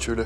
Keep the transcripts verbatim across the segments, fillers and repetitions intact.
Geç şöyle.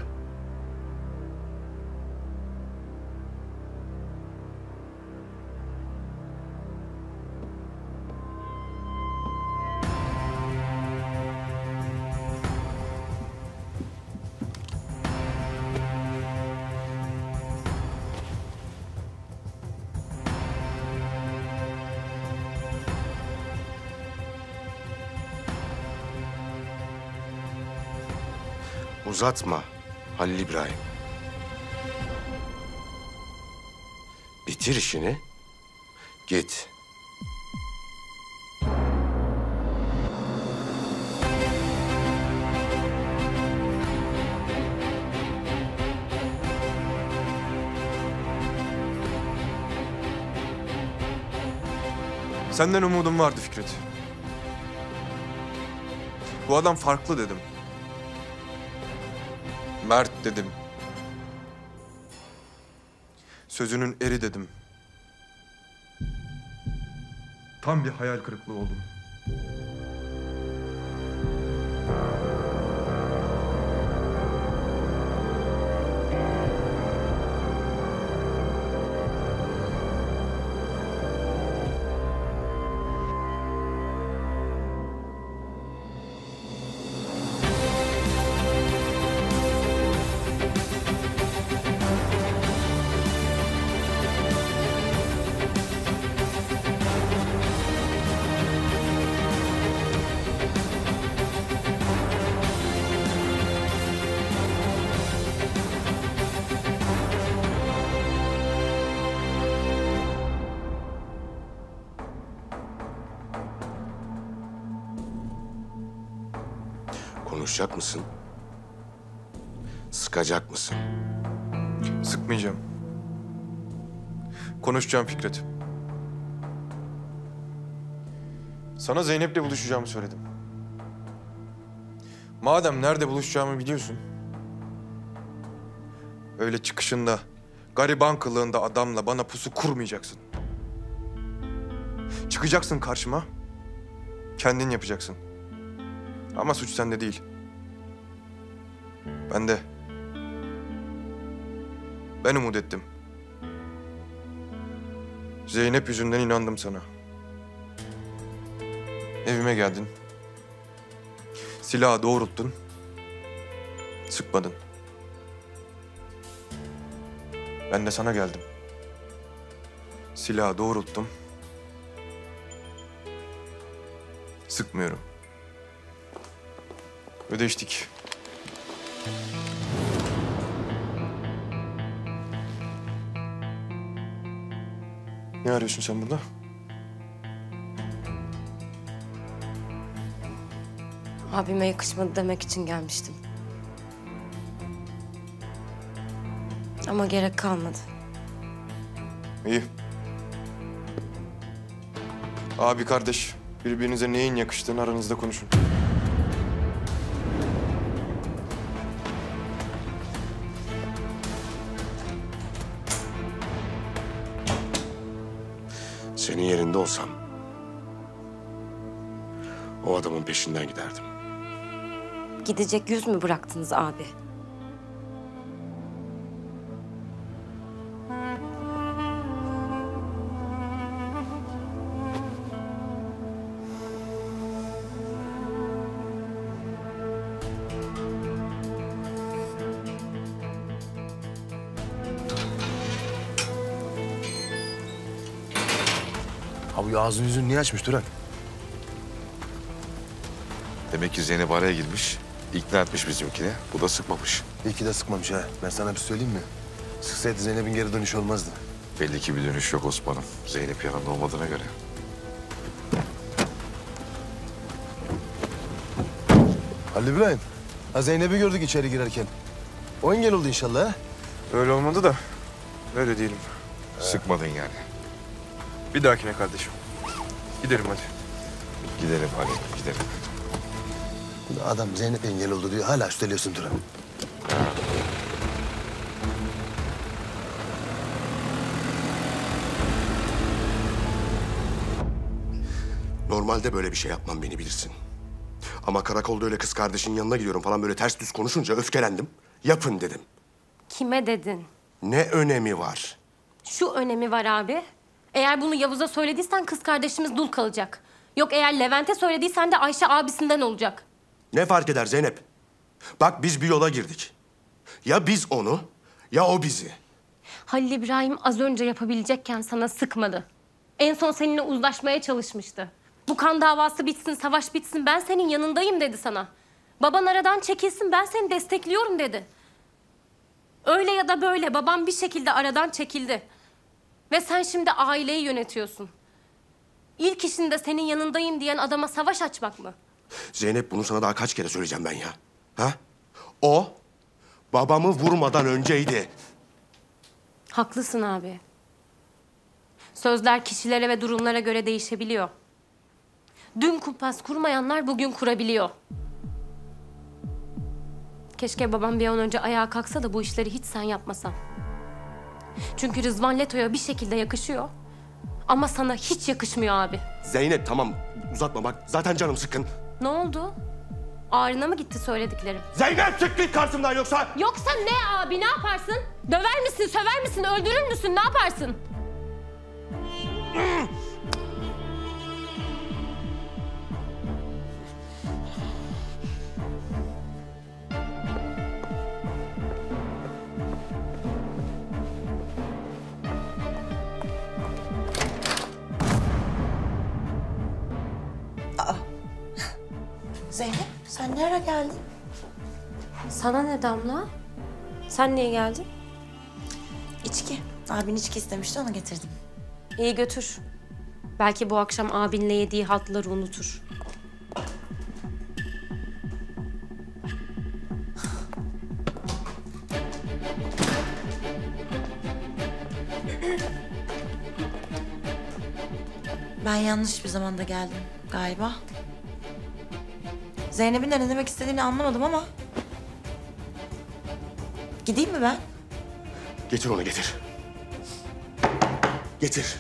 Uzatma Halil İbrahim. Bitir işini. Git. Senden umudum vardı Fikret. Bu adam farklı dedim. Mert dedim. Sözünün eri dedim. Tam bir hayal kırıklığı oldum. Konuşacak mısın? Sıkacak mısın? Sıkmayacağım. Konuşacağım Fikret. Sana Zeynep'le buluşacağımı söyledim. Madem nerede buluşacağımı biliyorsun, öyle çıkışında, gariban kılığında adamla bana pusu kurmayacaksın. Çıkacaksın karşıma, kendin yapacaksın. Ama suç sende değil. Bende. Ben umut ettim. Zeynep yüzünden inandım sana. Evime geldin. Silahı doğrulttun. Sıkmadın. Ben de sana geldim. Silahı doğrulttum. Sıkmıyorum. Ödeştik. Ne arıyorsun sen burada? Abime yakışmadı demek için gelmiştim. Ama gerek kalmadı. İyi. Abi kardeş, birbirinize neyin yakıştığını aranızda konuşun. Senin yerinde olsam o adamın peşinden giderdim. Gidecek yüz mü bıraktınız abi? Abi ya ağzını yüzünü niye açmış Duran? Demek ki Zeynep araya girmiş, ikna etmiş bizimkine. Bu da sıkmamış. İyi ki de sıkmamış ha. Ben sana bir söyleyeyim mi? Sıksaydı Zeynep'in geri dönüşü olmazdı. Belli ki bir dönüş yok Osman'ım. Zeynep yanında olmadığına göre. Halil İbrahim, ha Zeynep'i gördük içeri girerken. O engel oldu inşallah ha? Öyle olmadı da öyle değilim. Sıkmadın yani. Bir dahakine kardeşim. Gidelim hadi. Gidelim Ali, gidelim. Adam Zeynep engel oldu diyor. Hala üsteliyorsun Duran. Normalde böyle bir şey yapmam, beni bilirsin. Ama karakolda öyle kız kardeşinin yanına gidiyorum falan böyle ters düz konuşunca öfkelendim. Yapın dedim. Kime dedin? Ne önemi var? Şu önemi var abi. Eğer bunu Yavuz'a söylediysen kız kardeşimiz dul kalacak. Yok eğer Levent'e söylediysen de Ayşe abisinden olacak. Ne fark eder Zeynep? Bak biz bir yola girdik. Ya biz onu ya o bizi. Halil İbrahim az önce yapabilecekken sana sıkmadı. En son seninle uzlaşmaya çalışmıştı. Bu kan davası bitsin, savaş bitsin, ben senin yanındayım dedi sana. Baban aradan çekilsin, ben seni destekliyorum dedi. Öyle ya da böyle babam bir şekilde aradan çekildi. Ve sen şimdi aileyi yönetiyorsun. İlk işinde senin yanındayım diyen adama savaş açmak mı? Zeynep bunu sana daha kaç kere söyleyeceğim ben ya? Ha? O babamı vurmadan önceydi. Haklısın abi. Sözler kişilere ve durumlara göre değişebiliyor. Dün kumpas kurmayanlar bugün kurabiliyor. Keşke babam bir an önce ayağa kalksa da bu işleri hiç sen yapmasan. Çünkü Rızvan Leto'ya bir şekilde yakışıyor. Ama sana hiç yakışmıyor abi. Zeynep tamam uzatma bak zaten canım sıkkın. Ne oldu? Ağrına mı gitti söylediklerim? Zeynep çık git karşımdan yoksa. Yoksa ne abi, ne yaparsın? Döver misin, söver misin, öldürür müsün, ne yaparsın? Zeynep, sen nereye geldin? Sana ne Damla? Sen niye geldin? İçki. Abin içki istemişti, onu getirdim. İyi götür. Belki bu akşam abinle yediği haltları unutur. Ben yanlış bir zamanda geldim galiba. Zeynep'in de ne demek istediğini anlamadım ama... Gideyim mi ben? Getir onu getir. Getir.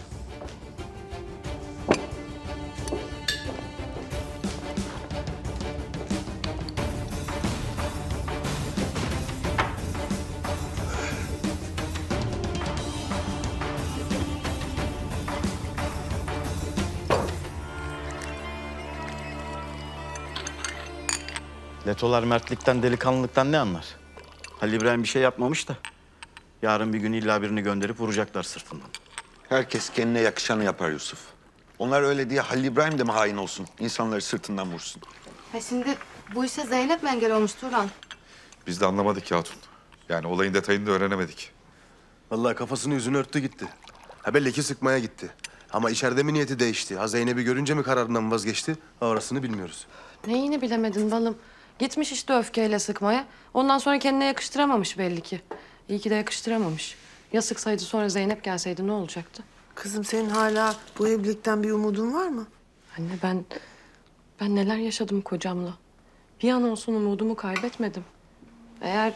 Letolar mertlikten, delikanlılıktan ne anlar? Halil İbrahim bir şey yapmamış da. Yarın bir gün illa birini gönderip vuracaklar sırtından. Herkes kendine yakışanı yapar Yusuf. Onlar öyle diye Halil İbrahim de mi hain olsun? İnsanları sırtından vursun. Ha şimdi bu işe Zeynep mi engel olmuş Turan? Biz de anlamadık ki Hatun. Yani olayın detayını da öğrenemedik. Vallahi kafasını yüzünü örttü gitti. Ha belli ki sıkmaya gitti. Ama içeride mi niyeti değişti? Ha Zeynep'i görünce mi kararından vazgeçti? Ha, orasını bilmiyoruz. Neyini bilemedin balım. Gitmiş işte öfkeyle sıkmaya. Ondan sonra kendine yakıştıramamış belli ki. İyi ki de yakıştıramamış. Ya sıksaydı sonra Zeynep gelseydi ne olacaktı? Kızım senin hala bu evlilikten bir umudun var mı? Anne ben... Ben neler yaşadım kocamla. Bir an olsun umudumu kaybetmedim. Eğer...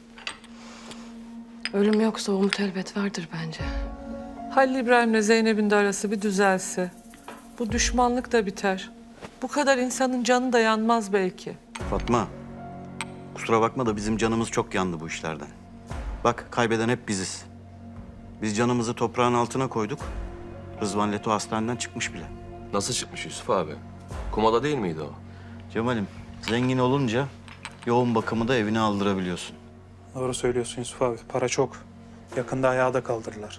Ölüm yoksa umut elbet vardır bence. Halil İbrahim'le Zeynep'in de arası bir düzelse. Bu düşmanlık da biter. Bu kadar insanın canı da yanmaz belki. Fatma, kusura bakma da bizim canımız çok yandı bu işlerden. Bak kaybeden hep biziz. Biz canımızı toprağın altına koyduk. Rızvan Leto hastaneden çıkmış bile. Nasıl çıkmış Yusuf abi? Komada değil miydi o? Cemal'im, zengin olunca yoğun bakımı da evine aldırabiliyorsun. Doğru söylüyorsun Yusuf abi. Para çok. Yakında ayağa da kaldırırlar.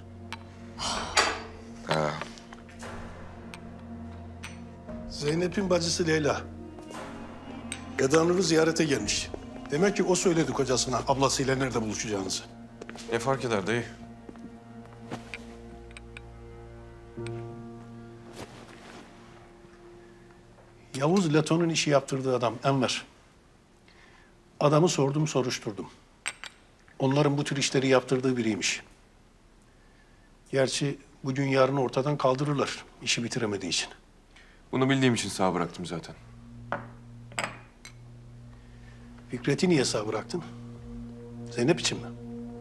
Ha. Zeynep'in bacısı Leyla. Eda Nur'u ziyarete gelmiş. Demek ki o söyledi kocasına ablasıyla nerede buluşacağınızı. Ne fark eder dayı? Yavuz Leto'nun işi yaptırdığı adam Enver. Adamı sordum, soruşturdum. Onların bu tür işleri yaptırdığı biriymiş. Gerçi bugün yarın ortadan kaldırırlar işi bitiremediği için. Bunu bildiğim için sağ bıraktım zaten. Fikret'i niye sağ bıraktın? Zeynep için mi?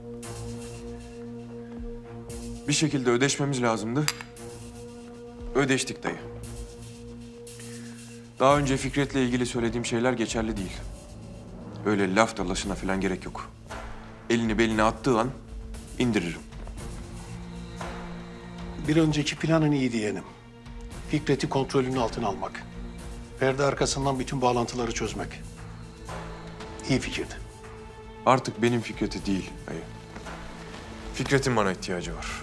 Bir şekilde ödeşmemiz lazımdı. Ödeştik dayı. Daha önce Fikret'le ilgili söylediğim şeyler geçerli değil. Öyle laf dalaşına falan gerek yok. elini beline attığı an indiririm. Bir önceki planın iyi diyelim. Fikret'i kontrolünün altına almak. Perde arkasından bütün bağlantıları çözmek. İyi fikirdi. Artık benim Fikret'i değil dayı. Fikret'in bana ihtiyacı var.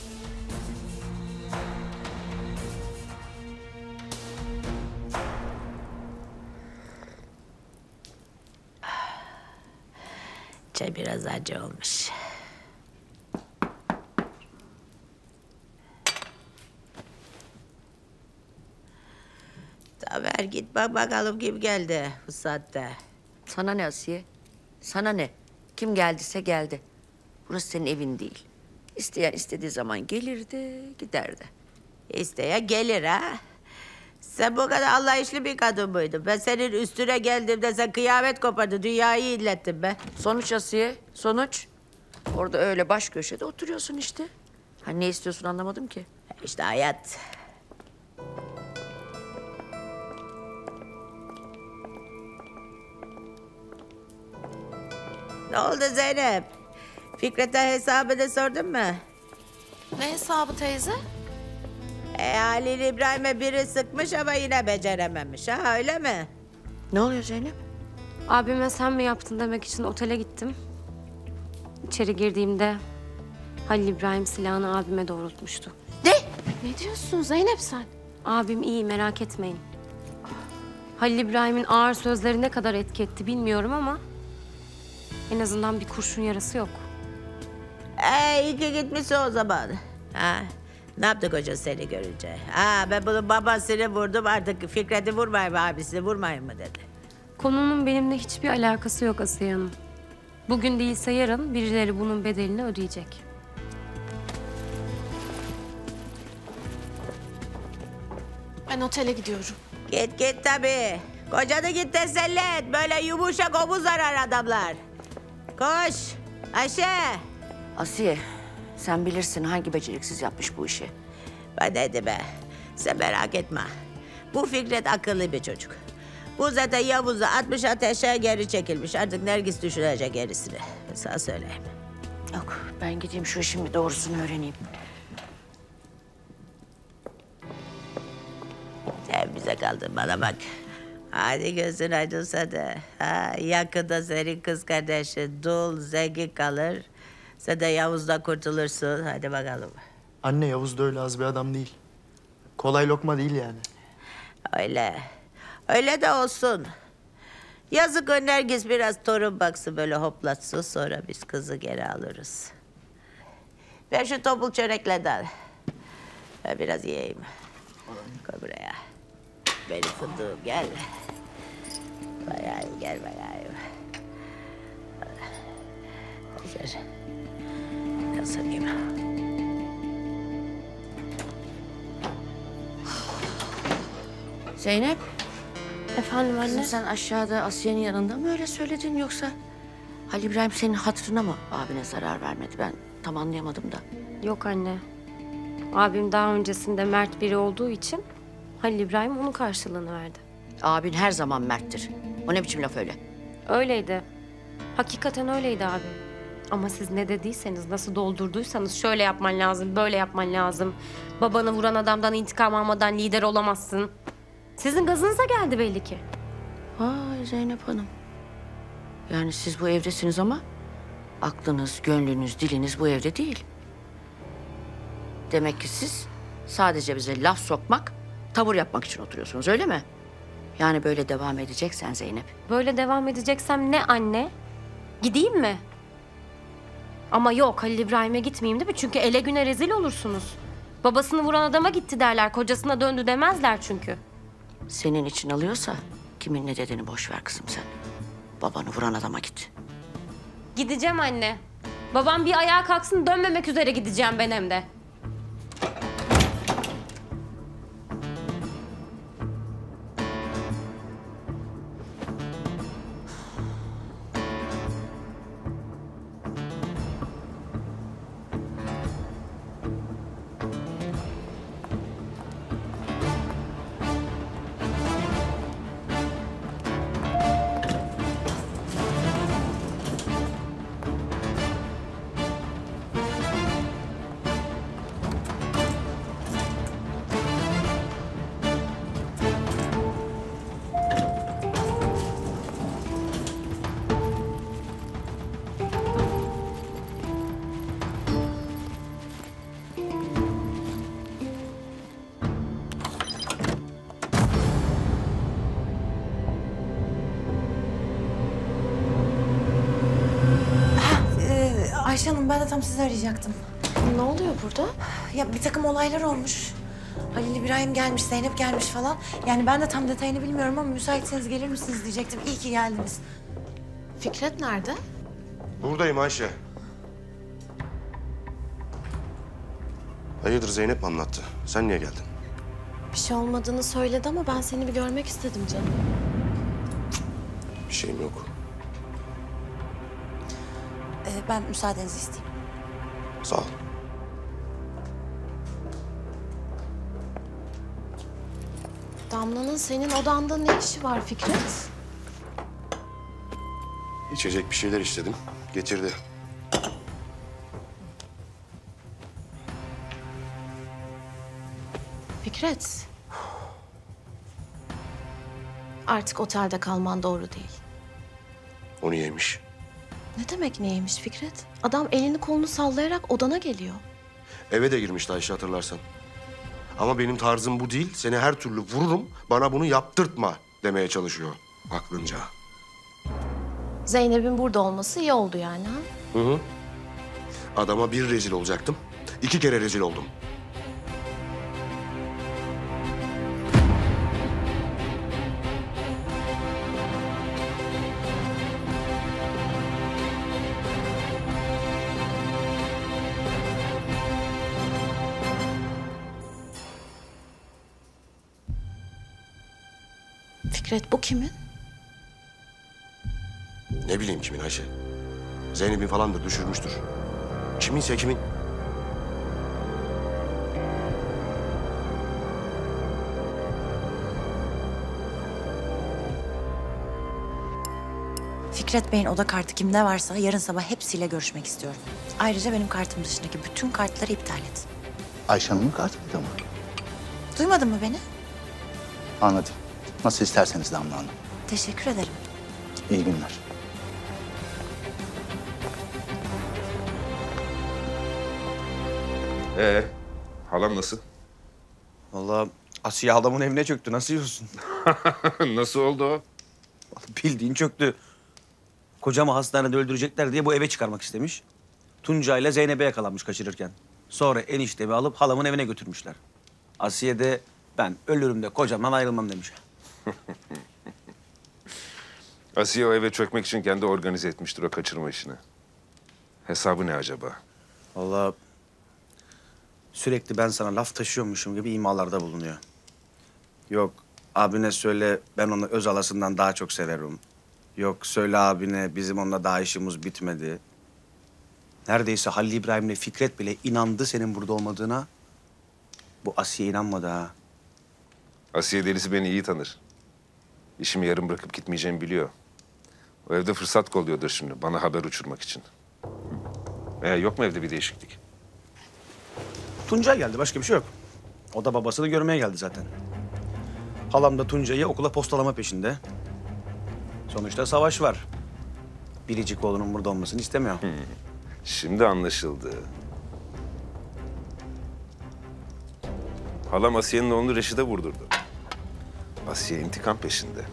Çay biraz acı olmuş. Tamer git bak bakalım kim geldi bu saatte. Sana ne Asiye? Sana ne? Kim geldiyse geldi. Burası senin evin değil. İsteyen istediği zaman gelirdi, giderdi. İsteye gelir ha. Sen bu kadar anlayışlı bir kadın mıydın? Ben senin üstüne geldiğimde sen kıyamet kopardı, dünyayı illettin be. Sonuç Asiye, sonuç. Orada öyle baş köşede oturuyorsun işte. Ha, ne istiyorsun anlamadım ki. İşte hayat. Ne oldu Zeynep? Fikret'e hesabını sordun mu? Ne hesabı teyze? E, Halil İbrahim'e biri sıkmış ama yine becerememiş ha, öyle mi? Ne oluyor Zeynep? Abime sen mi yaptın demek için otele gittim. İçeri girdiğimde Halil İbrahim silahını abime doğrultmuştu. Ne? Ne diyorsun Zeynep sen? Abim iyi, merak etmeyin. Halil İbrahim'in ağır sözleri ne kadar etki etti bilmiyorum ama en azından bir kurşun yarası yok. E, iyi ki gitmiş o zaman. Ha, ne yaptı koca seni görünce? Ha, ben bunun babasını vurdum, artık Fikret'i vurmayayım, abisini vurmayayım mı dedi. Konunun benimle hiçbir alakası yok Asiye Hanım. Bugün değilse yarın birileri bunun bedelini ödeyecek. Ben otele gidiyorum. Git git tabii. Kocanı git teselli et. Böyle yumuşak omuz arar adamlar. Koş Ayşe. Asiye, sen bilirsin hangi beceriksiz yapmış bu işi. Ben dedim be. Sen merak etme. Bu Fikret akıllı bir çocuk. Bu zaten Yavuz'u atmış ateşe, geri çekilmiş. Artık Nergis düşünecek gerisini. Ben sana söyleyeyim. Yok, ben gideyim şu işin bir doğrusunu öğreneyim. Sen bize kaldın, bana bak. Hadi gözün aydınsa da. Ha, yakında senin kız kardeşin dul, zengin kalır. Sen de Yavuz'dan kurtulursun. Hadi bakalım. Anne, Yavuz da öyle az bir adam değil. Kolay lokma değil yani. Öyle. Öyle de olsun. Yazık o Nergis biraz torun baksın, böyle hoplatsın. Sonra biz kızı geri alırız. Ver şu topul çöreklerden. Ben biraz yiyeyim. Koy buraya. Benim fındığım gel. Bakayım, gel bakayım. Hazır. Nasıl gibi? Zeynep. Efendim anne? Kızım sen aşağıda Asiye'nin yanında mı öyle söyledin yoksa... Halil İbrahim senin hatırına mı abine zarar vermedi? Ben tam anlayamadım da. Yok anne. Abim daha öncesinde mert biri olduğu için Halil İbrahim onun karşılığını verdi. Abin her zaman merttir. O ne biçim laf öyle? Öyleydi. Hakikaten öyleydi abim. Ama siz ne dediyseniz, nasıl doldurduysanız şöyle yapman lazım, böyle yapman lazım. Babanı vuran adamdan intikam almadan lider olamazsın. Sizin gazınıza geldi belli ki. Vay Zeynep Hanım. Yani siz bu evdesiniz ama aklınız, gönlünüz, diliniz bu evde değil. Demek ki siz sadece bize laf sokmak, tavır yapmak için oturuyorsunuz, öyle mi? Yani böyle devam edeceksen Zeynep. Böyle devam edeceksem ne anne? Gideyim mi? Ama yok, Halil İbrahim'e gitmeyeyim değil mi? Çünkü ele güne rezil olursunuz. Babasını vuran adama gitti derler, kocasına döndü demezler çünkü. Senin için alıyorsa kimin ne dediğini boş ver kızım sen. Babanı vuran adama git. Gideceğim anne. Babam bir ayağa kalksın, dönmemek üzere gideceğim ben hem de. Ayşe Hanım ben de tam sizi arayacaktım. Ne oluyor burada? Ya bir takım olaylar olmuş. Halil İbrahim gelmiş, Zeynep gelmiş falan. Yani ben de tam detayını bilmiyorum ama müsaitseniz gelir misiniz diyecektim. İyi ki geldiniz. Fikret nerede? Buradayım Ayşe. Hayırdır Zeynep mi anlattı? Sen niye geldin? Bir şey olmadığını söyledi ama ben seni bir görmek istedim canım. Bir şeyim yok. Ee, ben müsaadenizi isteyeyim. Sağ ol. Damla'nın senin odanda ne işi var Fikret? İçecek bir şeyler istedim. Getirdi. Fikret. Artık otelde kalman doğru değil. O niyeymiş? Ne demek neymiş Fikret? Adam elini kolunu sallayarak odana geliyor. Eve de girmişti Ayşe hatırlarsan. Ama benim tarzım bu değil. Seni her türlü vururum, bana bunu yaptırtma demeye çalışıyor aklınca. Zeynep'in burada olması iyi oldu yani ha? Hı hı. Adama bir rezil olacaktım. İki kere rezil oldum. Fikret bu kimin? Ne bileyim kimin Ayşe. Zeynep'in falan da düşürmüştür. Kiminse kimin. Fikret Bey'in oda kartı kimde varsa yarın sabah hepsiyle görüşmek istiyorum. Ayrıca benim kartım dışındaki bütün kartları iptal et. Ayşe Hanım'ın kartıydı mı? Duymadın mı beni? Anladım. Nasıl isterseniz Damla Hanım. Teşekkür ederim. İyi günler. Ee, halam nasıl? Vallahi Asiye halamın evine çöktü. Nasıl yiyorsun? Nasıl oldu o? Bildiğin çöktü. Kocamı hastanede öldürecekler diye bu eve çıkarmak istemiş. Tunca ile Zeynep'e yakalanmış kaçırırken. Sonra eniştemi alıp halamın evine götürmüşler. Asiye de ben ölürüm de kocamdan ayrılmam demiş. Asiye o eve çökmek için kendi organize etmiştir o kaçırma işini. Hesabı ne acaba? Vallahi sürekli ben sana laf taşıyormuşum gibi imalarda bulunuyor. Yok abine söyle ben onu öz alasından daha çok severim. Yok söyle abine bizim onunla daha işimiz bitmedi. Neredeyse Halil İbrahim'le Fikret bile inandı senin burada olmadığına. Bu Asiye inanmadı ha. Asiye delisi beni iyi tanır. İşimi yarım bırakıp gitmeyeceğimi biliyor. O evde fırsat kolluyordur şimdi bana haber uçurmak için. E, yok mu evde bir değişiklik? Tuncay geldi başka bir şey yok. O da babasını görmeye geldi zaten. Halam da Tuncay'ı okula postalama peşinde. Sonuçta savaş var. Biricik oğlunun burada olmasını istemiyor. Hmm. Şimdi anlaşıldı. Halam Asiye'nin oğlunu Reşit'e vurdurdu. Asiye intikam peşinde.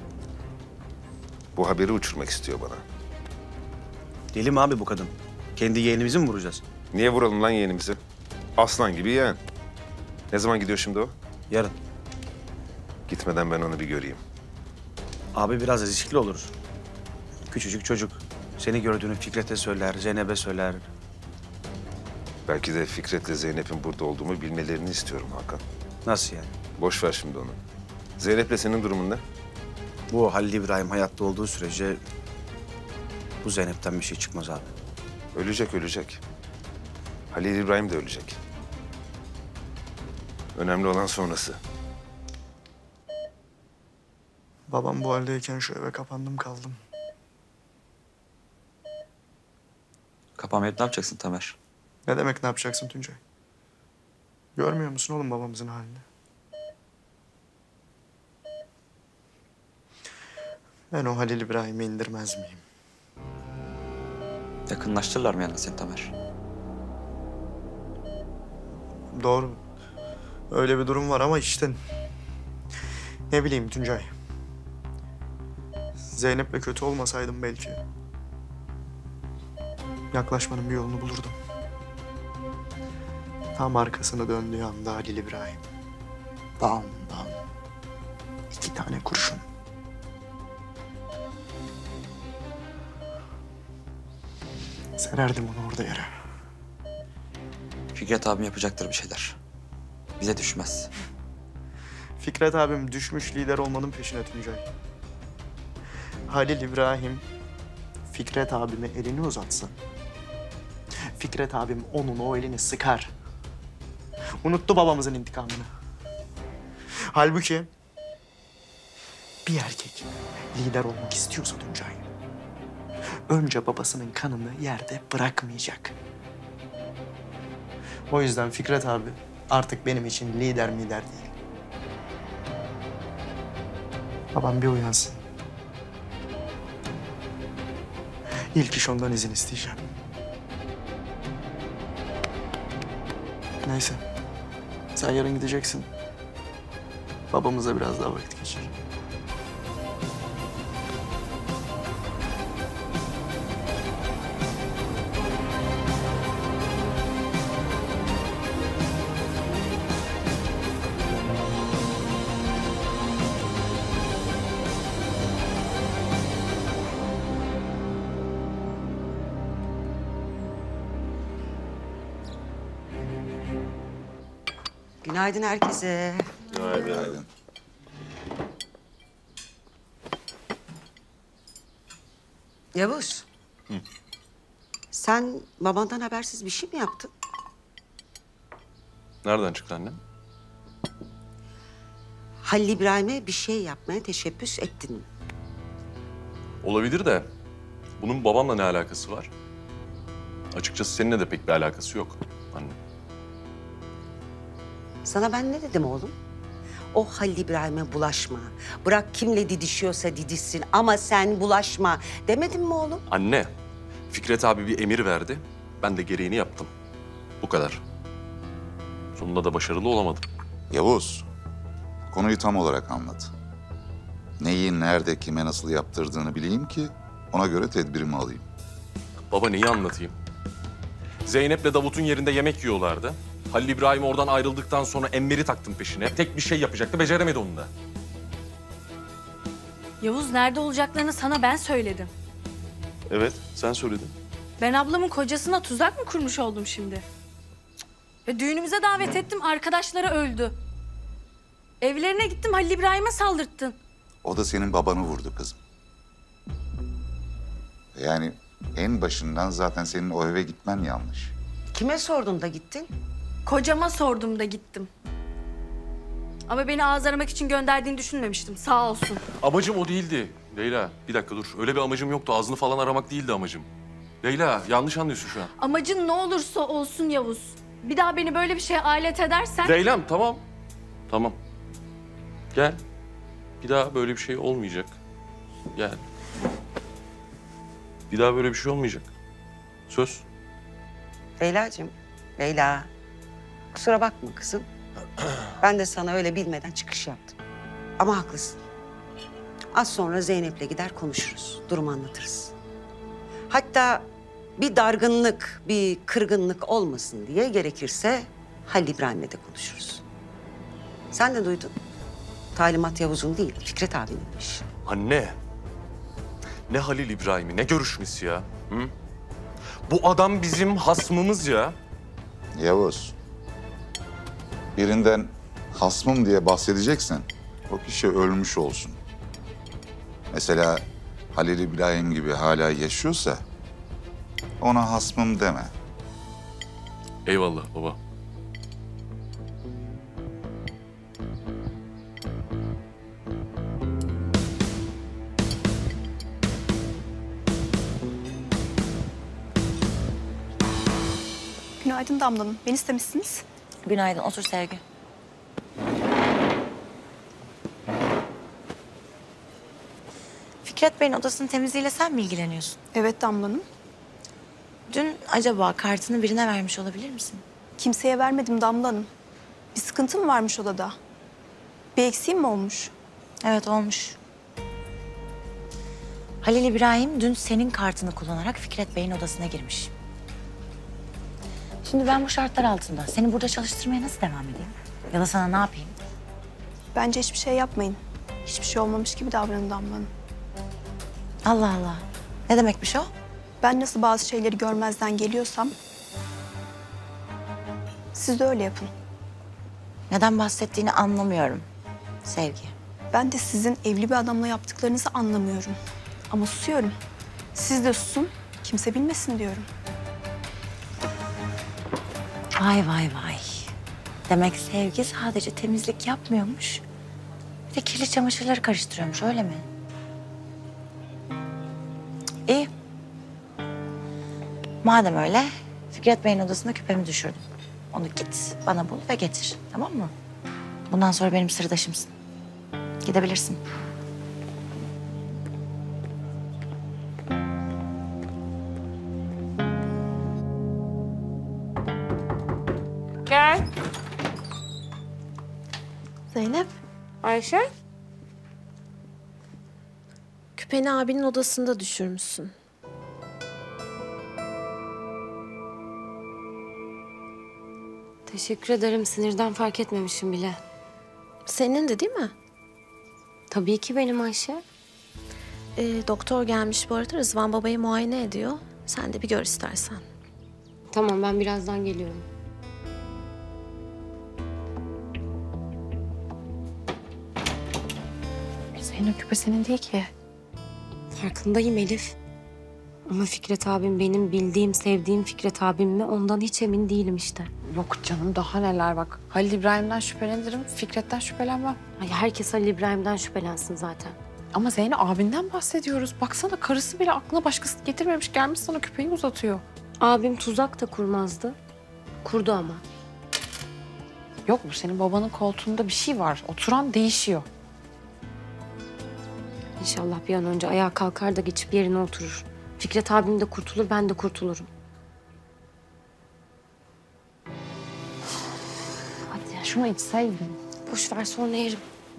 Bu haberi uçurmak istiyor bana. Deli mi abi bu kadın? Kendi yeğenimizi mi vuracağız? Niye vuralım lan yeğenimizi? Aslan gibi yeğen. Ne zaman gidiyor şimdi o? Yarın. Gitmeden ben onu bir göreyim. Abi biraz riskli olur. Küçücük çocuk. Seni gördüğünü Fikret'e söyler, Zeynep'e söyler. Belki de Fikret'le Zeynep'in burada olduğumu bilmelerini istiyorum Hakan. Nasıl yani? Boş ver şimdi onu. Zeynep'le senin durumun ne? Bu Halil İbrahim hayatta olduğu sürece bu Zeynep'ten bir şey çıkmaz abi. Ölecek, ölecek. Halil İbrahim de ölecek. Önemli olan sonrası. Babam bu haldeyken şu eve kapandım kaldım. Kapanmayıp ne yapacaksın Tamer? Ne demek ne yapacaksın Tuncay? Görmüyor musun oğlum babamızın halini? Ben o Halil İbrahim'i indirmez miyim? Yakınlaştırırlar mı yani seni Tamer? Doğru. Öyle bir durum var ama işte... Ne bileyim Tuncay. Zeynep'le kötü olmasaydım belki. yaklaşmanın bir yolunu bulurdum. Tam arkasını döndüğü anda Halil İbrahim. Dam dam. İki tane kurşun. Sererdim onu orada yere. Fikret abim yapacaktır bir şeyler. Bize düşmez. Fikret abim düşmüş lider olmanın peşine Tuncay. Halil İbrahim Fikret abime elini uzatsın. Fikret abim onun o elini sıkar. Unuttu babamızın intikamını. Halbuki bir erkek lider olmak istiyorsa Tuncay, önce babasının kanını yerde bırakmayacak. O yüzden Fikret abi artık benim için lider mider değil. Babam bir uyansın. İlk iş ondan izin isteyeceğim. Neyse. Sen yarın gideceksin. Babamıza biraz daha vakit geçir. Günaydın herkese. Günaydın. Yavuz. Hı. Sen babandan habersiz bir şey mi yaptın? Nereden çıktı annem? Halil İbrahim'e bir şey yapmaya teşebbüs ettin mi? Olabilir de bunun babamla ne alakası var? Açıkçası seninle de pek bir alakası yok anne. Sana ben ne dedim oğlum? O Halil İbrahim'e bulaşma. Bırak kimle didişiyorsa didişsin ama sen bulaşma demedim mi oğlum? Anne, Fikret abi bir emir verdi. Ben de gereğini yaptım. Bu kadar. Sonunda da başarılı olamadım. Yavuz, konuyu tam olarak anlat. Neyi, nerede, kime nasıl yaptırdığını bileyim ki ona göre tedbirimi alayım. Baba neyi anlatayım? Zeynep'le Davut'un yerinde yemek yiyorlardı. Halil İbrahim oradan ayrıldıktan sonra Enver'i taktım peşine. Tek bir şey yapacaktı, beceremedi onu da. Yavuz nerede olacaklarını sana ben söyledim. Evet, sen söyledin. Ben ablamın kocasına tuzak mı kurmuş oldum şimdi? Ve düğünümüze davet ettim, arkadaşları öldü. Evlerine gittim, Halil İbrahim'e saldırttın. O da senin babanı vurdu kızım. Yani en başından zaten senin o eve gitmen yanlış. Kime sordun da gittin? Kocama sordum da gittim. Ama beni ağız aramak için gönderdiğini düşünmemiştim, sağ olsun. Amacım o değildi. Leyla, bir dakika dur. Öyle bir amacım yoktu. Ağzını falan aramak değildi amacım. Leyla, yanlış anlıyorsun şu an. Amacın ne olursa olsun Yavuz. Bir daha beni böyle bir şeye alet edersen... Leyla'm, tamam. Tamam. Gel. Bir daha böyle bir şey olmayacak. Gel. Bir daha böyle bir şey olmayacak. Söz. Leyla'cığım, Leyla. Kusura bakma kızım. Ben de sana öyle bilmeden çıkış yaptım. Ama haklısın. Az sonra Zeynep'le gider konuşuruz. Durumu anlatırız. Hatta bir dargınlık, bir kırgınlık olmasın diye gerekirse Halil İbrahim'le de konuşuruz. Sen de duydun. Talimat Yavuz'un değil, Fikret abininmiş. Anne. Ne Halil İbrahim'i, ne görüşmesi ya? Hı? Bu adam bizim hasmımız ya. Yavuz, birinden hasmım diye bahsedeceksen o kişi ölmüş olsun. Mesela Halil İbrahim gibi hala yaşıyorsa ona hasmım deme. Eyvallah baba. Günaydın Damla Hanım. Beni istemişsiniz. Günaydın. Otur Sergi. Fikret Bey'in odasının temizliğiyle sen mi ilgileniyorsun? Evet Damla Hanım. Dün acaba kartını birine vermiş olabilir misin? Kimseye vermedim Damla Hanım. Bir sıkıntı mı varmış odada? Bir eksiğim mi olmuş? Evet olmuş. Halil İbrahim dün senin kartını kullanarak Fikret Bey'in odasına girmiş. Şimdi ben bu şartlar altında seni burada çalıştırmaya nasıl devam edeyim? Ya da sana ne yapayım? Bence hiçbir şey yapmayın. Hiçbir şey olmamış gibi davranın Damla Hanım. Allah Allah. Ne demekmiş o? Ben nasıl bazı şeyleri görmezden geliyorsam... siz de öyle yapın. Neden bahsettiğini anlamıyorum. Sevgi. Ben de sizin evli bir adamla yaptıklarınızı anlamıyorum. Ama susuyorum. Siz de susun, kimse bilmesin diyorum. Vay vay vay. Demek Sevgi sadece temizlik yapmıyormuş. Bir de kirli çamaşırları karıştırıyormuş, öyle mi? İyi. Madem öyle, Fikret Bey'in odasında küpemi düşürdüm. Onu git, bana bul ve getir, tamam mı? Bundan sonra benim sırdaşımsın. Gidebilirsin. Gel. Zeynep, Ayşe. küpeni abinin odasında düşürmüşsün. Teşekkür ederim. Sinirden fark etmemişim bile. Senin de değil mi? Tabii ki benim Ayşe. Ee, doktor gelmiş bu arada. Rızvan babayı muayene ediyor. Sen de bir gör istersen. Tamam, ben birazdan geliyorum. Zeynep küpe senin değil ki. Farkındayım Elif. Ama Fikret abim benim bildiğim, sevdiğim Fikret abim mi? Ondan hiç emin değilim işte. Yok canım, daha neler bak. Halil İbrahim'den şüphelenirim, Fikret'ten şüphelenmem. Ay, herkes Halil İbrahim'den şüphelensin zaten. Ama Zeynep abinden bahsediyoruz. Baksana karısı bile aklına başkası getirmemiş, gelmiş sana küpeyi uzatıyor. Abim tuzak da kurmazdı. Kurdu ama. Yok, bu senin babanın koltuğunda bir şey var. Oturan değişiyor. İnşallah bir an önce ayağa kalkar da geçip yerine oturur. Fikret abim de kurtulur, ben de kurtulurum. Hadi ya, şunu içseydin. Boş ver, sonra yerim.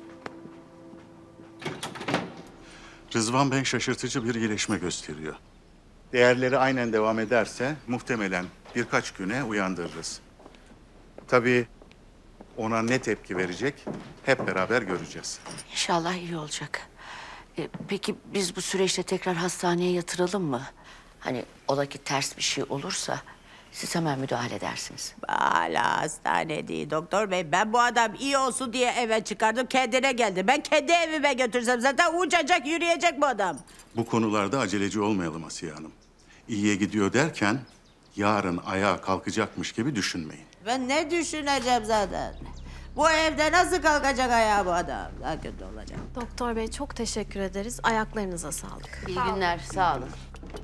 Rızvan Bey şaşırtıcı bir iyileşme gösteriyor. Değerleri aynen devam ederse muhtemelen birkaç güne uyandırırız. Tabii ona ne tepki verecek hep beraber göreceğiz. İnşallah iyi olacak. E, peki biz bu süreçte tekrar hastaneye yatıralım mı? Hani ola ki ters bir şey olursa siz hemen müdahale edersiniz. Hala hastane değil doktor bey. Ben bu adam iyi olsun diye eve çıkardım. Kendine geldi. Ben kendi evime götürsem zaten uçacak, yürüyecek bu adam. Bu konularda aceleci olmayalım Asiye Hanım. İyiye gidiyor derken yarın ayağa kalkacakmış gibi düşünmeyin. Ben ne düşüneceğim zaten? Bu evde nasıl kalkacak ayağa bu adam? Daha kötü olacak. Doktor bey çok teşekkür ederiz. Ayaklarınıza sağlık. İyi günler, sağ olun.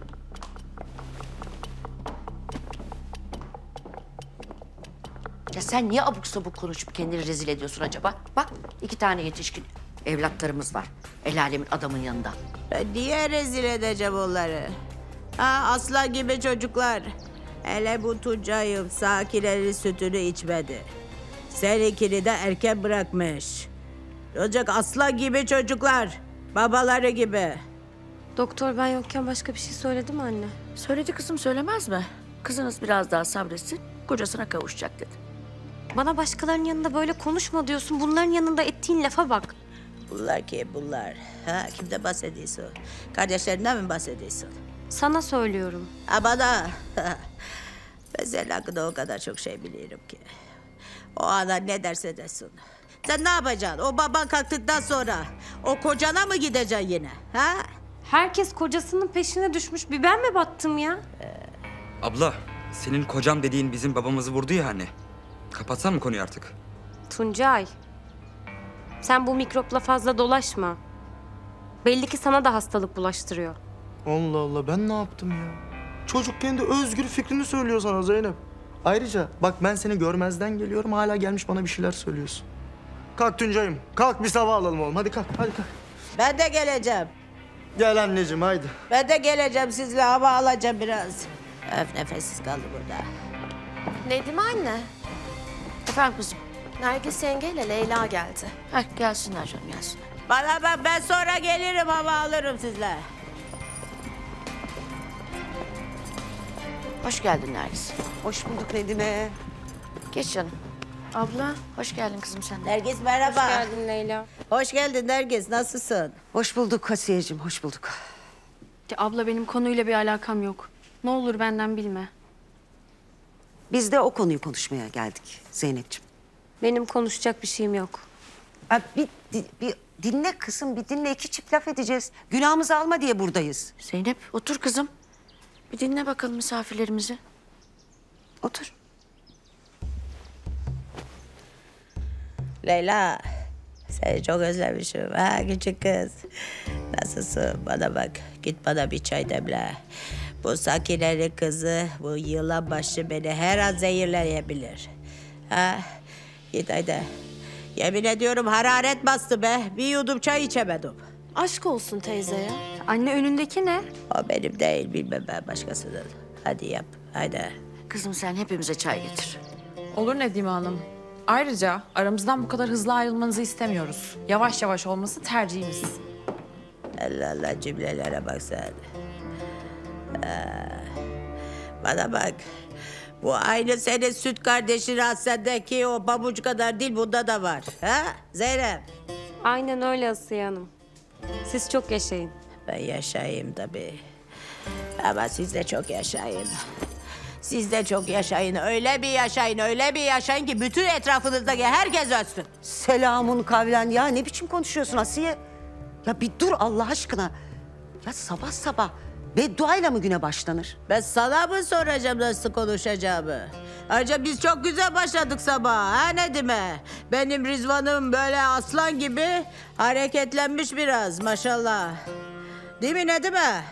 Ya sen niye abuk sabuk konuşup kendini rezil ediyorsun acaba? Bak, iki tane yetişkin evlatlarımız var. El alemin adamın yanında. Ben niye rezil edeceğim onları? Ha, aslan gibi çocuklar. Hele bu Tuncay'ım Sakine'nin sütünü içmedi. Seninkini de erken bırakmış. Olacak aslan gibi çocuklar. Babaları gibi. Doktor ben yokken başka bir şey söyledi mi anne? Söyledi kızım, söylemez mi? Kızınız biraz daha sabretsin, kocasına kavuşacak dedi. Bana başkalarının yanında böyle konuşma diyorsun. Bunların yanında ettiğin lafa bak. Bunlar kim bunlar? Ha, kimden bahsediyorsun? Kardeşlerinden mi bahsediyorsun? Sana söylüyorum. Ha, bana. Ben senin hakkında o kadar çok şey biliyorum ki. O ana ne derse desin. Sen ne yapacaksın? O baban kalktıktan sonra o kocana mı gideceksin yine? Ha? Herkes kocasının peşine düşmüş. Bir ben mi battım ya? Abla, senin kocam dediğin bizim babamızı vurdu ya hani. Kapatsan mı konuyu artık? Tuncay. Sen bu mikropla fazla dolaşma. Belli ki sana da hastalık bulaştırıyor. Allah Allah, ben ne yaptım ya? Çocuk kendi özgür fikrini söylüyor sana Zeynep. Ayrıca bak ben seni görmezden geliyorum, hala gelmiş bana bir şeyler söylüyorsun. Kalk Tuncay'ım, kalk bir hava alalım oğlum. Hadi kalk, hadi kalk. Ben de geleceğim. Gel anneciğim, haydi. Ben de geleceğim, sizle hava alacağım biraz. Öf, nefessiz kaldı burada. Nedim anne. Efendim kızım? Nergis yengeyle Leyla geldi. Heh, gelsinler canım, gelsinler. Bana bak, ben sonra gelirim, hava alırım sizle. Hoş geldin Nergis. Hoş bulduk Nedime. Geç canım. Abla. Hoş geldin kızım sen de. Nergis merhaba. Hoş geldin Leyla. Hoş geldin Nergis. Nasılsın? Hoş bulduk Hasiyeciğim, hoş bulduk. Ya abla benim konuyla bir alakam yok. Ne olur benden bilme. Biz de o konuyu konuşmaya geldik Zeynep'ciğim. Benim konuşacak bir şeyim yok. Ha, bir, di- bir dinle kızım, bir dinle. İki çift laf edeceğiz. Günahımızı alma diye buradayız. Zeynep otur kızım. Bir dinle bakalım misafirlerimizi. Otur. Leyla, seni çok özlemişim. Ha küçük kız. Nasılsın? Bana bak. Git bana bir çay demle. Bu Sakine'nin kızı, bu yılan başı beni her an zehirleyebilir. Ha, git haydi. Yemin ediyorum hararet bastı be. Bir yudum çay içemedim. Aşk olsun teyze ya. Anne önündeki ne? O benim değil, bilmem ben başkasının. Hadi yap, hadi. Kızım sen hepimize çay getir. Olur Nedime Hanım. Ayrıca aramızdan bu kadar hızlı ayrılmanızı istemiyoruz. Yavaş yavaş olması tercihimiz. Allah Allah cümlelere bak sen. Ee, bana bak. Bu aynı senin süt kardeşin Hasan'daki o pabuç kadar değil, bunda da var. Ha Zeynep? Aynen öyle Asiye Hanım. Siz çok yaşayın. Ben yaşayayım tabii. Ama siz de çok yaşayın. Siz de çok yaşayın. Öyle bir yaşayın, öyle bir yaşayın ki bütün etrafınızdaki herkes ölsün. Selamun kavlen. Ya ne biçim konuşuyorsun Asiye? Ya bir dur Allah aşkına. Ya sabah sabah bedduayla mı güne başlanır? Ben sana mı soracağım nasıl konuşacağımı? Ayrıca biz çok güzel başladık sabah. Ha Nedime? Benim Rizvan'ım böyle aslan gibi hareketlenmiş biraz maşallah. Değil mi Nedime?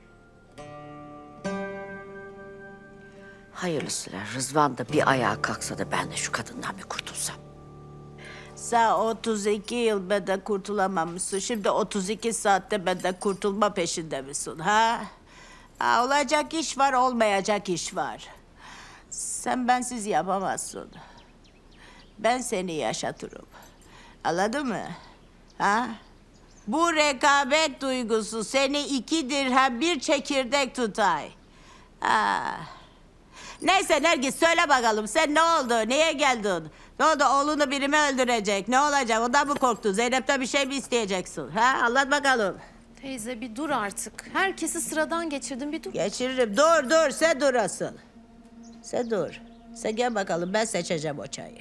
Hayırlısıyla Rızvan da bir ayağa kalksa da ben de şu kadından bir kurtulsam. Sen otuz iki yıl benden kurtulamamışsın. Şimdi otuz iki saatte benden kurtulma peşinde misin ha? Ha, olacak iş var, olmayacak iş var. Sen bensiz yapamazsın. Ben seni yaşatırım. Anladın mı? Ha? Bu rekabet duygusu seni iki dirhem bir çekirdek tutay. Ha. Neyse Nergis söyle bakalım sen ne oldu? Niye geldin? Ne oldu? Oğlunu biri mi öldürecek? Ne olacak? Ondan mı korktun? Zeynep'ten bir şey mi isteyeceksin? Ha? Anlat bakalım. Teyze bir dur artık. Herkesi sıradan geçirdim bir dur. Geçiririm. Dur dur sen dur asıl. Sen dur. Sen gel bakalım ben seçeceğim o çayı.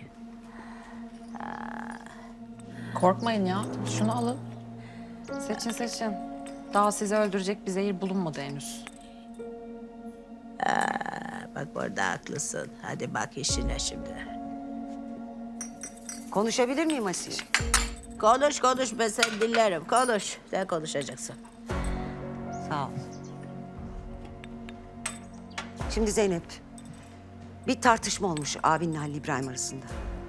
Korkmayın ya. Şunu alın. Seçin seçin. Daha sizi öldürecek bir zehir bulunmadı henüz. Ha, bak burada haklısın. Hadi bak işine şimdi. Konuşabilir miyim Asiye? Konuş konuş ben seni dinlerim. Konuş. Sen konuşacaksın. Sağ ol. Şimdi Zeynep, bir tartışma olmuş abinle Halil İbrahim arasında.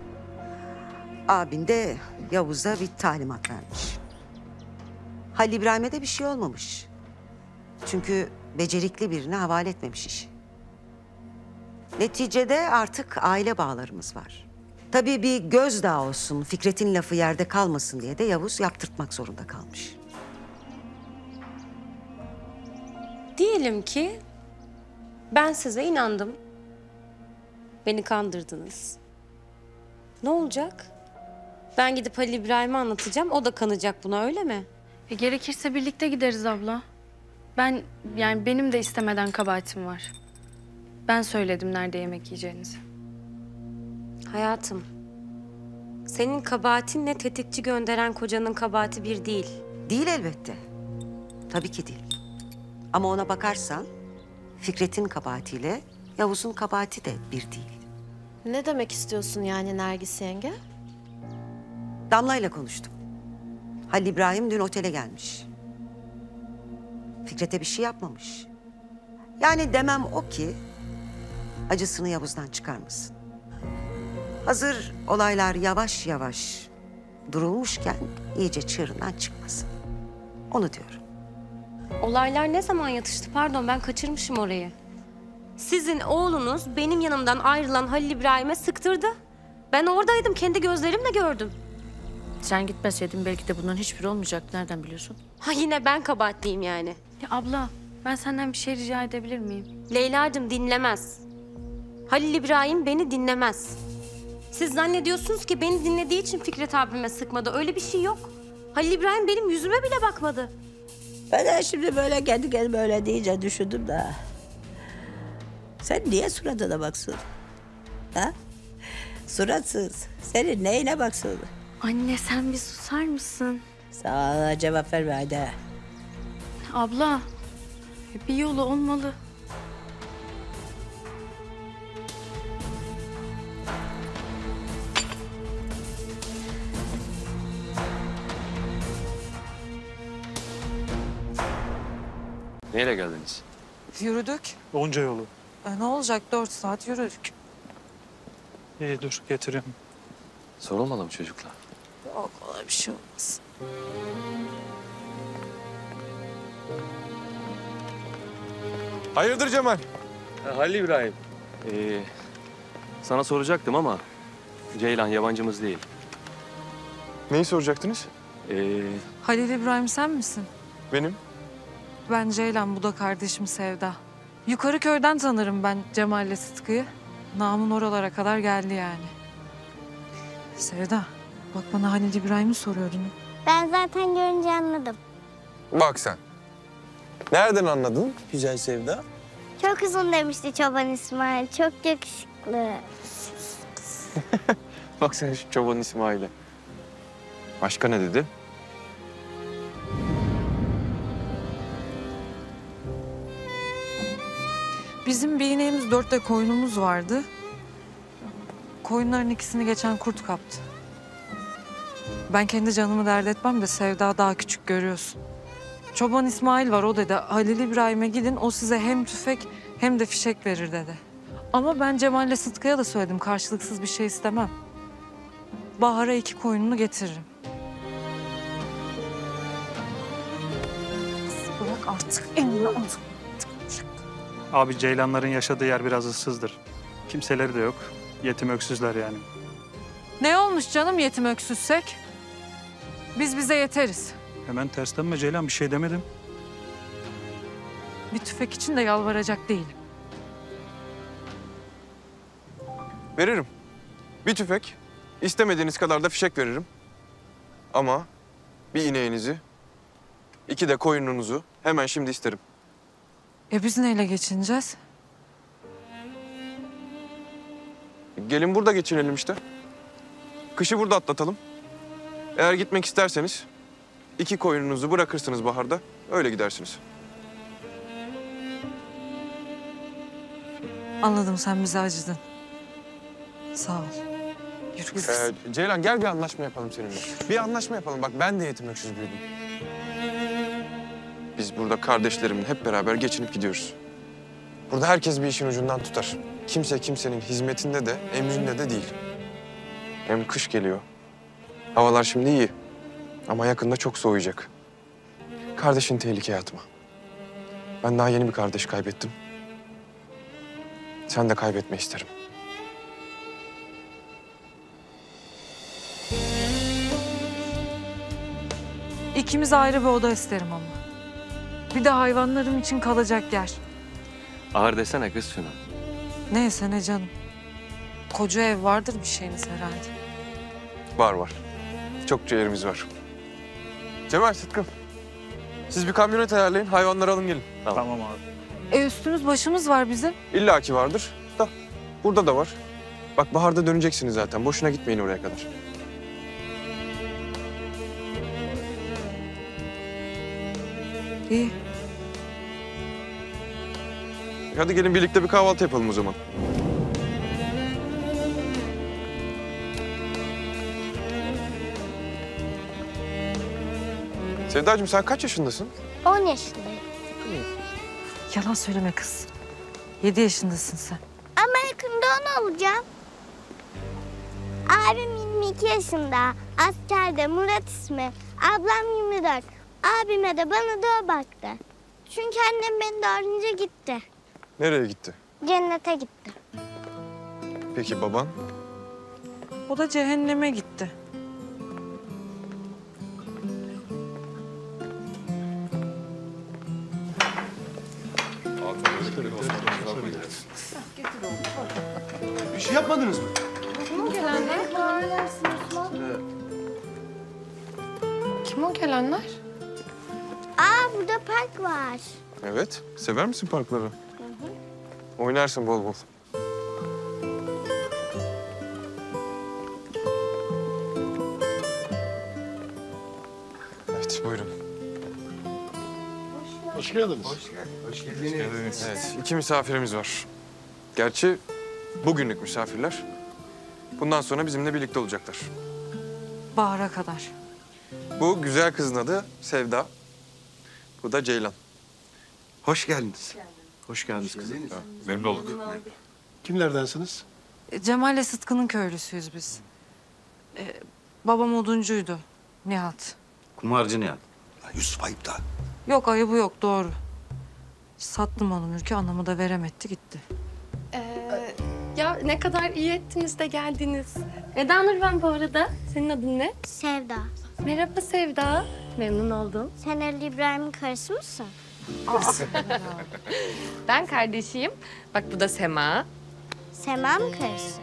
Abin de Yavuz'a bir talimat vermiş. Halil İbrahim'e de bir şey olmamış. Çünkü becerikli birine havale etmemiş işi. Neticede artık aile bağlarımız var. Tabii bir gözdağı olsun, Fikret'in lafı yerde kalmasın diye de Yavuz yaptırtmak zorunda kalmış. Diyelim ki ben size inandım. Beni kandırdınız. Ne olacak? Ben gidip Halil İbrahim'e anlatacağım. O da kanacak buna öyle mi? E, gerekirse birlikte gideriz abla. Ben yani benim de istemeden kabahatim var. Ben söyledim nerede yemek yiyeceğinizi. Hayatım, senin kabahatinle tetikçi gönderen kocanın kabahati bir değil. Değil elbette. Tabii ki değil. Ama ona bakarsan Fikret'in kabahatiyle Yavuz'un kabahati de bir değil. Ne demek istiyorsun yani Nergis yenge? Damla'yla konuştum. Halil İbrahim dün otele gelmiş. Fikret'e bir şey yapmamış. Yani demem o ki acısını Yavuz'dan çıkarmasın. Hazır olaylar yavaş yavaş durulmuşken iyice çığırından çıkmasın. Onu diyorum. Olaylar ne zaman yatıştı? Pardon ben kaçırmışım orayı. Sizin oğlunuz benim yanımdan ayrılan Halil İbrahim'e sıktırdı. Ben oradaydım, kendi gözlerimle gördüm. Sen gitmeseydin belki de bunların hiçbiri olmayacaktı. Nereden biliyorsun? Ha yine ben kabahatliyim yani. Ya abla Ben senden bir şey rica edebilir miyim? Leyla'cığım dinlemez. Halil İbrahim beni dinlemez. Siz zannediyorsunuz ki beni dinlediği için Fikret abime sıkmadı. Öyle bir şey yok. Halil İbrahim benim yüzüme bile bakmadı. Ben de şimdi böyle kendi kendime öyle deyince düşündüm de. Sen niye suratına baksın? Ha? Suratsız. Senin neyine baksın? Anne sen bir susar mısın? Sana cevap verme hadi. Abla, bir yolu olmalı. Neyle geldiniz? Yürüdük. Onca yolu. E, ne olacak? Dört saat yürüdük. İyi dur getiriyorum. Sorulmadı mı çocuklar? Yok, öyle bir şey olmaz. Hayırdır Cemal? Ha, Halil İbrahim. Ee, sana soracaktım ama Ceylan yabancımız değil. Neyi soracaktınız? Ee, Halil İbrahim sen misin? Benim. Ben Ceylan, bu da kardeşim Sevda. Yukarı köyden tanırım ben Cemal'le Sıtkı'yı. Namın oralara kadar geldi yani. Sevda, bak bana Halil İbrahim'i soruyordun. Ben zaten görünce anladım. Bak sen. Nereden anladın güzel Sevda? Çok uzun demişti Çoban İsmail. Çok yakışıklı. Bak sen şu çoban İsmail'e. Başka ne dedi? Bizim bir ineğimiz, dört de koyunumuz vardı. Koyunların ikisini geçen kurt kaptı. Ben kendi canımı dert etmem de Sevda daha küçük görüyorsun. Çoban İsmail var, o dedi. Halil İbrahim'e gidin, o size hem tüfek hem de fişek verir dedi. Ama ben Cemal'le Sıtkı'ya da söyledim, karşılıksız bir şey istemem. Bahar'a iki koyununu getiririm. Bırak artık elini al. Abi Ceylanların yaşadığı yer biraz ıssızdır. Kimseleri de yok. Yetim öksüzler yani. Ne olmuş canım yetim öksüzsek? Biz bize yeteriz. Hemen terslenme Ceylan, bir şey demedim. Bir tüfek için de yalvaracak değilim. Veririm. Bir tüfek, istemediğiniz kadar da fişek veririm. Ama bir ineğinizi, iki de koyununuzu hemen şimdi isterim. E biz neyle geçineceğiz? Gelin burada geçinelim işte. Kışı burada atlatalım. Eğer gitmek isterseniz iki koyununuzu bırakırsınız baharda, öyle gidersiniz. Anladım, sen bize acıdın. Sağ ol. Yürü kız. Ee, Ceylan gel bir anlaşma yapalım seninle. Bir anlaşma yapalım. Bak ben de yetim öksüz büyüdüm. Biz burada kardeşlerimle hep beraber geçinip gidiyoruz. Burada herkes bir işin ucundan tutar. Kimse kimsenin hizmetinde de emrinde de değil. Hem kış geliyor. Havalar şimdi iyi. Ama yakında çok soğuyacak. Kardeşini tehlikeye atma. Ben daha yeni bir kardeş kaybettim. Sen de kaybetme isterim. İkimiz ayrı bir oda isterim ama. Bir de hayvanlarım için kalacak yer. Ağır desene kız şunu. Neyse ne canım. Koca ev vardır bir şeyiniz herhalde. Var var. Çokça yerimiz var. Cemal, Sıtkı. Siz bir kamyonet ayarlayın, hayvanları alın gelin. Tamam, abi. E üstümüz başımız var bizim. İlla ki vardır da burada da var. Bak baharda döneceksiniz zaten. Boşuna gitmeyin oraya kadar. İyi. Hadi gelin birlikte bir kahvaltı yapalım o zaman. Sevdacığım sen kaç yaşındasın? On yaşındayım. Yalan söyleme kız. Yedi yaşındasın sen. Ama yakında on olacağım. Abim yirmi iki yaşında. Askerde, Murat ismi. Ablam yirmi dört. Abime de bana da o baktı. Çünkü annem beni doğurunca gitti. Nereye gitti? Cennete gitti. Peki baban? O da cehenneme gitti. şey yapmadınız mı? Kim o gelenler? Kim o gelenler? Aa burada park var. Evet. Sever misin parkları? Oynarsın bol bol. Evet, buyurun. Hoş geldiniz. Hoş geldiniz. Evet, iki misafirimiz var. Gerçi bugünlük misafirler. Bundan sonra bizimle birlikte olacaklar. Bahar'a kadar. Bu güzel kızın adı Sevda. Bu da Ceylan. Hoş geldiniz. Hoş geldiniz kızım. Memnun olduk. Kimlerdensiniz? E, Cemal'le Sıtkı'nın köylüsüyüz biz. E, babam oduncuydu. Nihat. Kumarcı Nihat. Yusuf ayıp da. Yok ayıbı yok doğru. Sattım onu mülkü anamı da veremetti gitti. Ee, ya ne kadar iyi ettiniz de geldiniz. Eda Nur ben bu arada. Senin adın ne? Sevda. Merhaba Sevda. Memnun oldum. Sen Ali İbrahim'in karısı mısın? Ben kardeşiyim. Bak bu da Sema. Sema mı karısı?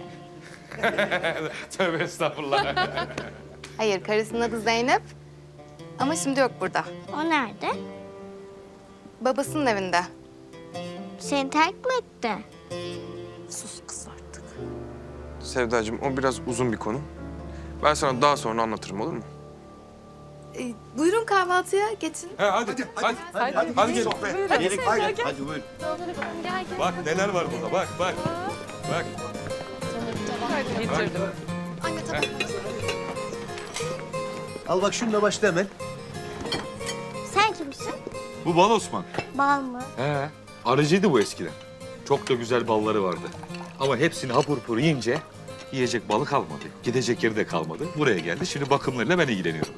Tövbe estağfurullah. Hayır, karısının adı Zeynep. Ama şimdi yok burada. O nerede? Babasının evinde. Seni terk mi etti? Sus kız artık. Sevdacığım, o biraz uzun bir konu. Ben sana daha sonra anlatırım, olur mu? Ee, buyurun kahvaltıya geçin. He, hadi, hadi, hadi, hadi, hadi, hadi gelin. Hadi Gelin, hadi, hadi buyurun. Bak neler var burada, bak, bak. Bak. Getirdim. Anne tamam. Al bak şununla başla hemen. Sen kimsin? Bu Bal Osman. Bal mı? He. Arıcıydı bu eskiden. Çok da güzel balları vardı. Ama hepsini hapur hapur yiyince yiyecek balı kalmadı. Gidecek yeri de kalmadı. Buraya geldi. Şimdi bakımlarıyla ben ilgileniyorum.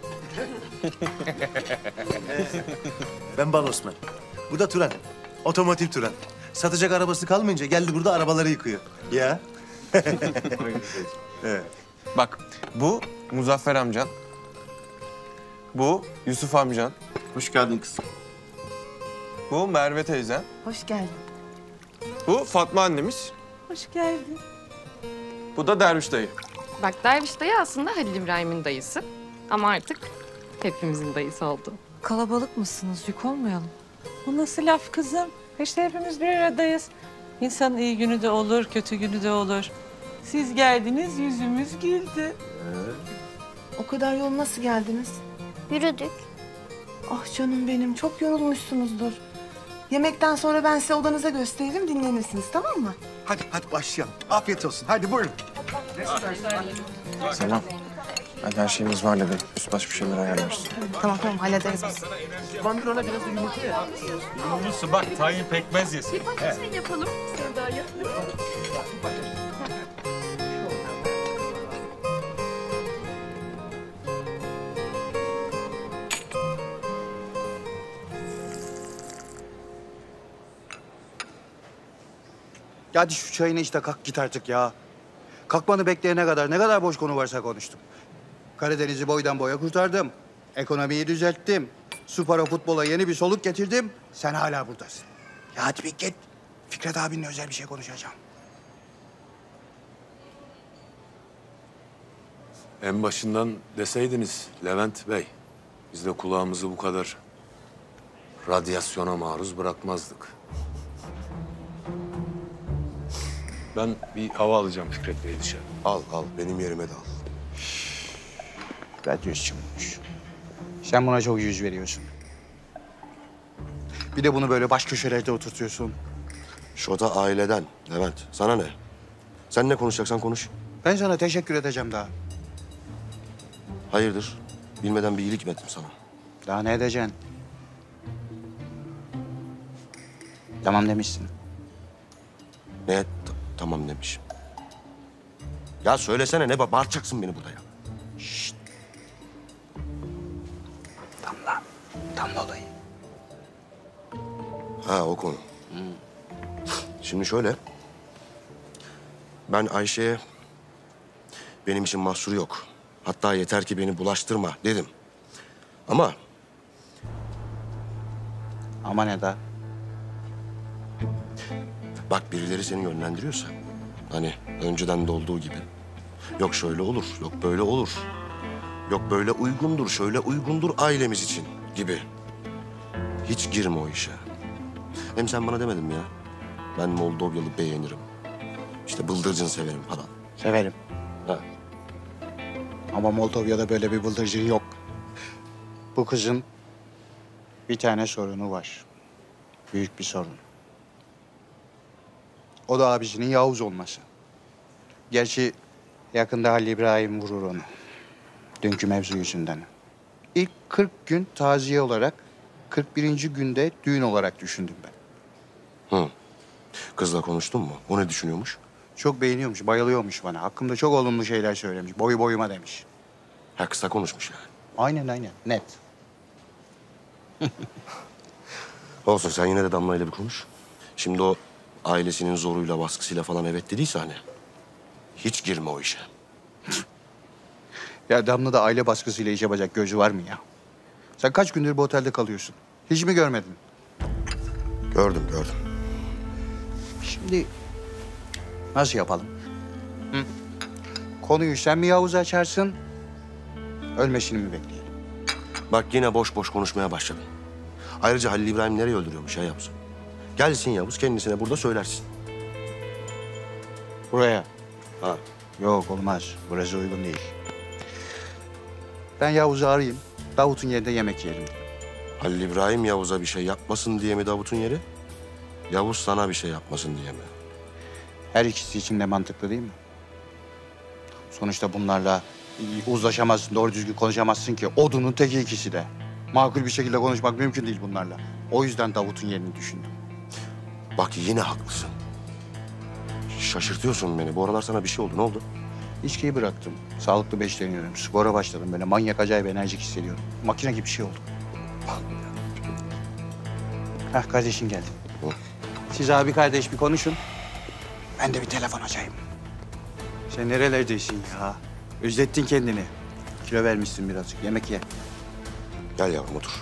Ben Bal Osman. Bu da Turan. Otomotiv Turan. Satacak arabası kalmayınca geldi burada arabaları yıkıyor. Ya. Evet. Bak, bu Muzaffer amcan. Bu Yusuf amcan. Hoş geldin kızım. Bu Merve teyzen. Hoş geldin. Bu Fatma annemiz. Hoş geldin. Bu da Derviş dayı. Bak Derviş dayı aslında Halil İbrahim'in dayısı. Ama artık hepimizin dayısı oldu. Kalabalık mısınız? Yük olmayalım. Bu nasıl laf kızım? İşte hepimiz bir aradayız. İnsanın iyi günü de olur, kötü günü de olur. Siz geldiniz, yüzümüz güldü. O kadar yol nasıl geldiniz? Yürüdük. Ah canım benim, çok yorulmuşsunuzdur. Yemekten sonra ben size odanıza gösteririm, dinlenirsiniz, tamam mı? Hadi, hadi başlayalım. Afiyet olsun. Hadi buyurun. Tamam. Hadi her şeyimiz var dedi. Üst baş bir şeyler ayarlarız. Tamam tamam, hallederiz biz. Bandır ona biraz da yumurta ya. Yumurtası bak tayin pekmez yesin. Bir şey yapalım Sevda'ya. Ya hadi şu çayını iç de kalk git artık ya. Kalkmanı bekleyene kadar ne kadar boş konu varsa konuştuk. Karadeniz'i boydan boya kurtardım. Ekonomiyi düzelttim. Spora, futbola yeni bir soluk getirdim. Sen hala buradasın. Ya hadi bir git. Fikret abinle özel bir şey konuşacağım. En başından deseydiniz Levent Bey, biz de kulağımızı bu kadar radyasyona maruz bırakmazdık. Ben bir hava alacağım Fikret Bey dışarı. Al al benim yerime de al. Ben yüzsüzmüş. Sen buna çok yüz veriyorsun. Bir de bunu böyle baş köşelerde oturtuyorsun. Şota aileden Levent. Sana ne? Sen ne konuşacaksan konuş. Ben sana teşekkür edeceğim daha. Hayırdır? Bilmeden bir iyilik mi ettim sana? Daha ne edeceksin? Tamam demişsin. Ne? Ta- tamam demişim. Ya söylesene ne ba- bağırtacaksın beni burada ya. Şşt. Damla. Damla olayı. Ha o konu. Şimdi şöyle. Ben Ayşe'ye benim için mahsuru yok. Hatta yeter ki beni bulaştırma dedim. Ama Ama ne da? bak birileri seni yönlendiriyorsa Hani önceden de olduğu gibi. Yok şöyle olur, yok böyle olur. Yok böyle uygundur, şöyle uygundur ailemiz için gibi. Hiç girme o işe. Hem sen bana demedin mi ya? Ben Moldovyalı beğenirim. İşte bıldırcın severim falan. Severim. Ha. Ama Moldovya'da böyle bir bıldırcın yok. Bu kızın bir tane sorunu var. Büyük bir sorun. O da abisinin Yavuz olması. Gerçi yakında Halil İbrahim vurur onu. Dünkü mevzu yüzünden. İlk kırk gün taziye olarak, kırk birinci günde düğün olarak düşündüm ben. Hı. Kızla konuştun mu? O ne düşünüyormuş? Çok beğeniyormuş, bayılıyormuş bana. Hakkımda çok olumlu şeyler söylemiş. Boyu boyuma demiş. Ha, kısa konuşmuş yani. Aynen aynen, net. Olsun, sen yine de Damla ile bir konuş. Şimdi o ailesinin zoruyla, baskısıyla falan evet dediyse hani... hiç girme o işe. Ya Damla'da aile baskısıyla iş yapacak gözü var mı ya? Sen kaç gündür bu otelde kalıyorsun? Hiç mi görmedin? Gördüm, gördüm. Şimdi nasıl yapalım? Hı? Konuyu sen mi Yavuz'a açarsın, ölmesini mi bekleyelim? Bak yine boş boş konuşmaya başladın. Ayrıca Halil İbrahim nereye öldürüyormuş ya Yavuz'u? Gelsin Yavuz, kendisine burada söylersin. Buraya. Ha. Yok olmaz, burası uygun değil. Ben Yavuz'u arayayım, Davut'un yerinde yemek yiyelim. Halil İbrahim Yavuz'a bir şey yapmasın diye mi Davut'un yeri? Yavuz sana bir şey yapmasın diye mi? Her ikisi için de mantıklı değil mi? Sonuçta bunlarla uzlaşamazsın, doğru düzgün konuşamazsın ki. Odunun teki ikisi de. Makul bir şekilde konuşmak mümkün değil bunlarla. O yüzden Davut'un yerini düşündüm. Bak yine haklısın. Şaşırtıyorsun beni. Bu aralar sana bir şey oldu. Ne oldu? İçkiyi bıraktım. Sağlıklı besleniyorum. Spora başladım. Böyle manyak acayip enerjik hissediyorum. Makine gibi bir şey oldu. Hah, kardeşin geldi. Hı. Siz abi kardeş bir konuşun. Ben de bir telefon açayım. Sen nerelerdesin ya? Özlettin kendini. Kilo vermişsin birazcık. Yemek ye. Gel yavrum otur.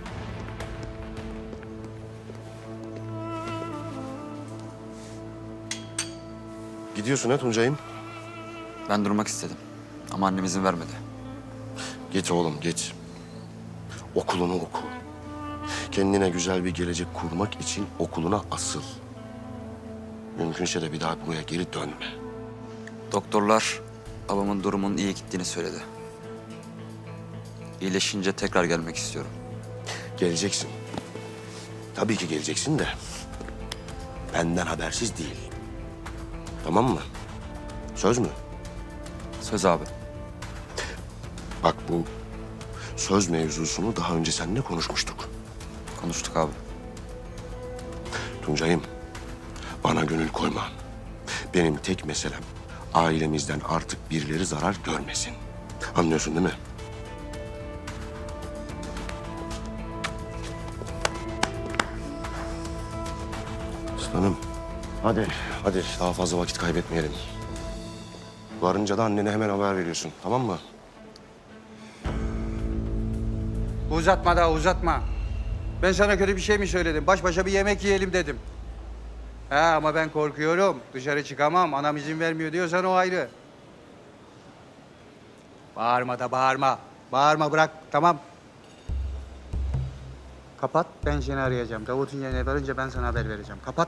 Gidiyorsun ha Tuncay'ım? Ben durmak istedim ama annem izin vermedi. Git oğlum git. Okulunu oku. Kendine güzel bir gelecek kurmak için okuluna asıl. Mümkünse de bir daha buraya geri dönme. Doktorlar babamın durumunun iyi gittiğini söyledi. İyileşince tekrar gelmek istiyorum. Geleceksin. Tabii ki geleceksin de benden habersiz değil. Tamam mı? Söz mü? Söz abi. Bak bu söz mevzusunu daha önce seninle konuşmuştuk. Konuştuk abi. Tuncay'ım, bana gönül koyma. Benim tek meselem ailemizden artık birileri zarar görmesin. Anlıyorsun değil mi? Aslanım, hadi, hadi daha fazla vakit kaybetmeyelim. Varınca da annene hemen haber veriyorsun, tamam mı? Uzatma daha uzatma. Ben sana kötü bir şey mi söyledim? Baş başa bir yemek yiyelim dedim. Ha ama ben korkuyorum. Dışarı çıkamam. Anam izin vermiyor diyorsan o ayrı. Bağırma da bağırma. Bağırma bırak. Tamam. Kapat. Ben seni arayacağım. Davut'un yerine varınca ben sana haber vereceğim. Kapat.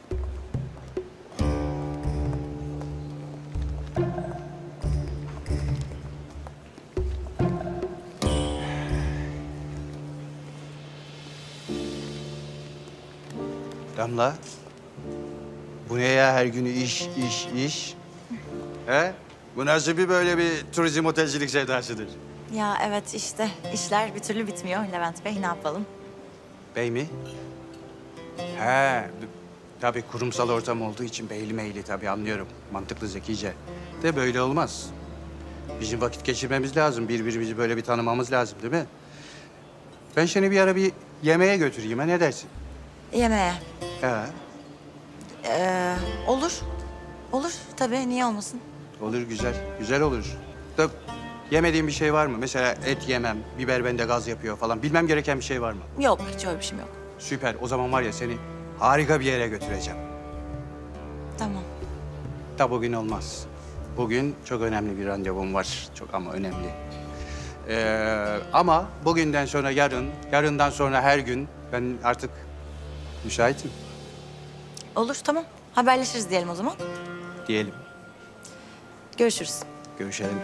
Damla. Bu ne ya her günü iş, iş, iş? He? Bu nasıl bir böyle bir turizm otelcilik sevdasıdır? Ya evet işte işler bir türlü bitmiyor Levent Bey, ne yapalım? Bey mi? He, tabii kurumsal ortam olduğu için beyli meyli tabii anlıyorum. Mantıklı, zekice. De böyle olmaz. Bizim vakit geçirmemiz lazım. Birbirimizi böyle bir tanımamız lazım değil mi? Ben seni bir ara bir yemeğe götüreyim ha, ne dersin? Yemeğe. He, Ee, olur. Olur tabii, niye olmasın? olur güzel. Güzel olur. Da yemediğin bir şey var mı? Mesela et yemem, biber bende gaz yapıyor falan. Bilmem gereken bir şey var mı? Yok, hiç öyle bir şeyim yok. Süper. O zaman var ya seni harika bir yere götüreceğim. Tamam. Hatta bugün olmaz. Bugün çok önemli bir randevum var. Çok ama önemli. Ee, ama bugünden sonra yarın, yarından sonra her gün ben artık müsaitim Olur tamam. Haberleşiriz diyelim o zaman. diyelim. Görüşürüz. Görüşelim.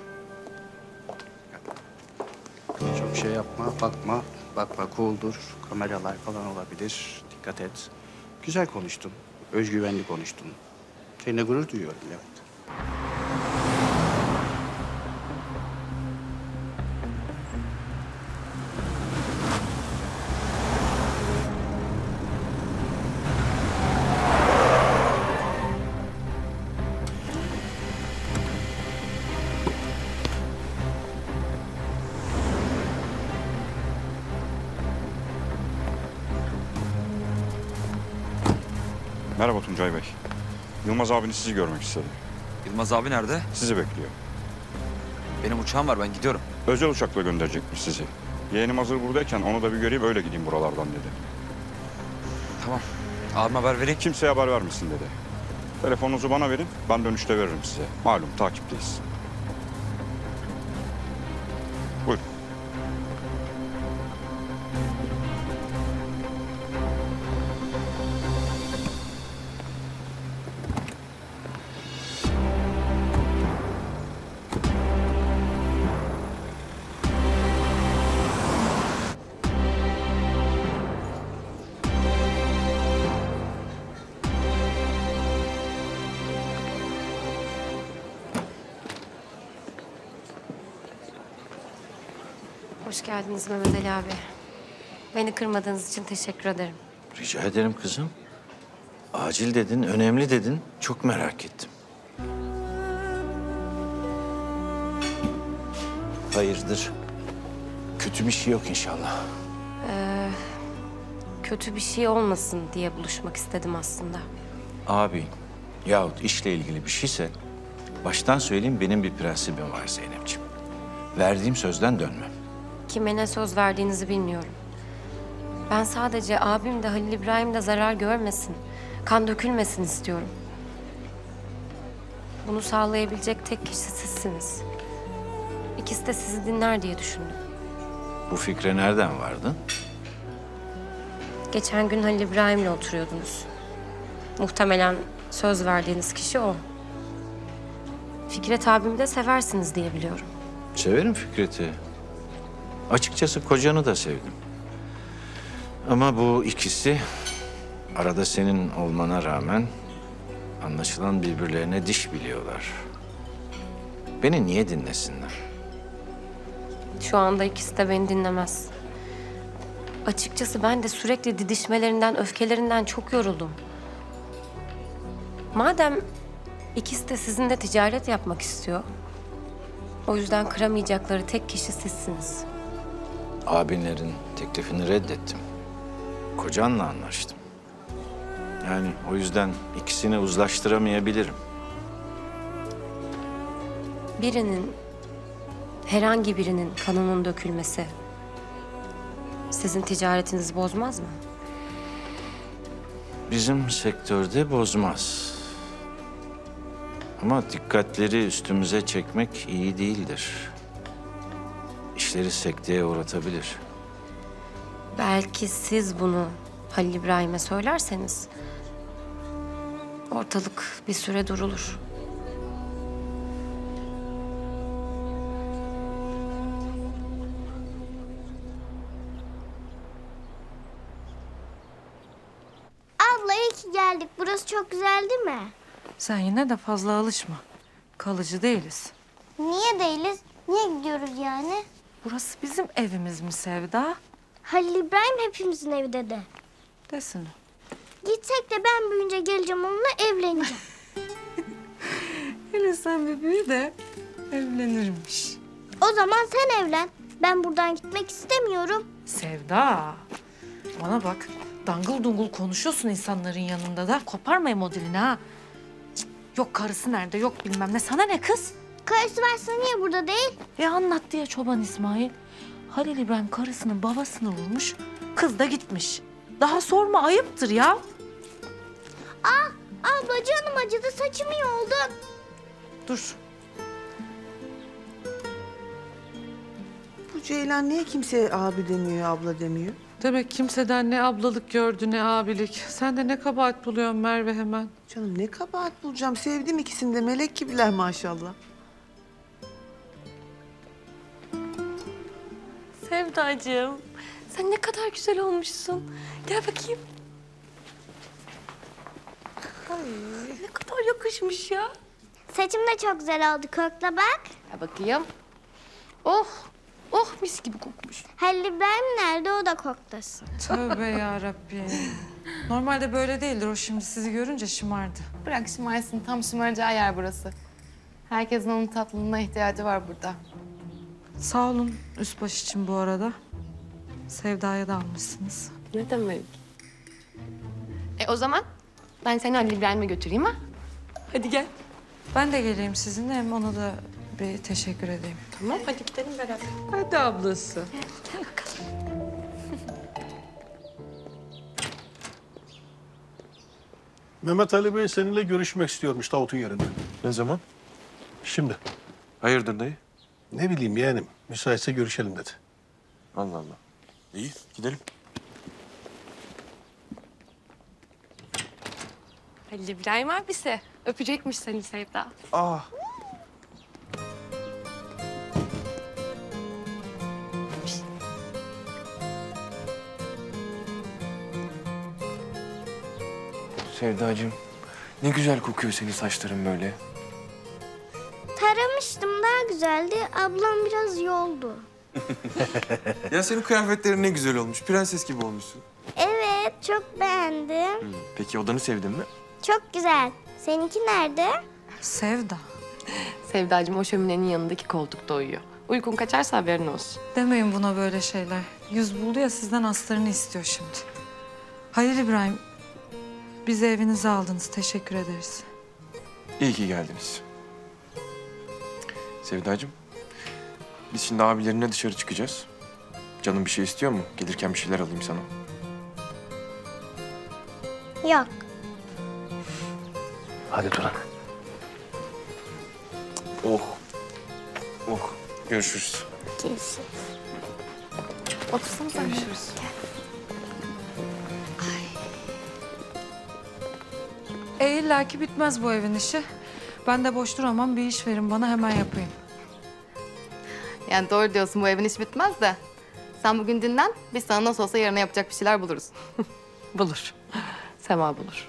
Çok şey yapma, bakma. Bakma, cool dur. Kameralar falan olabilir. Dikkat et. Güzel konuştun. Özgüvenli konuştun. Seninle gurur duyuyorum Levent. Merhaba Tuncay Bey. Yılmaz abiniz sizi görmek istedi. Yılmaz abi nerede? Sizi bekliyor. Benim uçağım var, ben gidiyorum. Özel uçakla gönderecekmiş sizi. Yeğenim hazır buradayken onu da bir göreyim, öyle gideyim buralardan dedi. Tamam. Abime haber vereyim. Kimseye haber vermesin dedi. Telefonunuzu bana verin, ben dönüşte veririm size. Malum takipteyiz. Buyurun. Hoş geldiniz Mehmet Ali abi. Beni kırmadığınız için teşekkür ederim. Rica ederim kızım. Acil dedin, önemli dedin. Çok merak ettim. Hayırdır? Kötü bir şey yok inşallah. Ee, kötü bir şey olmasın diye buluşmak istedim aslında. Abi yahut işle ilgili bir şeyse baştan söyleyeyim, benim bir prensibim var Zeynep'ciğim. Verdiğim sözden dönmem. Kime ne söz verdiğinizi bilmiyorum. Ben sadece abim de Halil İbrahim de zarar görmesin, kan dökülmesin istiyorum. Bunu sağlayabilecek tek kişi sizsiniz. İkisi de sizi dinler diye düşündüm. Bu fikre nereden vardın? Geçen gün Halil İbrahim'le oturuyordunuz. Muhtemelen söz verdiğiniz kişi o. Fikret abimi de seversiniz diye biliyorum. Severim Fikret'i. Açıkçası kocanı da sevdim. Ama bu ikisi arada senin olmana rağmen anlaşılan birbirlerine diş biliyorlar. Beni niye dinlesinler? Şu anda ikisi de beni dinlemez. Açıkçası ben de sürekli didişmelerinden, öfkelerinden çok yoruldum. Madem ikisi de sizinle ticaret yapmak istiyor, o yüzden kıramayacakları tek kişi sizsiniz. Abinlerin teklifini reddettim. Kocanla anlaştım. Yani o yüzden ikisini uzlaştıramayabilirim. Birinin, herhangi birinin kanının dökülmesi sizin ticaretinizi bozmaz mı? Bizim sektörde bozmaz. Ama dikkatleri üstümüze çekmek iyi değildir. İşleri sekteye uğratabilir. Belki siz bunu Halil İbrahim'e söylerseniz ortalık bir süre durulur. Abla iyi ki geldik. Burası çok güzel değil mi? Sen yine de fazla alışma. Kalıcı değiliz. Niye değiliz? Niye gidiyoruz yani? Burası bizim evimiz mi Sevda? Halil İbrahim hepimizin evi dedi. Desin. Gitsek de ben büyüyünce geleceğim onunla evleneceğim. Hele sen bir büyü de evlenirmiş. O zaman sen evlen. Ben buradan gitmek istemiyorum. Sevda. Bana bak. Dangıl dungul konuşuyorsun insanların yanında da. Koparmayayım o dilini ha. Cık, yok karısı nerede, yok bilmem ne. Sana ne kız? Karısı varsa niye burada değil? E anlat diye Çoban İsmail. Halil İbrahim karısının babasını vurmuş. Kız da gitmiş. Daha sorma, ayıptır ya. Ah, Abla canım acıdı, saçımı yoldun. Dur. Bu Ceylan niye kimseye abi demiyor, abla demiyor? Demek kimseden ne ablalık gördü ne abilik. Sen de ne kabahat buluyorsun Merve hemen. Canım ne kabahat bulacağım. Sevdim ikisini de. Melek gibiler maşallah. Sevdacığım, sen ne kadar güzel olmuşsun. Gel bakayım. Ay, ne kadar yakışmış ya. Saçım da çok güzel oldu, kokla bak. Ya bakayım. Oh, oh mis gibi kokmuş. Halil İbrahim nerede, o da koklasın. Tövbe yarabbim. Normalde böyle değildir. O şimdi sizi görünce şımardı. Bırak şımarsın. Tam şımaracağı yer burası. Herkesin onun tatlılığına ihtiyacı var burada. Sağ olun üst baş için bu arada. Sevda'ya da almışsınız. Ne demek? E o zaman ben seni Halil İbrahim'e götüreyim ha? Hadi gel. Ben de geleyim sizinle, hem ona da bir teşekkür edeyim. Tamam, hadi gidelim beraber. Hadi ablası. Gel bakalım. Mehmet Ali Bey seninle görüşmek istiyormuş Davut'un yerinde. Ne zaman? Şimdi. Hayırdır dayı? Ne bileyim yeğenim. Müsaitse görüşelim dedi. Allah Allah. İyi, gidelim. Halil İbrahim abisi. Öpecekmiş seni Sevda. Ah. Sevdacığım, ne güzel kokuyor senin saçların böyle. Taramıştım, daha güzeldi. Ablam biraz yoldu. Ya senin kıyafetlerin ne güzel olmuş. Prenses gibi olmuşsun. Evet, çok beğendim. Hmm, peki odanı sevdin mi? Çok güzel. Seninki nerede? Sevda. Sevdacığım o şöminenin yanındaki koltukta uyuyor. Uykun kaçarsa haberin olsun. Demeyin buna böyle şeyler. Yüz buldu ya, sizden aslarını istiyor şimdi. Halil İbrahim, bizi evinize aldınız. Teşekkür ederiz. İyi ki geldiniz. Sevdacığım, biz şimdi abilerinle dışarı çıkacağız. Canın bir şey istiyor mu? Gelirken bir şeyler alayım sana. Yok. Hadi Turan. Oh. Oh. Görüşürüz. Görüşürüz. Otursana sen. Görüşürüz. E illa ki bitmez bu evin işi. Ben de boş duramam. Bir iş verin bana, hemen yapayım. Yani doğru diyorsun, bu evin iş bitmez de. Sen bugün dinlen, biz sana nasıl olsa yarına yapacak bir şeyler buluruz. Bulur. Sema bulur.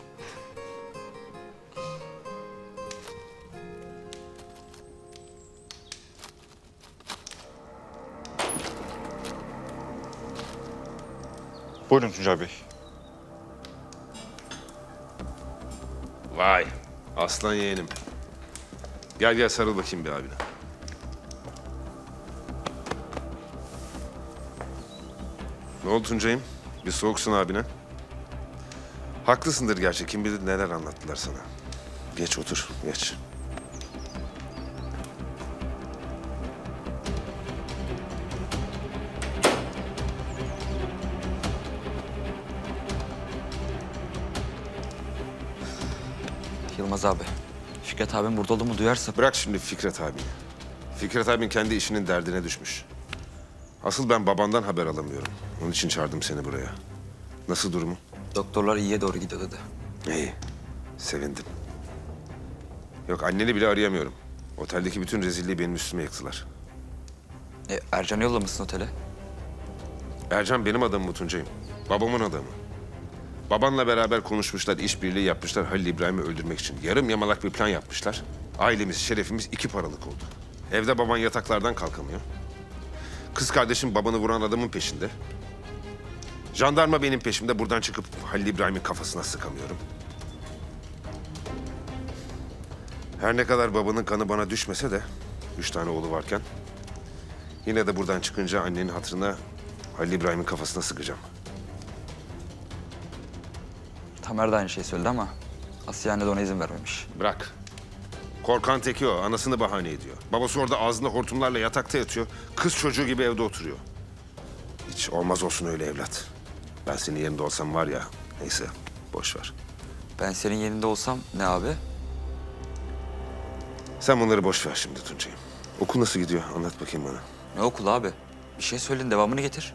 Buyurun Tuncay Bey. Vay aslan yeğenim. Gel gel sarıl bakayım bir abine. Ne oldu Tuncay'ım? Bir soğuksun abine. Haklısındır gerçi. Kim bilir neler anlattılar sana. Geç otur, geç. Yılmaz abi, Fikret abim burada olduğumu duyarsa... Bırak şimdi Fikret abini. Fikret abin kendi işinin derdine düşmüş. Asıl ben babandan haber alamıyorum. Onun için çağırdım seni buraya. Nasıl durumu? Doktorlar iyiye doğru gidiyor dedi. İyi, sevindim. Yok anneni bile arayamıyorum. Oteldeki bütün rezilliği benim üstüme yıktılar. E, Ercan'ı yollamışsın otele. Ercan benim adamım mı Tuncay'ım? Babamın adamı. Babanla beraber konuşmuşlar, işbirliği yapmışlar Halil İbrahim'i öldürmek için. Yarım yamalak bir plan yapmışlar. Ailemiz, şerefimiz iki paralık oldu. Evde baban yataklardan kalkamıyor. Kız kardeşim babanı vuran adamın peşinde. Jandarma benim peşimde. Buradan çıkıp Halil İbrahim'in kafasına sıkamıyorum. Her ne kadar babanın kanı bana düşmese de üç tane oğlu varken yine de buradan çıkınca annenin hatırına Halil İbrahim'in kafasına sıkacağım. Tamer de aynı şeyi söyledi ama Asiye anne de ona izin vermemiş. Bırak. Korkan teki o. Anasını bahane ediyor. Babası orada ağzında hortumlarla yatakta yatıyor. Kız çocuğu gibi evde oturuyor. Hiç olmaz olsun öyle evlat. Ben senin yerinde olsam var ya, neyse boş ver. Ben senin yerinde olsam ne abi? Sen bunları boş ver şimdi Tuncay'ım. Okul nasıl gidiyor? Anlat bakayım bana. Ne okulu abi? Bir şey söyleyin, devamını getir.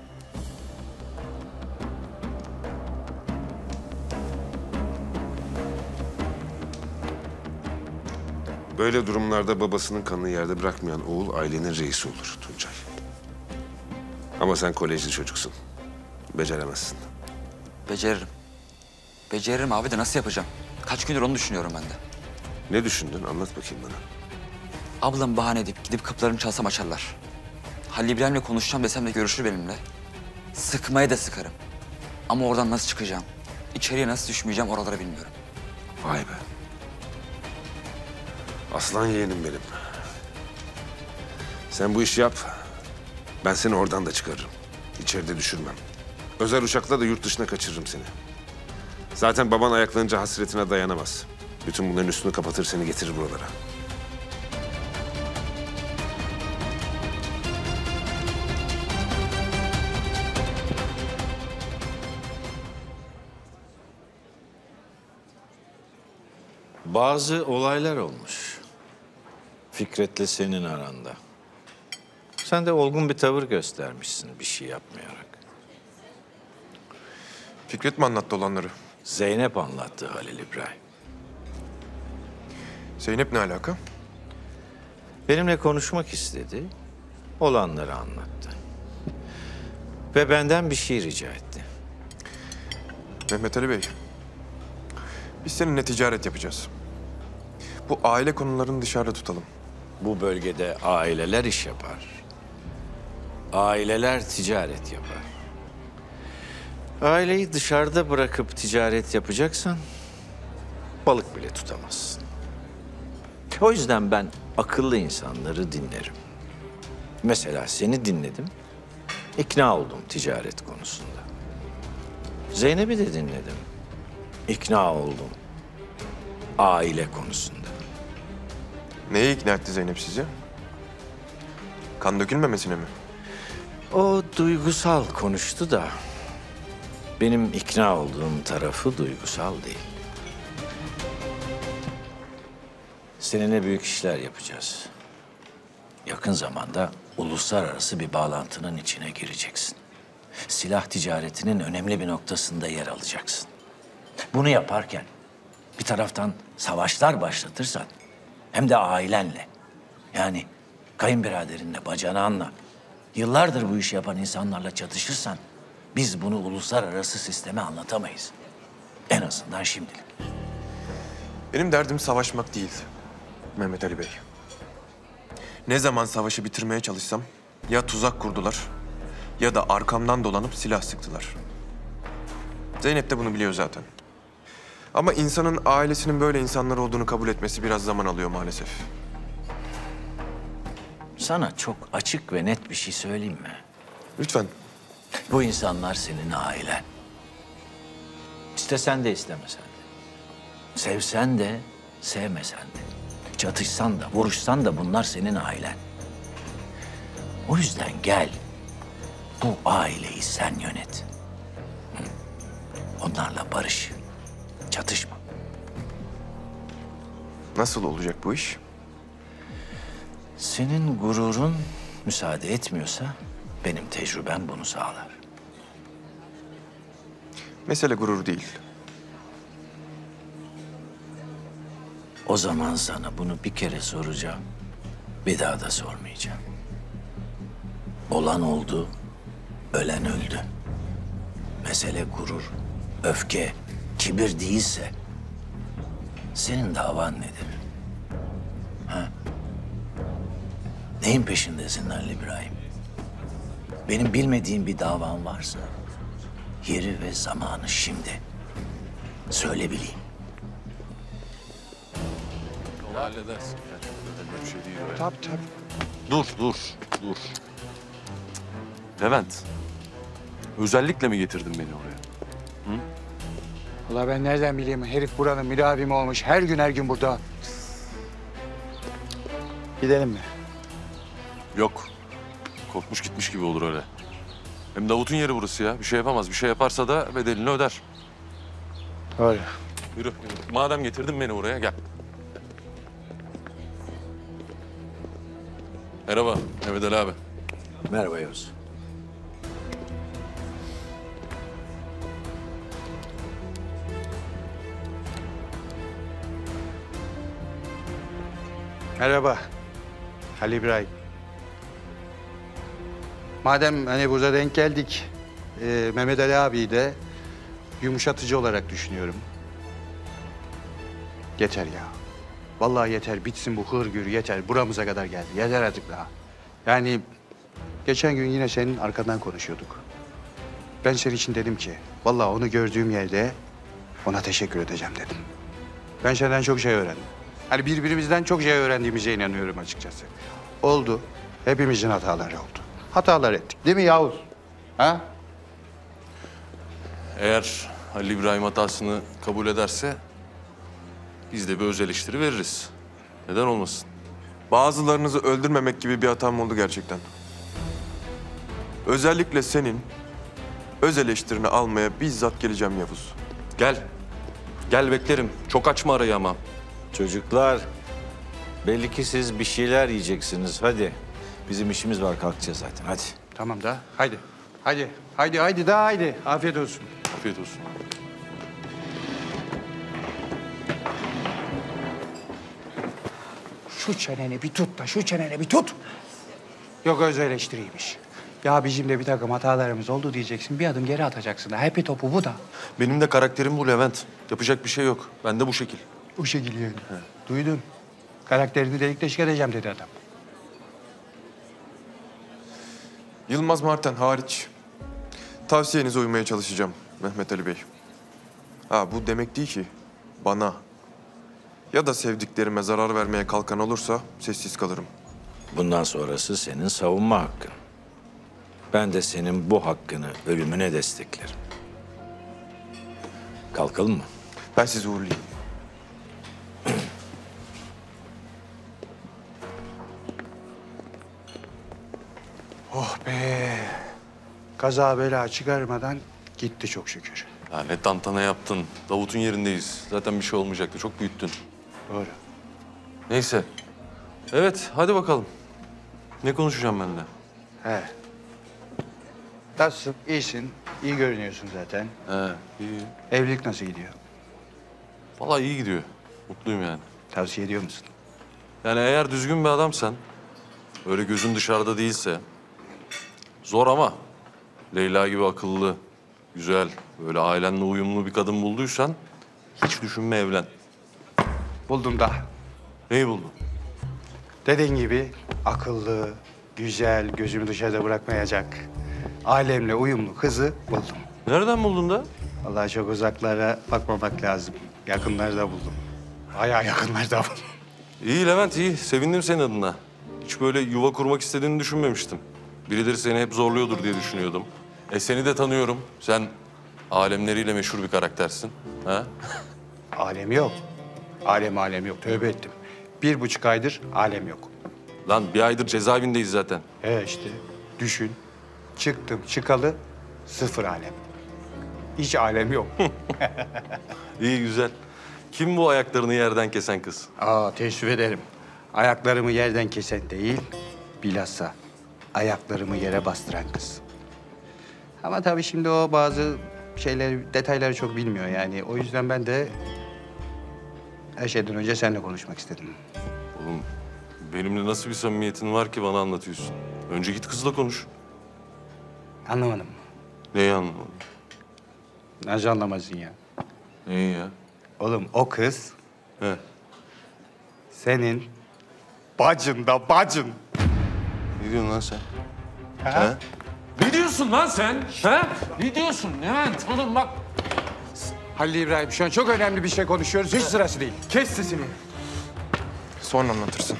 Böyle durumlarda babasının kanını yerde bırakmayan oğul ailenin reisi olur Tuncay. Ama sen kolejli çocuksun. Beceremezsin. Beceririm. Beceririm abi de nasıl yapacağım? Kaç gündür onu düşünüyorum ben de. Ne düşündün? Anlat bakayım bana. Ablam bahane edip gidip kapılarını çalsam açarlar. Halil İbrahim'le konuşacağım desem de görüşür benimle. Sıkmaya da sıkarım. Ama oradan nasıl çıkacağım? İçeriye nasıl düşmeyeceğim oraları bilmiyorum. Vay be. Aslan yeğenim benim. Sen bu işi yap. Ben seni oradan da çıkarırım. İçeride düşürmem. Özel uçakla da yurt dışına kaçırırım seni. Zaten baban ayaklanınca hasretine dayanamaz. Bütün bunların üstünü kapatır seni getirir buralara. Bazı olaylar olmuş. Fikret'le senin aranda. Sen de olgun bir tavır göstermişsin bir şey yapmayarak. Fikret mi anlattı olanları? Zeynep anlattı Halil İbrahim. Zeynep ne alaka? Benimle konuşmak istedi. Olanları anlattı. Ve benden bir şey rica etti. Mehmet Ali Bey, biz seninle ticaret yapacağız. Bu aile konularını dışarıda tutalım. Bu bölgede aileler iş yapar. Aileler ticaret yapar. Aileyi dışarıda bırakıp ticaret yapacaksan balık bile tutamazsın. O yüzden ben akıllı insanları dinlerim. Mesela seni dinledim, ikna oldum ticaret konusunda. Zeynep'i de dinledim, ikna oldum aile konusunda. Neye ikna etti Zeynep sizi? Kan dökülmemesine mi? O duygusal konuştu da benim ikna olduğum tarafı duygusal değil. Seninle büyük işler yapacağız. Yakın zamanda uluslararası bir bağlantının içine gireceksin. Silah ticaretinin önemli bir noktasında yer alacaksın. Bunu yaparken bir taraftan savaşlar başlatırsan hem de ailenle, yani kayınbiraderinle, bacanağınla, yıllardır bu işi yapan insanlarla çatışırsan biz bunu uluslararası sisteme anlatamayız. En azından şimdilik. Benim derdim savaşmak değil Mehmet Ali Bey. Ne zaman savaşı bitirmeye çalışsam ya tuzak kurdular ya da arkamdan dolanıp silah sıktılar. Zeynep de bunu biliyor zaten. Ama insanın ailesinin böyle insanlar olduğunu kabul etmesi biraz zaman alıyor maalesef. Sana çok açık ve net bir şey söyleyeyim mi? Lütfen. Bu insanlar senin ailen. İstesen de istemesen de. Sevsen de, sevmesen de. Çatışsan da, vuruşsan da bunlar senin ailen. O yüzden gel, bu aileyi sen yönet. Hı. Onlarla barış, çatışma. Nasıl olacak bu iş? Senin gururun müsaade etmiyorsa benim tecrübem bunu sağlar. Mesele gurur değil. O zaman sana bunu bir kere soracağım, bir daha da sormayacağım. Olan oldu, ölen öldü. Mesele gurur, öfke, kibir değilse senin davan nedir? Ha? Neyin peşindesin Halil İbrahim? Benim bilmediğim bir davan varsa yeri ve zamanı şimdi. Söyle bileyim. Halledersin. Bir şey değil öyle. Tabii tabii. Dur, dur, dur. Levent, özellikle mi getirdin beni oraya? Hı? Ulan ben nereden bileyim? Herif buranın müdavimi olmuş. Her gün her gün burada. Gidelim mi? Yok. Korkmuş gitmiş gibi olur öyle. Hem Davut'un yeri burası ya. Bir şey yapamaz. Bir şey yaparsa da bedelini öder. Öyle. Yürü, yürü. Madem getirdin beni oraya, gel. Merhaba, Mehmet Ali abi. Merhaba Yavuz. Merhaba. Halil İbrahim. Madem hani burada denk geldik, e, Mehmet Ali abiyi de yumuşatıcı olarak düşünüyorum. Yeter ya. Vallahi yeter. Bitsin bu hırgür yeter. Buramıza kadar geldi. Yeter artık daha. Yani geçen gün yine senin arkadan konuşuyorduk. Ben senin için dedim ki, vallahi onu gördüğüm yerde ona teşekkür edeceğim dedim. Ben senden çok şey öğrendim. Hani birbirimizden çok şey öğrendiğimize inanıyorum açıkçası. Oldu. Hepimizin hataları oldu. Hatalar ettik. Değil mi Yavuz? Ha? Eğer Halil İbrahim hatasını kabul ederse biz de bir öz eleştiri veririz. Neden olmasın? Bazılarınızı öldürmemek gibi bir hatam oldu gerçekten. Özellikle senin öz eleştirini almaya bizzat geleceğim Yavuz. Gel. Gel beklerim. Çok açma arayı ama. Çocuklar, belli ki siz bir şeyler yiyeceksiniz. Hadi. Bizim işimiz var, kalkacağız zaten. Hadi. Tamam da. Haydi. Haydi. Haydi, haydi da haydi. Afiyet olsun. Afiyet olsun. Şu çeneni bir tut da, şu çeneni bir tut. Yok öz eleştiriymiş. Ya bizim de bir takım hatalarımız oldu diyeceksin. Bir adım geri atacaksın. Happy topu bu da. Benim de karakterim bu Levent. Yapacak bir şey yok. Ben de bu şekil. Bu şekil yani. Duydun. Karakterini delik deşik edeceğim dedi adam. Yılmaz Marten hariç tavsiyenize uymaya çalışacağım Mehmet Ali Bey. Ha bu demek değil ki bana ya da sevdiklerime zarar vermeye kalkan olursa sessiz kalırım. Bundan sonrası senin savunma hakkın. Ben de senin bu hakkını ölümüne desteklerim. Kalkalım mı? Ben sizi uğurlayayım. Oh be. Kaza bela çıkarmadan gitti çok şükür. Ya ne tantana yaptın. Davut'un yerindeyiz. Zaten bir şey olmayacaktı. Çok büyüttün. Doğru. Neyse. Evet, hadi bakalım. Ne konuşacağım ben de? He. Nasılsın? İyisin. İyi görünüyorsun zaten. He, iyi. Evlilik nasıl gidiyor? Vallahi iyi gidiyor. Mutluyum yani. Tavsiye ediyor musun? Yani eğer düzgün bir adamsan, öyle gözün dışarıda değilse, zor ama Leyla gibi akıllı, güzel, böyle ailenle uyumlu bir kadın bulduysan hiç düşünme, evlen. Buldum da. Neyi buldun? Dediğin gibi akıllı, güzel, gözümü dışarıda bırakmayacak, alemle uyumlu kızı buldum. Nereden buldun da? Vallahi çok uzaklara bakmamak lazım. Yakınlarda buldum. Bayağı yakınlarda buldum. İyi Levent, iyi. Sevindim senin adına. Hiç böyle yuva kurmak istediğini düşünmemiştim. Birileri seni hep zorluyordur diye düşünüyordum. E seni de tanıyorum. Sen alemleriyle meşhur bir karaktersin. Ha? Alem yok. Alem alem yok. Tövbe ettim. Bir buçuk aydır alem yok. Lan bir aydır cezaevindeyiz zaten. He işte. Düşün. Çıktım çıkalı sıfır alem. Hiç alem yok. İyi, güzel. Kim bu ayaklarını yerden kesen kız? Aa, teessüf ederim. Ayaklarımı yerden kesen değil, bilhassa ayaklarımı yere bastıran kız. Ama tabii şimdi o bazı şeyler, detayları çok bilmiyor yani. O yüzden ben de her şeyden önce seninle konuşmak istedim. Oğlum, benimle nasıl bir samimiyetin var ki bana anlatıyorsun? Önce git kızla konuş. Anlamadım. Neyi anlamadın? Nasıl anlamazsın ya? Neyi ya? Oğlum o kız He. senin bacın da bacın. Ne diyorsun lan sen? Ha? Ne diyorsun lan sen? Ha? Ne diyorsun Levent? Oğlum bak. Halil İbrahim, şu an çok önemli bir şey konuşuyoruz. Hiç sırası değil. Kes sesini. Sonra anlatırsın.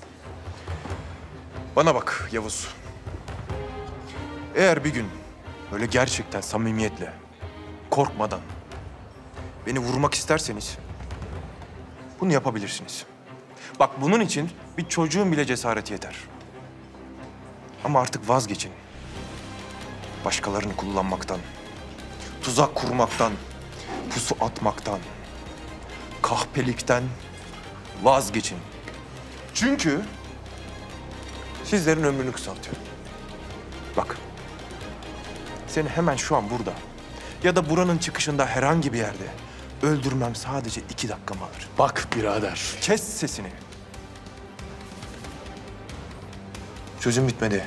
Bana bak Yavuz. Eğer bir gün böyle gerçekten samimiyetle, korkmadan beni vurmak isterseniz bunu yapabilirsiniz. Bak bunun için bir çocuğun bile cesareti yeter. Ama artık vazgeçin. Başkalarını kullanmaktan, tuzak kurmaktan, pusu atmaktan. kahpelikten vazgeçin. Çünkü sizlerin ömrünü kısaltıyor. Bak, seni hemen şu an burada ya da buranın çıkışında herhangi bir yerde öldürmem sadece iki dakikamı alır. Bak birader. Kes sesini. Sözüm bitmedi.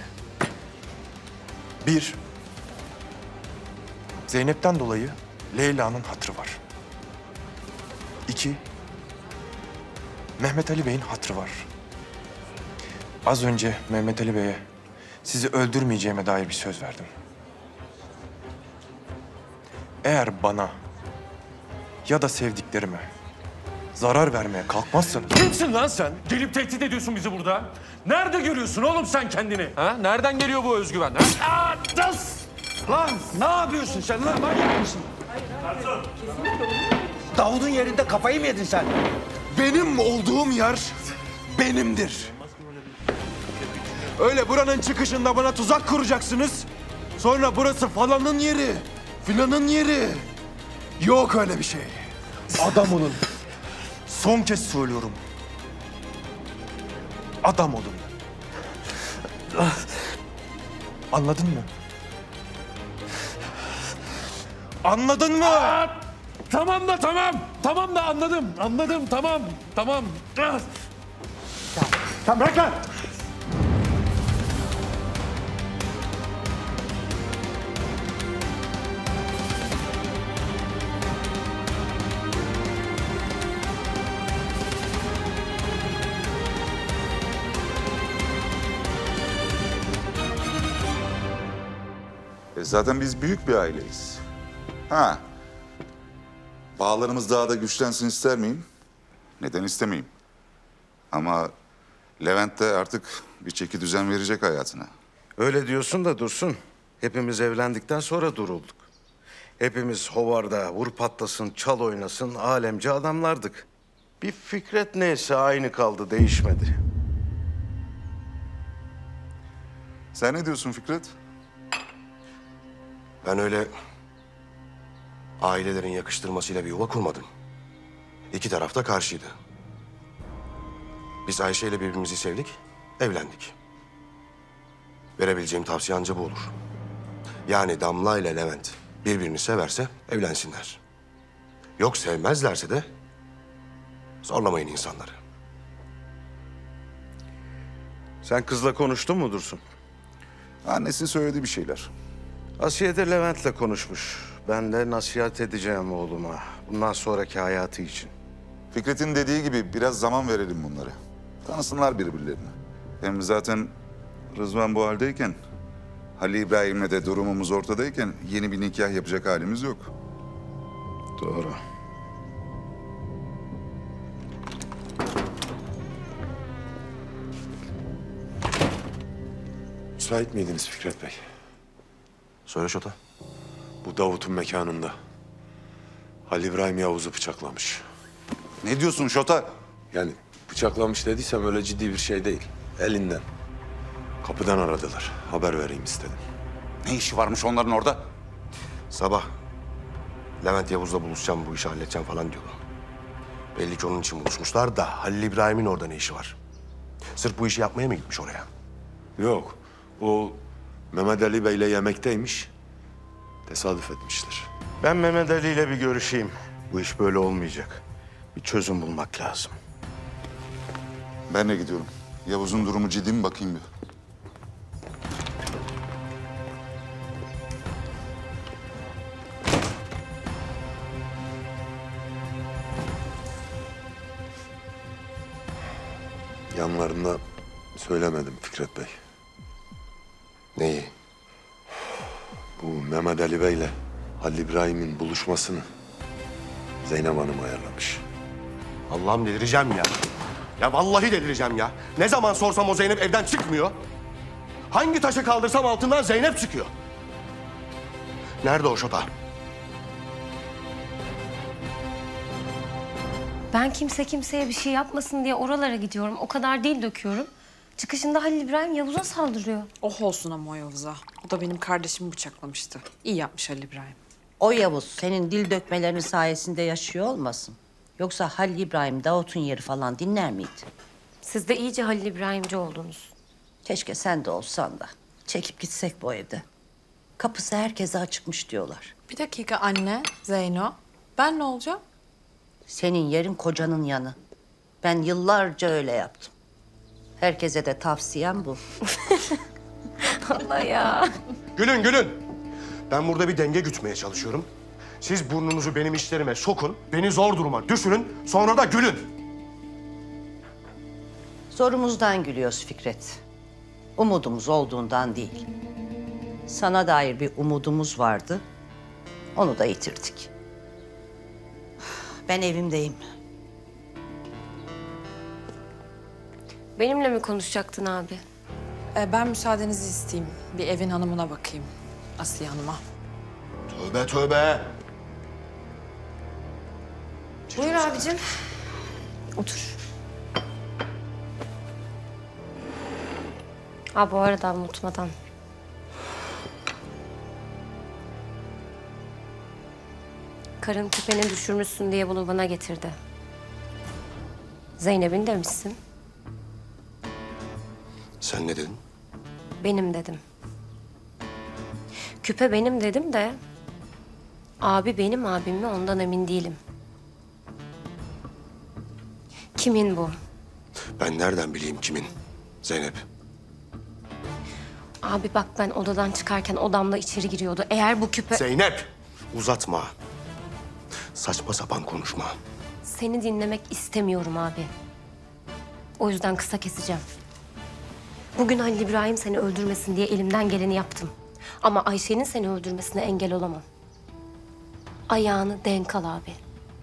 Bir, Zeynep'ten dolayı Leyla'nın hatırı var. İki, Mehmet Ali Bey'in hatırı var. Az önce Mehmet Ali Bey'e sizi öldürmeyeceğime dair bir söz verdim. Eğer bana ya da sevdiklerime zarar vermeye kalkmazsanız... Kimsin lan sen? Gelip tehdit ediyorsun bizi burada. Nerede görüyorsun oğlum sen kendini? Ha? Nereden geliyor bu özgüven? Ha? Aa, das! Lan ne yapıyorsun sen lan? Manyak mısın? Davud'un yerinde kafayı mı yedin sen? Benim olduğum yer benimdir. Öyle buranın çıkışında bana tuzak kuracaksınız. Sonra burası falanın yeri, filanın yeri. Yok öyle bir şey. Adam olun. Son kez söylüyorum. Adam olun. Anladın mı? Anladın mı? Aa, tamam da tamam. Tamam da anladım. Anladım tamam. Tamam. Ah. Tamam bırak lan. E zaten biz büyük bir aileyiz. Ha. Bağlarımız daha da güçlensin ister miyim? Neden istemeyeyim? Ama Levent de artık bir çeki düzen verecek hayatına. Öyle diyorsun da Dursun. Hepimiz evlendikten sonra durulduk. Hepimiz hovarda vur patlasın, çal oynasın, alemci adamlardık. Bir Fikret neyse aynı kaldı, değişmedi. Sen ne diyorsun Fikret? Ben öyle ailelerin yakıştırmasıyla bir yuva kurmadım. İki taraf da karşıydı. Biz Ayşe ile birbirimizi sevdik, evlendik. Verebileceğim tavsiye anca bu olur. Yani Damla ile Levent birbirini severse evlensinler. Yok sevmezlerse de zorlamayın insanları. Sen kızla konuştun mu Dursun? Annesi söyledi bir şeyler. Asiye de Levent'le konuşmuş. Ben de nasihat edeceğim oğluma. Bundan sonraki hayatı için. Fikret'in dediği gibi biraz zaman verelim bunlara. Tanısınlar birbirlerini. Hem zaten Rızvan bu haldeyken, Halil İbrahim'le de durumumuz ortadayken yeni bir nikah yapacak halimiz yok. Doğru. Müsait miydiniz Fikret Bey? Söyle Şota. Bu Davut'un mekanında Halil İbrahim Yavuz'u bıçaklamış. Ne diyorsun Şota? Yani bıçaklamış dediysem öyle ciddi bir şey değil. Elinden. Kapıdan aradılar. Haber vereyim istedim. Ne işi varmış onların orada? Sabah Levent Yavuz'la buluşacağım, bu işi halledeceğim falan diyordu. Belli ki onun için buluşmuşlar da Halil İbrahim'in orada ne işi var? Sırf bu işi yapmaya mı gitmiş oraya? Yok. O Mehmet Ali Bey'le yemekteymiş. Tesadüf etmişler. Ben Mehmet Ali ile bir görüşeyim. Bu iş böyle olmayacak. Bir çözüm bulmak lazım. Ben de gidiyorum. Yavuz'un durumu ciddi mi bakayım bir. Yanlarında söylemedim Fikret Bey. Neyi? Bu Mehmet Ali Bey'le Halil İbrahim'in buluşmasını Zeynep Hanım ayarlamış. Allah'ım delireceğim ya. Ya vallahi delireceğim ya. Ne zaman sorsam o Zeynep evden çıkmıyor. Hangi taşı kaldırsam altından Zeynep çıkıyor. Nerede o Şota? Ben kimse kimseye bir şey yapmasın diye oralara gidiyorum. O kadar dil döküyorum. Çıkışında Halil İbrahim Yavuz'a saldırıyor. Oh olsun ama o Yavuz'a. O da benim kardeşimi bıçaklamıştı. İyi yapmış Halil İbrahim. O Yavuz senin dil dökmelerinin sayesinde yaşıyor olmasın? Yoksa Halil İbrahim Davut'un yeri falan dinler miydi? Siz de iyice Halil İbrahimci oldunuz. Keşke sen de olsan da çekip gitsek bu evde. Kapısı herkese açıkmış diyorlar. Bir dakika anne, Zeyno. Ben ne olacağım? Senin yerin kocanın yanı. Ben yıllarca öyle yaptım. Herkese de tavsiyem bu. Allah ya. Gülün gülün. Ben burada bir denge gütmeye çalışıyorum. Siz burnunuzu benim işlerime sokun, beni zor duruma düşürün, sonra da gülün. Zorumuzdan gülüyoruz Fikret. Umudumuz olduğundan değil. Sana dair bir umudumuz vardı. Onu da yitirdik. Ben evimdeyim. Benimle mi konuşacaktın abi? Ee, ben müsaadenizi isteyeyim. Bir evin hanımına bakayım. Asiye Hanım'a. Tövbe tövbe. Buyur abicim. Otur. Ha bu arada unutmadan. Karın küpeni düşürmüşsün diye bunu bana getirdi. Zeynep'in demişsin. Sen ne dedin? Benim dedim. Küpe benim dedim de... Abi benim abim mi ondan emin değilim. Kimin bu? Ben nereden bileyim kimin? Zeynep. Abi bak ben odadan çıkarken odamla içeri giriyordu. Eğer bu küpe... Zeynep! Uzatma. Saçma sapan konuşma. Seni dinlemek istemiyorum abi. O yüzden kısa keseceğim. Bugün Halil İbrahim seni öldürmesin diye elimden geleni yaptım. Ama Ayşe'nin seni öldürmesine engel olamam. Ayağını denk al abi.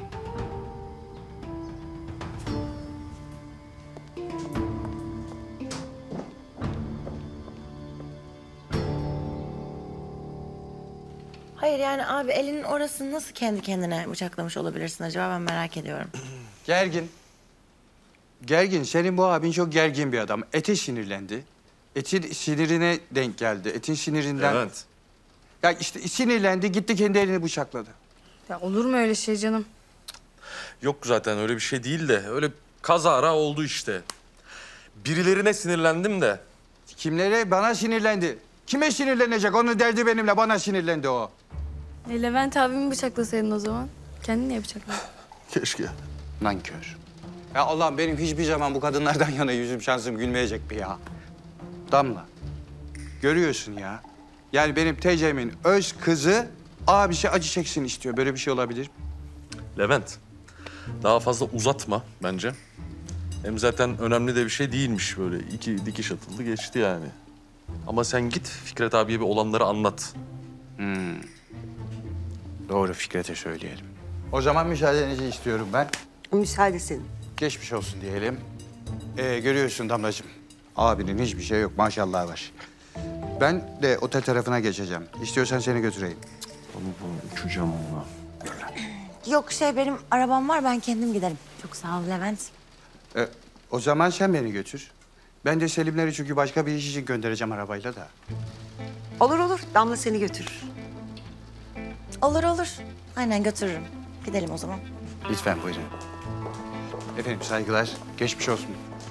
Hayır yani abi elinin orasını nasıl kendi kendine bıçaklamış olabilirsin acaba, ben merak ediyorum. Gergin. Gergin. Senin bu abin çok gergin bir adam. Ete sinirlendi. Etin sinirine denk geldi. Etin sinirinden... Evet. Ya işte sinirlendi, gitti kendi elini bıçakladı. Ya olur mu öyle şey canım? Yok zaten öyle bir şey değil de öyle kazara oldu işte. Birilerine sinirlendim de. Kimlere? Bana sinirlendi. Kime sinirlenecek? Onun derdi benimle. Bana sinirlendi o. E, Levent abimi bıçaklasaydın o zaman. Kendini niye bıçakladın? Keşke. Nankör. Ya Allah'ım benim hiçbir zaman bu kadınlardan yana yüzüm şansım gülmeyecek bir ya. Damla. Görüyorsun ya. Yani benim teyzemin öz kızı abisi acı çeksin istiyor. Böyle bir şey olabilir. Levent, daha fazla uzatma bence. Hem zaten önemli de bir şey değilmiş böyle. İki dikiş atıldı geçti yani. Ama sen git Fikret abiye bir olanları anlat. Hmm. Doğru, Fikret'e söyleyelim. O zaman müsaadenizi istiyorum ben. Müsaade senin. Geçmiş olsun diyelim. Ee, görüyorsun Damlacığım. Abinin hiçbir şey yok, maşallah var. Ben de otel tarafına geçeceğim. İstiyorsan seni götüreyim. Tamam, uçacağım onunla. Yok şey benim arabam var, ben kendim giderim. Çok sağ ol Levent. Ee, o zaman sen beni götür. Ben de Selimleri çünkü başka bir iş için göndereceğim arabayla da. Olur olur. Damla seni götürür. Olur olur. Aynen götürürüm. Gidelim o zaman. Lütfen buyurun. Efendim saygılar. Geçmiş olsun.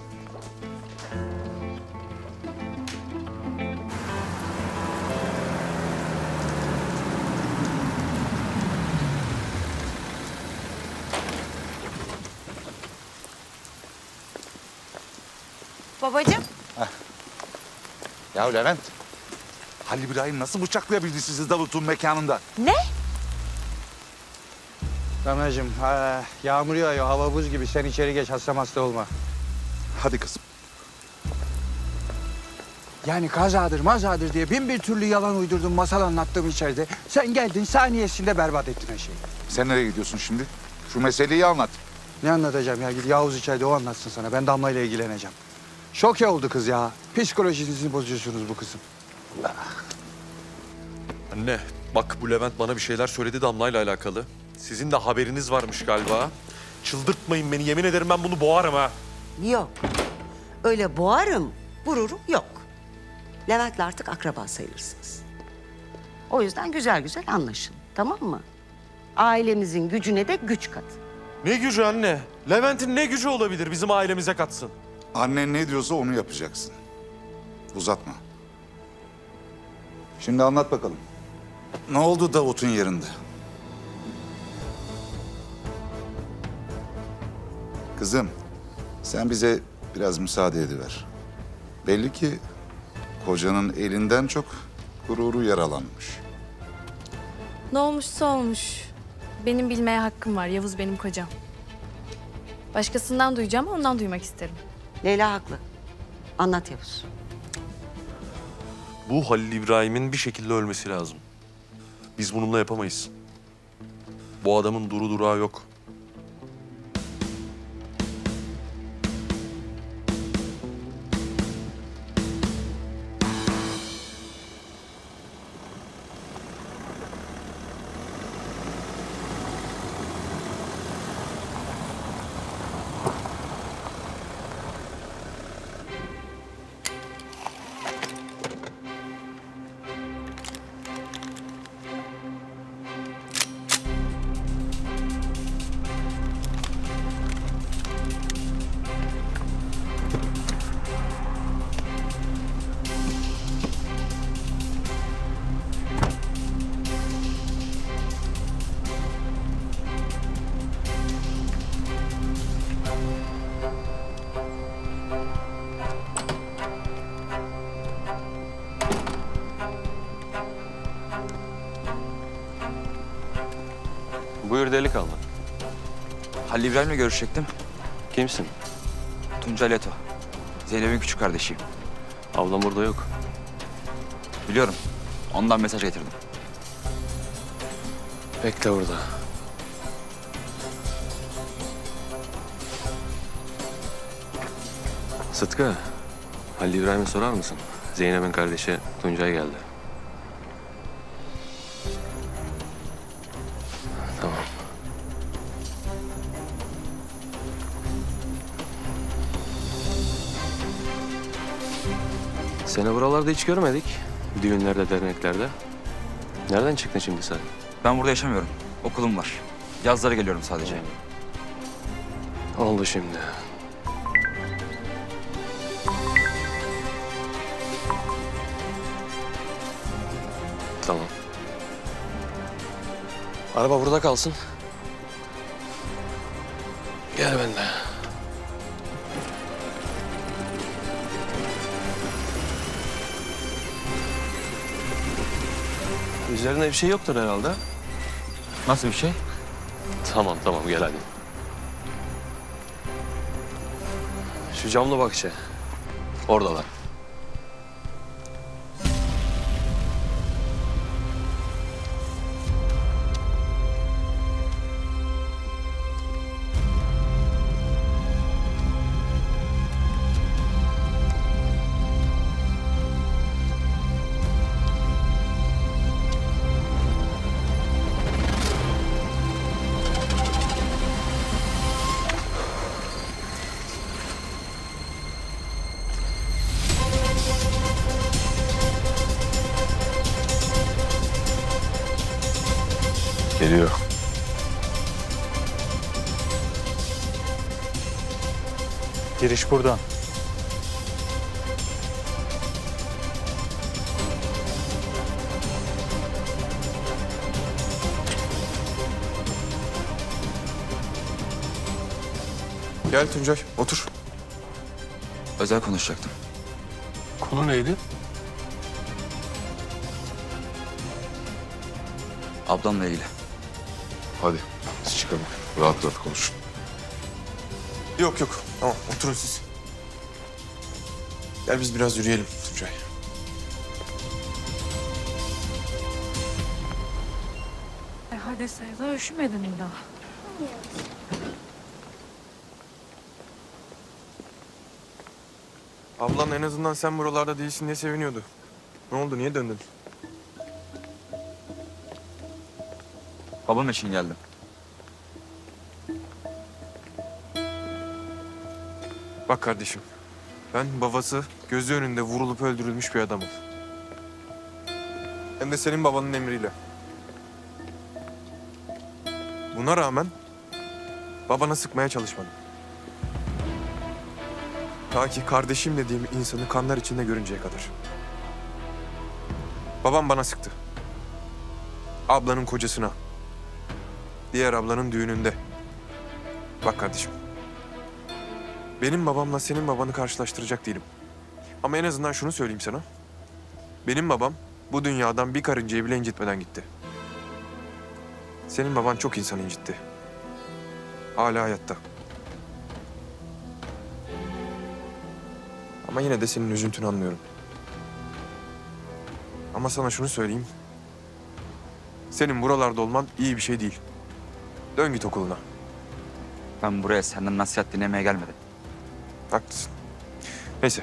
Babacığım. Ya Levent, Halil İbrahim nasıl bıçaklayabildi sizi Davut'un mekanında? Ne? Damlacığım, ha, yağmur yağıyor, hava buz gibi. Sen içeri geç, hasta hasta olma. Hadi kızım. Yani kazadır, mazadır diye bin bir türlü yalan uydurdum, masal anlattım içeride. Sen geldin, saniyesinde berbat ettin her şeyi. Sen nereye gidiyorsun şimdi? Şu meseleyi anlat. Ne anlatacağım ya? Git Yavuz içeride, o anlatsın sana. Ben Damla'yla ilgileneceğim. Şoke oldu kız ya. Psikolojinizi bozuyorsunuz bu kızın. Anne, bak bu Levent bana bir şeyler söyledi Damla'yla alakalı. Sizin de haberiniz varmış galiba. Çıldırtmayın beni, yemin ederim ben bunu boğarım ha. Yok. Öyle boğarım, vururum yok. Levent'le artık akraba sayılırsınız. O yüzden güzel güzel anlaşın, tamam mı? Ailemizin gücüne de güç katın. Ne gücü anne? Levent'in ne gücü olabilir bizim ailemize katsın? Annen ne diyorsa onu yapacaksın. Uzatma. Şimdi anlat bakalım. Ne oldu Davut'un yerinde? Kızım, sen bize biraz müsaade ediver. Belli ki kocanın elinden çok gururu yaralanmış. Ne olmuşsa olmuş. Benim bilmeye hakkım var. Yavuz benim kocam. Başkasından duyacağım, ondan duymak isterim. Leyla haklı. Anlat Yavuz. Bu Halil İbrahim'in bir şekilde ölmesi lazım. Biz bununla yapamayız. Bu adamın duru durağı yok. Buyur delikanlı. Halil İbrahim'le görüşecektim. Kimsin? Tuncay Leto. Zeynep'in küçük kardeşiyim. Ablam burada yok. Biliyorum. Ondan mesaj getirdim. Bekle burada. Sıtkı, Halil İbrahim'e sorar mısın? Zeynep'in kardeşi Tuncay geldi. Tamam. Seni buralarda hiç görmedik. Düğünlerde, derneklerde. Nereden çıktın şimdi sen? Ben burada yaşamıyorum. Okulum var. Yazları geliyorum sadece. Oldu şimdi. Tamam. Araba burada kalsın. Gel benimle. Üzerinde bir şey yoktur herhalde. Nasıl bir şey? Tamam tamam gel hadi. Şu camlı bahçe. Oradalar. Geliyor. Giriş buradan. Gel Tuncay, otur. Özel konuşacaktım. Konu neydi? Ablamla ilgili. Hadi biz çıkalım. Rahat rahat konuşun. Yok yok, tamam oturun siz. Gel biz biraz yürüyelim Tuncay. E hadi Sevda, üşümedin mi daha? Ablan en azından sen buralarda değilsin diye seviniyordu. Ne oldu, niye döndün? Babam için geldim. Bak kardeşim, ben babası gözü önünde vurulup öldürülmüş bir adamım. Hem de senin babanın emriyle. Buna rağmen Babana sıkmaya çalışmadım. Ta ki kardeşim dediğim insanı kanlar içinde görünceye kadar. Babam bana sıktı. Ablanın kocasına. Diğer ablanın düğününde. Bak kardeşim. Benim babamla senin babanı karşılaştıracak değilim. Ama en azından şunu söyleyeyim sana. Benim babam bu dünyadan bir karıncayı bile incitmeden gitti. Senin baban çok insan incitti. Hala hayatta. Ama yine de senin üzüntünü anlıyorum. Ama sana şunu söyleyeyim. Senin buralarda olman iyi bir şey değil. Dön git okuluna. Ben buraya senden nasihat dinlemeye gelmedim. Haklısın. Neyse.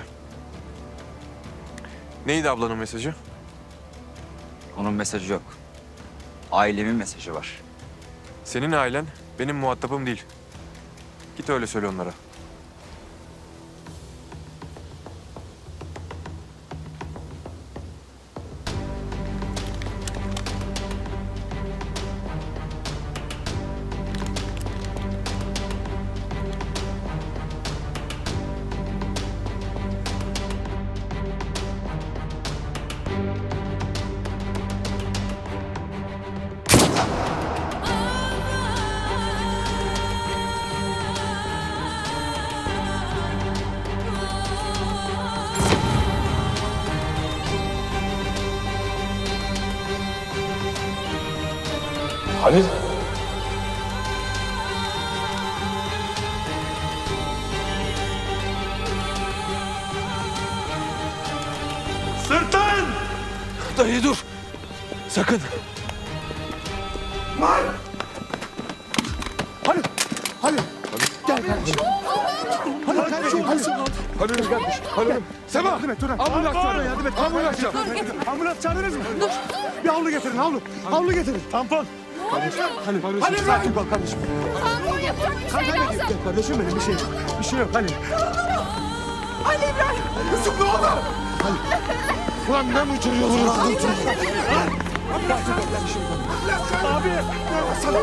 Neydi ablanın mesajı? Onun mesajı yok. Ailemin mesajı var. Senin ailen benim muhatabım değil. Git öyle söyle onlara. Halil. Sırtlan! Dayı dur. Sakın. Mal! Halil! Halil! Gel kardeşim. Halil kardeşim. Halil. Halil'im kardeşim. Halil'im. Sema! Yardım et Turan. Ambulans çağırın, yardım et. Ambulans çağırın. Ambulans çağırırız mı? Dur. Bir havlu getirin, havlu. Havlu getirin. Tampon. Halil. Halil. Halil. Sakin ol kardeşim. Tampon yapacak bir şey lazım. Gel kardeşim benim, bir şey yok. Bir şey yok Halil. Ali İbrahim. Yusuf ne oldu? Halil. Ulan ben bu çocuğu olurum. Abi. Sana.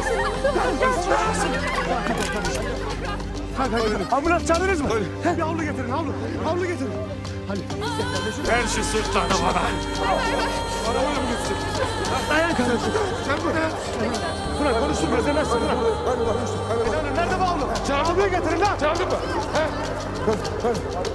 Hadi hadi. Ambulans çağırırız mı? Bir havlu getirin, havlu. Havlu getirin. Halil. Ver şu sırtlarını bana. Arabaya mı gitsin? Dayan kardeşim. Sen buraya. Bırak konuşsun gözlemezsin. Bırak. Hanım nerede bu havlu? Havluyu getirin lan. Çağırdın mı? He. Hadi. Hadi.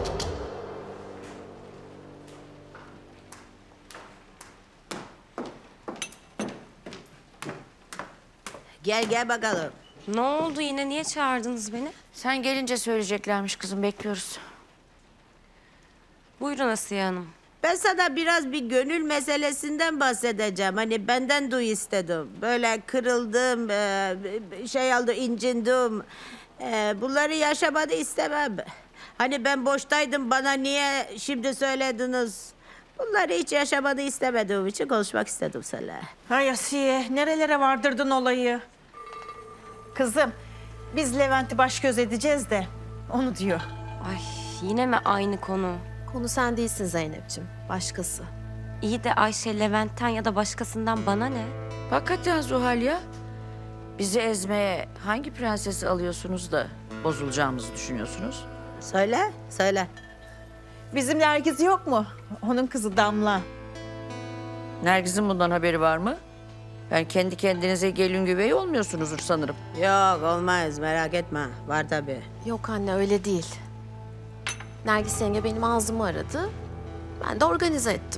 Gel gel bakalım. Ne oldu yine? Niye çağırdınız beni? Sen gelince söyleyeceklermiş kızım, bekliyoruz. Buyurun Asiye Hanım. Ben sana biraz bir gönül meselesinden bahsedeceğim. Hani benden duy istedim. Böyle kırıldım, e, şey oldu, incindim. E, bunları yaşamadı istemem. Hani ben boştaydım, bana niye şimdi söylediniz? Bunları hiç yaşamadı istemediğim için konuşmak istedim seninle. Hay Asiye, nerelere vardırdın olayı? Kızım, biz Levent'i baş göz edeceğiz de onu diyor. Ay yine mi aynı konu? Konu sen değilsin Zeynep'ciğim, başkası. İyi de Ayşe Levent'ten ya da başkasından bana ne? Hakikaten Zuhal ya. Bizi ezmeye hangi prensesi alıyorsunuz da bozulacağımızı düşünüyorsunuz? Söyle, söyle. Bizim Nergiz yok mu? Onun kızı Damla. Nergiz'in bundan haberi var mı? Ben kendi kendinize gelin güveyi olmuyorsunuzdur sanırım. Yok olmaz, merak etme. Var tabii. Yok anne öyle değil. Nergis yenge benim ağzımı aradı. Ben de organize ettim.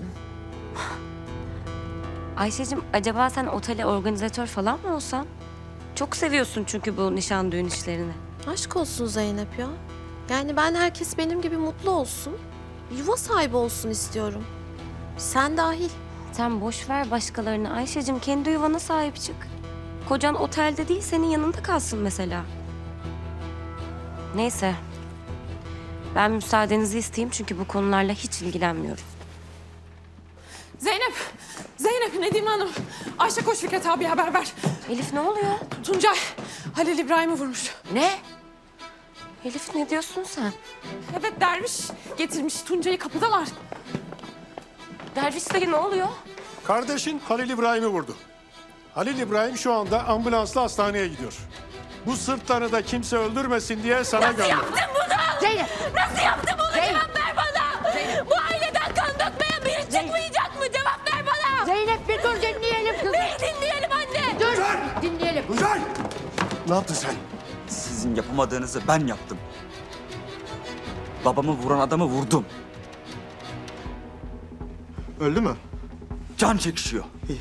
Ayşe'cim acaba sen otele organizatör falan mı olsan? Çok seviyorsun çünkü bu nişan düğün işlerini. Aşk olsun Zeynep ya. Yani ben herkes benim gibi mutlu olsun. Yuva sahibi olsun istiyorum. Sen dahil. Sen boş ver başkalarını Ayşe'cim. Kendi yuvana sahip çık. Kocan otelde değil senin yanında kalsın mesela. Neyse. Ben müsaadenizi isteyeyim çünkü bu konularla hiç ilgilenmiyorum. Zeynep! Zeynep, Nedim Hanım. Ayşe koş Fikret abiye haber ver. Elif ne oluyor? Tuncay, Halil İbrahim'i vurmuş. Ne? Elif ne diyorsun sen? Evet, Derviş getirmiş. Tuncay'ı kapıdalar. Derviş dayı ne oluyor? Kardeşin Halil İbrahim'i vurdu. Halil İbrahim şu anda ambulansla hastaneye gidiyor. Bu sırtlarını da kimse öldürmesin diye sana Nasıl gönderdim. yaptın bunu? Zeynep! Nasıl yaptın bunu? Zeynep! Cevap ver bana! Zeynep! Bu aileden kan dökmeyen biri çıkmayacak mı? Cevap ver bana! Zeynep bir dur dinleyelim kızım. Neyi dinleyelim anne? Dur dinleyelim. Güzel! Ne yaptın sen? Sizin yapamadığınızı ben yaptım. Babamı vuran adamı vurdum. Öldü mü? Can çekişiyor. İyi.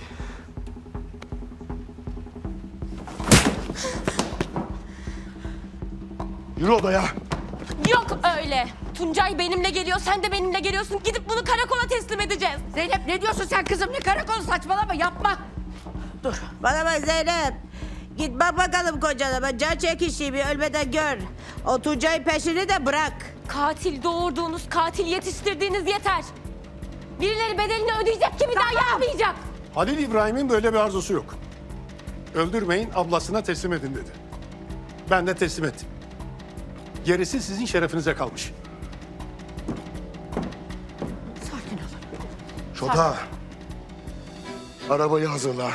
Yürü odaya. Yok öyle. Tuncay benimle geliyor, sen de benimle geliyorsun. Gidip bunu karakola teslim edeceğiz. Zeynep ne diyorsun sen kızım? Ne karakolu, saçmalama, yapma. Dur. Bana bak Zeynep. Git bak bakalım kocana. Ben can çekiştiğimi ölmeden gör. O Tuncay peşini de bırak. Katil doğurduğunuz, katil yetiştirdiğiniz yeter. Birileri bedelini ödeyecek ki bir daha yapmayacak. Halil İbrahim'in böyle bir arzusu yok. Öldürmeyin, ablasına teslim edin dedi. Ben de teslim ettim. Gerisi sizin şerefinize kalmış. Sakin ol. Şota. Arabayı hazırla.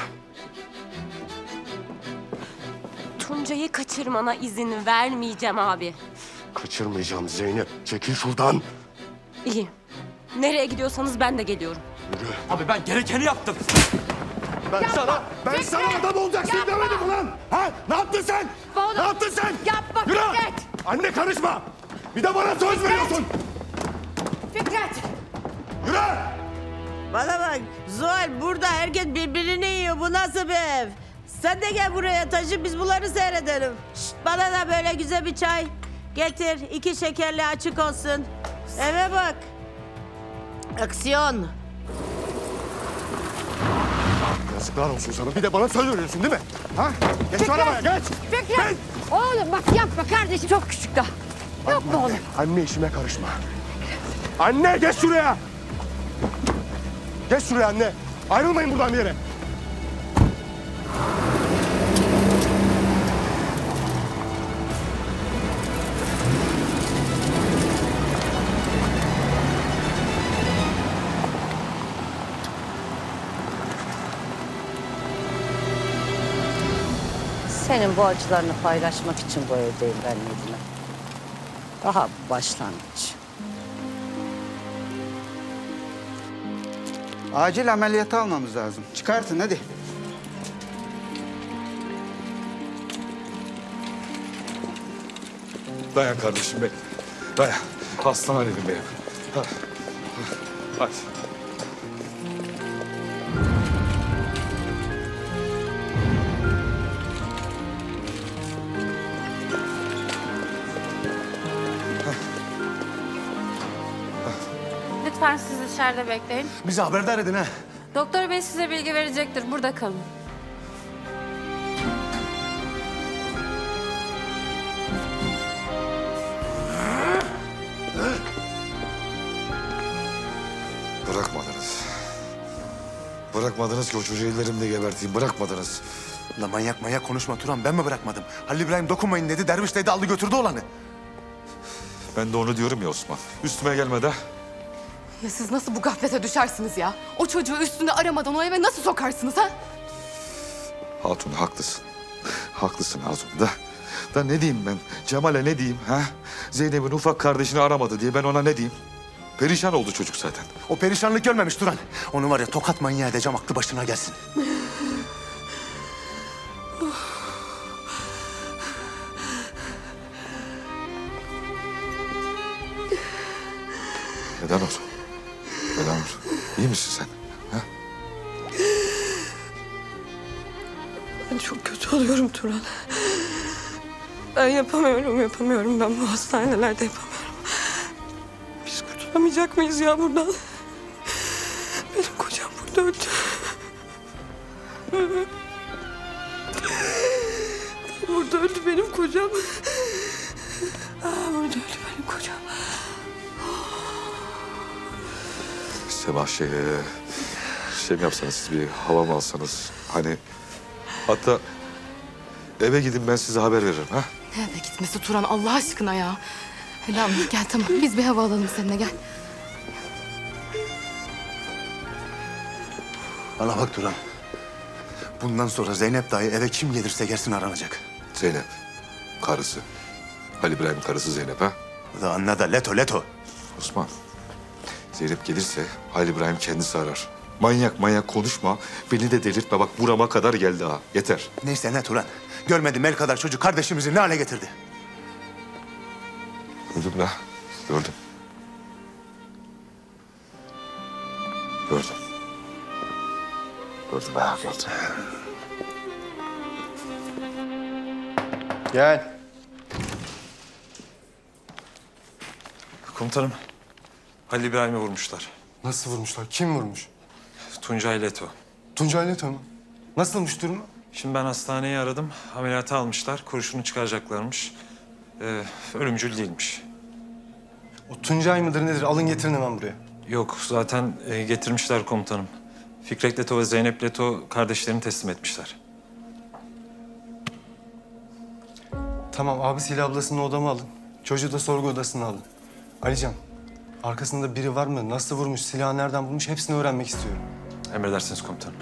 Tuncay'ı kaçırmana izin vermeyeceğim abi. Kaçırmayacağım Zeynep. Çekil şuradan. İyi. Nereye gidiyorsanız ben de geliyorum. Yürü. Abi ben gerekeni yaptım. Ben sana, ben Fikret! sana adam olacaksın Yapma! demedim ulan. Ha? Ne yaptın sen? Oğlum, Ne yaptın sen? yapma Yürü. Fikret! Anne karışma. Bir de bana söz veriyorsun. Fikret! Yürü. Bana bak Zuhal, burada herkes birbirini yiyor. Bu nasıl bir ev? Sen de gel buraya taşı, biz bunları seyredelim. Şşt, bana da böyle güzel bir çay getir. İki şekerli açık olsun. Eve bak. Aksiyon. Yazıklar olsun sana. Bir de bana söz veriyorsun değil mi? Ha? Geç şu arabaya geç. Fikret! Oğlum bak yapma kardeşim, çok küçük daha. Yapma oğlum. Anne işime karışma. Anne geç şuraya. Geç şuraya anne. Ayrılmayın buradan bir yere. Senin bu acılarını paylaşmak için bu evdeyim ben Nedime. Daha başlangıç. Acil ameliyata almamız lazım. Çıkartın hadi. Dayan kardeşim benim. Dayan. Aslan Halil'im benim. Hadi. Hadi. Lütfen siz dışarıda bekleyin. Bizi haberdar edin ha. Doktor bey size bilgi verecektir. Burada kalın. Bırakmadınız. Bırakmadınız ki o çocuğu ellerimle geberteyim. Bırakmadınız. La manyak manyak konuşma Turan. Ben mi bırakmadım? Halil İbrahim dokunmayın dedi. Derviş dedi aldı götürdü olanı. Ben de onu diyorum ya Osman. Üstüme gelme de. Ya siz nasıl bu gaflete düşersiniz ya? O çocuğu üstünde aramadan o eve nasıl sokarsınız ha? Hatun haklısın. Haklısın Hatun da. Da ne diyeyim ben? Cemal'e ne diyeyim ha? Zeynep'in ufak kardeşini aramadı diye ben ona ne diyeyim? Perişan oldu çocuk zaten. O perişanlık görmemiş Turan. Onu var ya tokat manyağı edeceğim, aklı başına gelsin. Neden Nur? Neden Nur? İyi misin sen? Ha? Ben çok kötü oluyorum Turan. Ben yapamıyorum, yapamıyorum. Ben bu hastanelerde yapamıyorum. Biz kurtulamayacak mıyız ya buradan? Benim kocam burada öldü. Burada öldü benim kocam. Aa, burada öldü benim kocam. Sema şey, şey mi yapsanız siz bir hava mı alsanız? Hani hatta eve gidin ben size haber veririm ha? Ne eve gitmesi Turan Allah aşkına ya. Hadi abi gel tamam biz bir hava alalım seninle gel. Bana bak Turan. Bundan sonra Zeynep dahi eve kim gelirse gelsin aranacak. Zeynep. Karısı. Halil İbrahim'in karısı Zeynep ha? Da anla da leto leto. Osman, Zeynep gelirse Halil İbrahim kendisi arar. Manyak manyak konuşma. Beni de delirtme. Bak burama kadar geldi ha. Yeter. Neyse ne Turan. Görmedim el kadar çocuk kardeşimizi ne hale getirdi. Gördüm la. Gördüm. Gördüm. Gördüm ha, gördüm. Gel. Komutanım, Halil İbrahim'i vurmuşlar. Nasıl vurmuşlar? Kim vurmuş? Tuncay Leto. Tuncay Leto mu? Nasılmış durumu? Şimdi ben hastaneyi aradım. Ameliyata almışlar. Kurşunu çıkaracaklarmış. Ee, ölümcül değilmiş. O Tuncay mıdır nedir? Alın getirin hemen buraya. Yok, zaten e, getirmişler komutanım. Fikret Leto ve Zeynep Leto kardeşlerini teslim etmişler. Tamam, abisiyle ablasını odama alın. Çocuğu da sorgu odasına alın. Alican, arkasında biri var mı? Nasıl vurmuş, silahı nereden bulmuş? Hepsini öğrenmek istiyorum. Emredersiniz komutanım.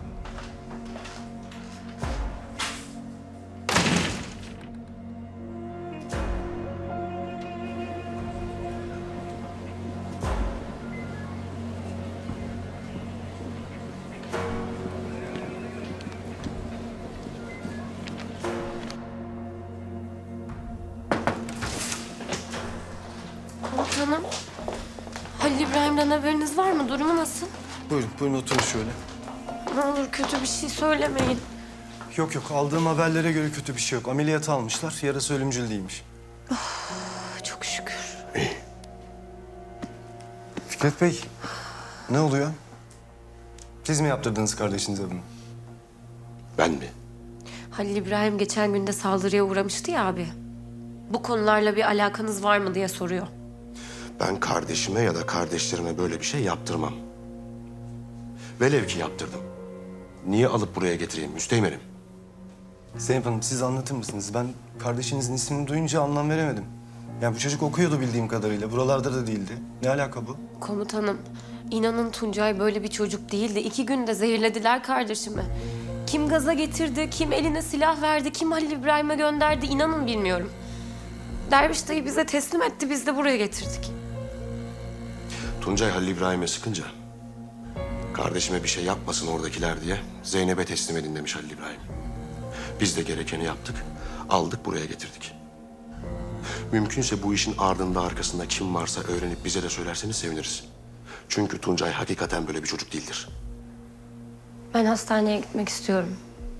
Komutanım, Halil İbrahim'den haberiniz var mı? Durumu nasıl? Buyurun, buyurun oturun şöyle. Ne olur kötü bir şey söylemeyin. Yok yok, aldığım haberlere göre kötü bir şey yok. Ameliyata almışlar, yarası ölümcül değilmiş. Çok şükür. Fikret Bey, ne oluyor? Siz mi yaptırdınız kardeşinize bunu? Ben mi? Halil İbrahim geçen günde saldırıya uğramıştı ya abi. Bu konularla bir alakanız var mı diye soruyor. Ben kardeşime ya da kardeşlerime böyle bir şey yaptırmam. Velev ki yaptırdım. Niye alıp buraya getireyim Müsteğmenim? Zeynep Hanım, siz anlatır mısınız? Ben kardeşinizin ismini duyunca anlam veremedim. Ya bu çocuk okuyordu bildiğim kadarıyla. Buralarda da değildi. Ne alaka bu? Komutanım, inanın Tuncay böyle bir çocuk değildi. İki günde zehirlediler kardeşimi. Kim gaza getirdi, kim eline silah verdi, kim Halil İbrahim'e gönderdi inanın bilmiyorum. Derviş dayı bize teslim etti, biz de buraya getirdik. Tuncay Halil İbrahim'e sıkınca... kardeşime bir şey yapmasın oradakiler diye Zeynep'e teslim edin demiş Halil İbrahim. Biz de gerekeni yaptık, aldık buraya getirdik. Mümkünse bu işin ardında arkasında kim varsa öğrenip bize de söylerseniz seviniriz. Çünkü Tuncay hakikaten böyle bir çocuk değildir. Ben hastaneye gitmek istiyorum.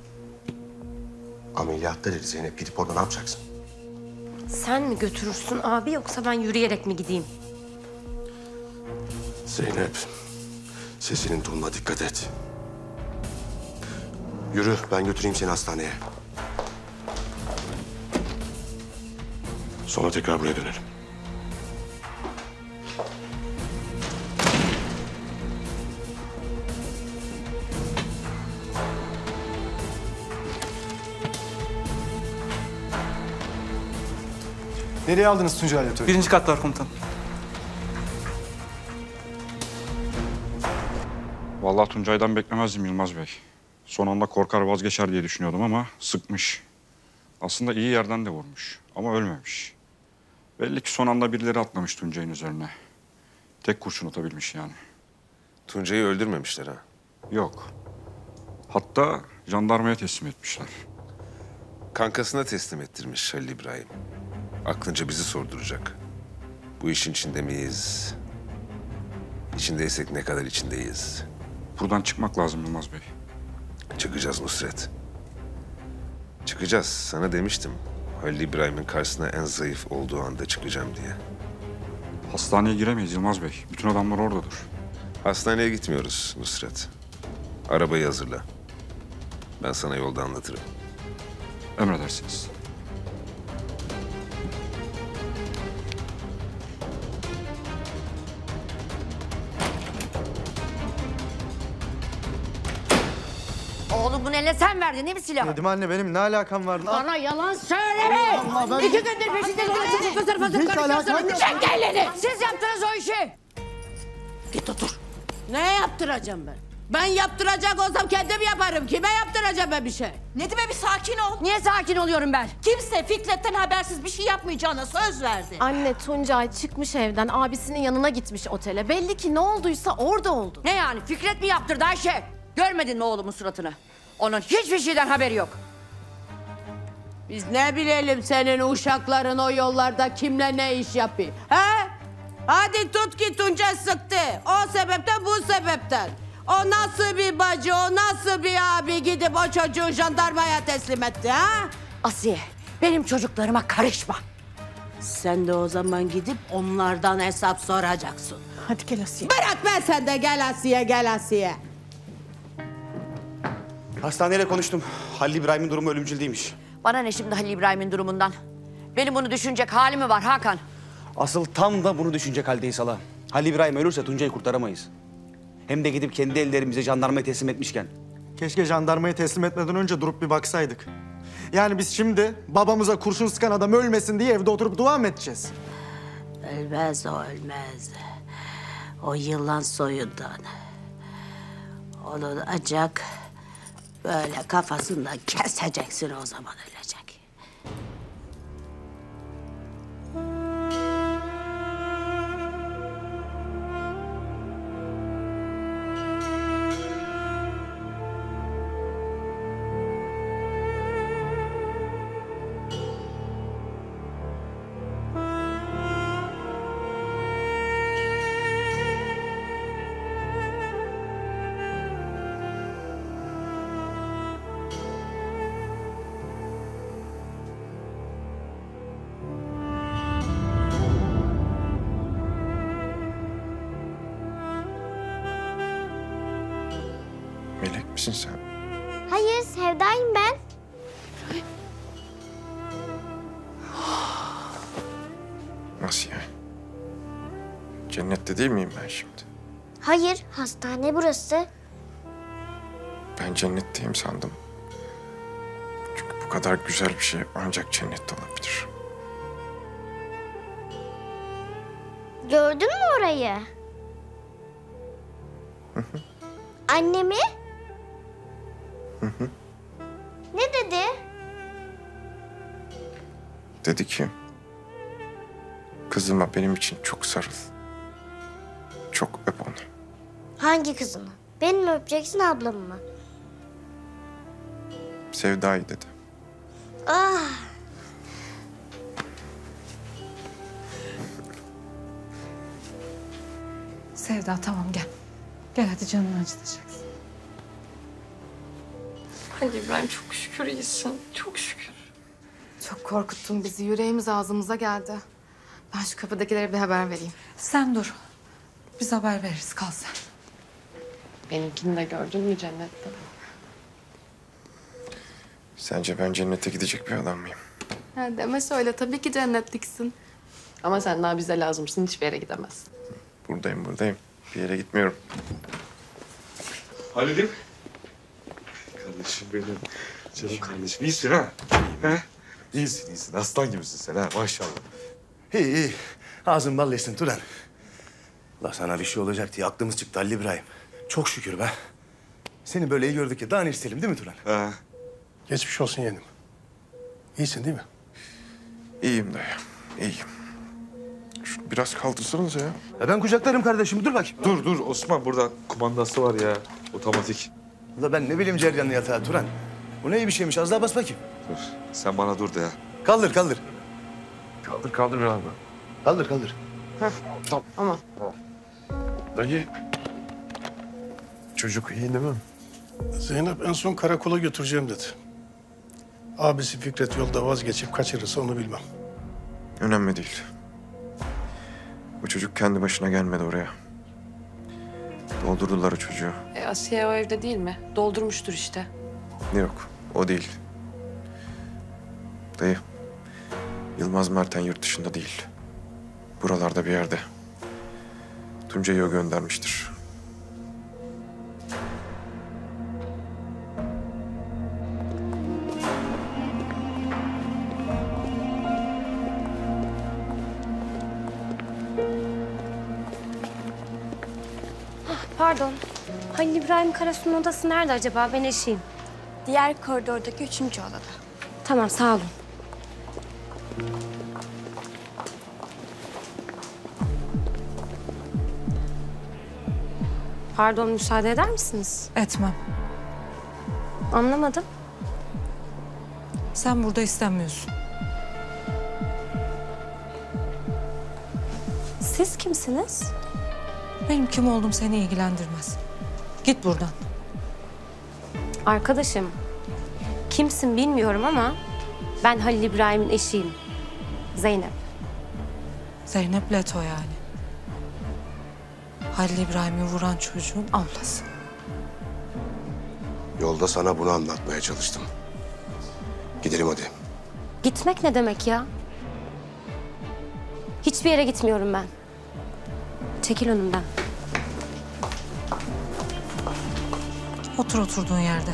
Ameliyatta dedi Zeynep, gidip orada ne yapacaksın? Sen mi götürürsün abi yoksa ben yürüyerek mi gideyim? Zeynep, sesinin tonuna dikkat et. Yürü, ben götüreyim seni hastaneye. Sonra tekrar buraya dönelim. Nereye aldınız Tuncay Leto'yu? Birinci katlar komutanım. Vallahi Tuncay'dan beklemezdim Yılmaz Bey. Son anda korkar vazgeçer diye düşünüyordum ama sıkmış. Aslında iyi yerden de vurmuş ama ölmemiş. Belli ki son anda birileri atlamış Tuncay'ın üzerine. Tek kurşun atabilmiş yani. Tuncay'ı öldürmemişler ha? Yok. Hatta jandarmaya teslim etmişler. Kankasına teslim ettirmiş Halil İbrahim. Aklınca bizi sorduracak. Bu işin içinde miyiz? İçindeysek ne kadar içindeyiz? Buradan çıkmak lazım Yılmaz Bey. Çıkacağız Nusret. Çıkacağız. Sana demiştim. Halil İbrahim'in karşısına en zayıf olduğu anda çıkacağım diye. Hastaneye giremeyiz Yılmaz Bey. Bütün adamlar oradadır. Hastaneye gitmiyoruz Nusret. Arabayı hazırla. Ben sana yolda anlatırım. Emredersiniz. Oğlum bunu eline sen verdin değil mi silahı? Dedim anne benim ne alakam vardı? Bana yalan söyleme. Allah, ben- İki gündür peşinde dolaşıyorsun fısır fısır Hiç alakam konuşuyorsunuz. yok. Çek elini. Siz yaptınız o işi. Git otur. Ne yaptıracağım ben? Ben yaptıracak olsam kendim yaparım. Kime yaptıracağım ben bir şey? Nedime bir sakin ol. Niye sakin oluyorum ben? Kimse Fikret'ten habersiz bir şey yapmayacağına söz verdi. Anne Tuncay çıkmış evden, abisinin yanına gitmiş otele. Belli ki ne olduysa orada oldu. Ne yani Fikret mi yaptırdı Ayşe? Görmedin mi oğlumun suratını? Onun hiçbir şeyden haberi yok. Biz ne bilelim senin uşakların o yollarda kimle ne iş yapıyor? He? Hadi tut ki Tunca sıktı. O sebepten bu sebepten. O nasıl bir bacı, o nasıl bir abi gidip o çocuğu jandarmaya teslim etti ha? Asiye, benim çocuklarıma karışma. Sen de o zaman gidip onlardan hesap soracaksın. Hadi gel Asiye. Bırak ben sen de gel Asiye, gel Asiye. Hastaneyle konuştum. Halil İbrahim'in durumu ölümcül değilmiş. Bana ne şimdi Halil İbrahim'in durumundan? Benim bunu düşünecek halim mi var Hakan? Asıl tam da bunu düşünecek haldeyiz hala. Halil İbrahim ölürse Tuncay'ı kurtaramayız. Hem de gidip kendi ellerimize jandarmaya teslim etmişken. Keşke jandarmaya teslim etmeden önce durup bir baksaydık. Yani biz şimdi babamıza kurşun sıkan adam ölmesin diye evde oturup dua mı edeceğiz? Ölmez o ölmez. O yılan soyundan. Onun acak böyle kafasından keseceksin, o zaman ölecek. Melek misin sen? Hayır, Sevda'yım ben. Nasıl yani? Cennette değil miyim ben şimdi? Hayır, hastane burası. Ben cennetteyim sandım. Çünkü bu kadar güzel bir şey ancak cennette olabilir. Gördün mü orayı? Hı hı. Annemi? Hı hı. Ne dedi? Dedi ki, kızıma benim için çok sarıl. Çok öp onu. Hangi kızını? Beni mi öpeceksin, ablamı mı? Sevda'yı dedi. Ah! Sevda tamam gel. Gel hadi canını acıtacaksın. Halil İbrahim çok şükür iyisin. Çok şükür. Çok korkuttun bizi. Yüreğimiz ağzımıza geldi. Ben şu kapıdakilere bir haber vereyim. Sen dur. Biz haber veririz, kal sen. Benimkini de gördün mü cennette? Sence ben cennete gidecek bir adam mıyım? Ha, demese öyle. Tabii ki cennetliksin. Ama sen daha bize lazımsın. Hiçbir yere gidemezsin. Buradayım, buradayım. Bir yere gitmiyorum. Halil'im. Kardeşim benim. Canım kardeşim. İyisin ha? He? İyisin, iyisin. Aslan gibisin sen ha, maşallah. İyi iyi. Ağzın bal yesin Turan. La sana bir şey olacak diye aklımız çıktı Halil İbrahim. Çok şükür be. Seni böyle iyi gördük ya, daha ne isteyelim değil mi Turan? Ha. Geçmiş olsun yeğenim. İyisin değil mi? İyiyim dayı, iyiyim. Şunu biraz kaldırsanız ya. Ya ben kucaklarım kardeşim, dur bakayım. Dur dur Osman, burada kumandası var ya. Otomatik. La ben ne bileyim ceryanlı yatağı Turan. Bu ne iyi bir şeymiş, az daha bas bakayım. Dur, sen bana dur de ya. Kaldır kaldır. Kaldır, kaldır biraz daha. Kaldır kaldır. Heh, tamam. Ama. Dayı, çocuk iyi değil mi? Zeynep en son karakola götüreceğim dedi. Abisi Fikret yolda vazgeçip kaçırırsa onu bilmem. Önemli değil. Bu çocuk kendi başına gelmedi oraya. Doldurdular o çocuğu. E, Asiye o evde değil mi? Doldurmuştur işte. Yok, o değil. Dayı, Yılmaz Merten yurt dışında değil. Buralarda bir yerde. Tuncay'ı o göndermiştir. Pardon. Halil İbrahim Karasu'nun odası nerede acaba? Ben eşiyim. Diğer koridordaki üçüncü odada. Tamam, sağ olun. Pardon, müsaade eder misiniz? Etmem. Anlamadım. Sen burada istenmiyorsun. Siz kimsiniz? Benim kim olduğum seni ilgilendirmez. Git buradan. Arkadaşım, kimsin bilmiyorum ama ben Halil İbrahim'in eşiyim. Zeynep. Zeynep Leto yani. Halil İbrahim'i vuran çocuğun ablası. Yolda sana bunu anlatmaya çalıştım. Gidelim hadi. Gitmek ne demek ya? Hiçbir yere gitmiyorum ben. Çekil önümden. Otur oturduğun yerde.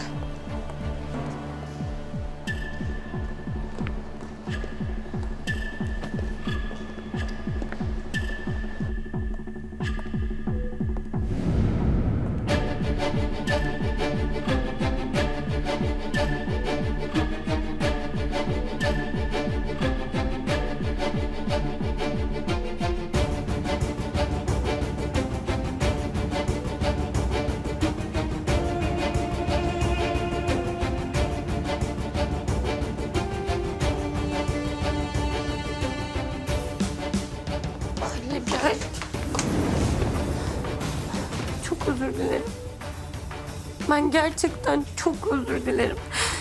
Halil İbrahim. Çok özür dilerim. Ben gerçekten çok özür dilerim.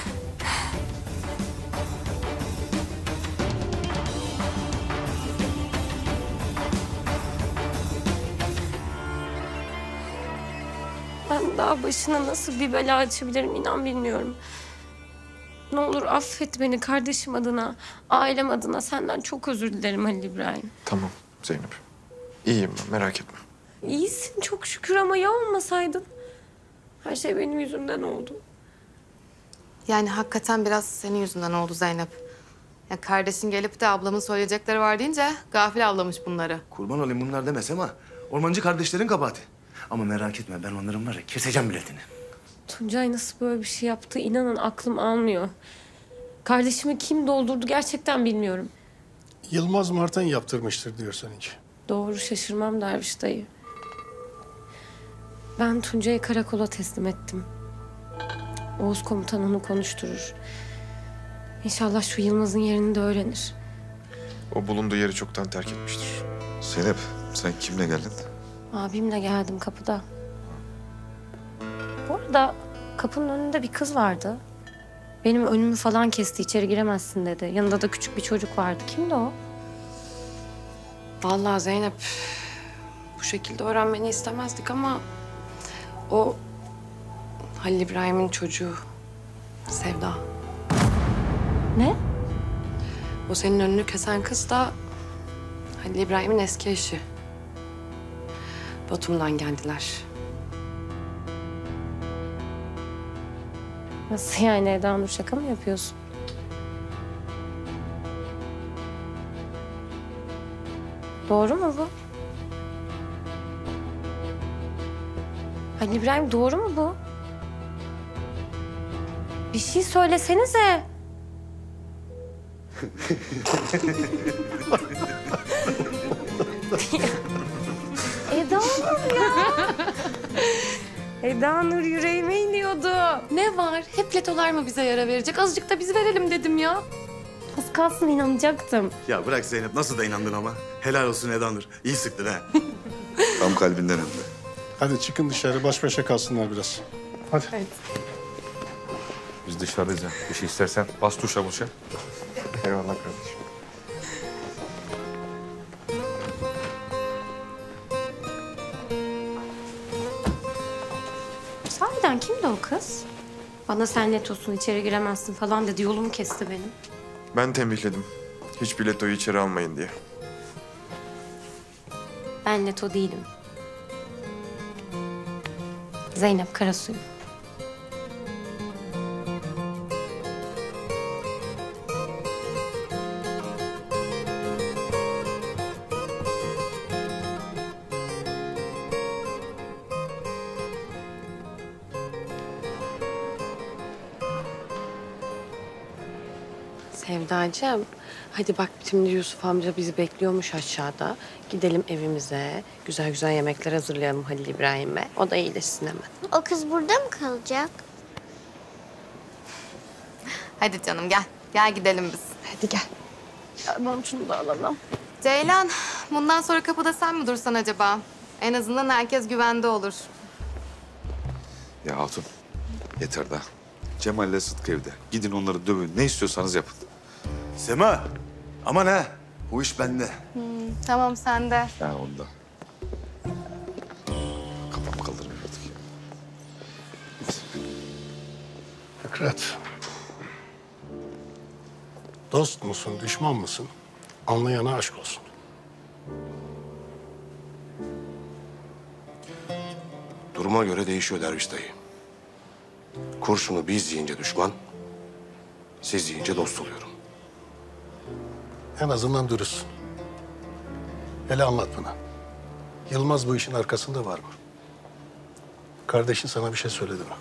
Ben daha başına nasıl bir bela açabilirim inan bilmiyorum. Ne olur affet beni kardeşim adına, ailem adına. Senden çok özür dilerim Halil İbrahim. Tamam Zeynep. İyiyim ben, merak etme. İyisin çok şükür ama ya olmasaydın? Her şey benim yüzümden oldu. Yani hakikaten biraz senin yüzünden oldu Zeynep. Ya kardeşin gelip de ablamın söyleyecekleri var deyince gafil avlamış bunları. Kurban olayım bunlar demez ama ormancı kardeşlerin kabahati. Ama merak etme ben onların var ya keseceğim biletini. Tuncay nasıl böyle bir şey yaptı inanın aklım almıyor. Kardeşimi kim doldurdu gerçekten bilmiyorum. Yılmaz Martan yaptırmıştır diyorsun hiç. Doğru şaşırmam Derviş dayı. Ben Tuncay'ı karakola teslim ettim. Oğuz komutan onu konuşturur. İnşallah şu Yılmaz'ın yerini de öğrenir. O bulunduğu yeri çoktan terk etmiştir. Zeynep sen kimle geldin? Abimle geldim kapıda. Bu arada kapının önünde bir kız vardı. Benim önümü falan kesti, içeri giremezsin dedi. Yanında da küçük bir çocuk vardı. Kimdi o? Vallahi Zeynep bu şekilde öğrenmeni istemezdik ama o Halil İbrahim'in çocuğu Sevda. Ne? O senin önünü kesen kız da Halil İbrahim'in eski eşi. Batum'dan geldiler. Nasıl yani Eda Nur, şaka mı yapıyorsun? Doğru mu bu? Halil İbrahim doğru mu bu? Bir şey söylesenize. Eda Nur ya. Eda Nur yüreğime iniyordu. Ne var? Hep letolar mı bize yara verecek? Azıcık da biz verelim dedim ya. Az kalsın inanacaktım. Ya bırak Zeynep nasıl da inandın ama. Helal olsun Eda Nur. İyi sıktın ha. Tam kalbinden hem de. Hadi çıkın dışarı baş başa kalsınlar biraz. Hadi. Evet. Biz dışarıdayız ya. Bir şey istersen bas tuşa muşa. Eyvallah kardeşim. Sahiden kimdi o kız? Bana sen netosun içeri giremezsin falan dedi. Yolumu kesti benim. Ben tembihledim. Hiç biletoyu içeri almayın diye. Ben neto değilim. Zeynep Karasu'yum. Sevdacığım, hadi bak şimdi Yusuf amca bizi bekliyormuş aşağıda. Gidelim evimize, güzel güzel yemekler hazırlayalım Halil İbrahim'e. O da iyileşsin hemen. O kız burada mı kalacak? Hadi canım gel. Gel gidelim biz. Hadi gel. Tamam şunu da alalım. Ceylan, bundan sonra kapıda sen mi dursan acaba? En azından herkes güvende olur. Ya Hatun yeter daha. Cemal'le Sıtkı evde. Gidin onları dövün. Ne istiyorsanız yapın. Sema, aman ha. Bu iş bende. Hmm, tamam sen de. Ha onda. Kafam kaldırmıyor artık. Fikret. Dost musun, düşman mısın? Anlayana aşk olsun. Duruma göre değişiyor Derviş dayı. Kurşunu biz yiyince düşman, siz yiyince dost oluyorum. En azından dürüstsün. Hele anlat bana. Yılmaz bu işin arkasında var mı? Kardeşin sana bir şey söyledi mi?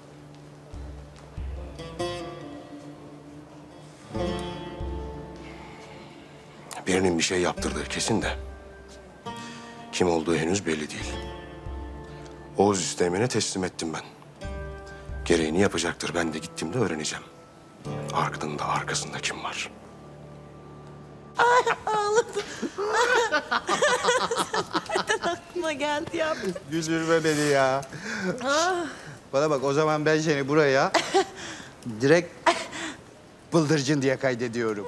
Birinin bir şey yaptırdığı kesin de kim olduğu henüz belli değil. Oğuz Üsteğmen'e teslim ettim ben. Gereğini yapacaktır. Ben de gittiğimde öğreneceğim. Ardında arkasında kim var? Ay ağladım. Aklıma geldi ya. Güldürme beni ya. Ah. Bana bak o zaman ben seni buraya direkt bıldırcın diye kaydediyorum.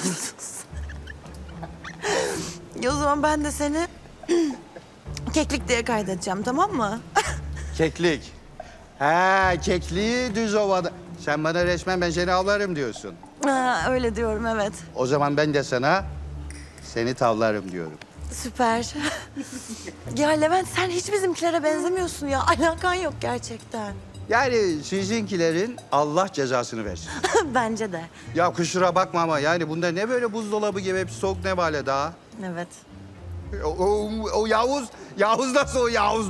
Ya o zaman ben de seni keklik diye kaydedeceğim, tamam mı? Keklik. Ha, kekliği düz ovada. Sen bana resmen ben seni avlarım diyorsun. Ha, öyle diyorum, evet. O zaman ben de sana seni tavlarım diyorum. Süper. Ya Levent, sen hiç bizimkilere benzemiyorsun ya. Alakan yok gerçekten. Yani sizinkilerin Allah cezasını versin. Bence de. Ya kusura bakma ama yani bunda ne böyle buzdolabı gibi hepsi soğuk ne vale daha? Evet. O, o, o Yavuz, Yavuz nasıl o Yavuz?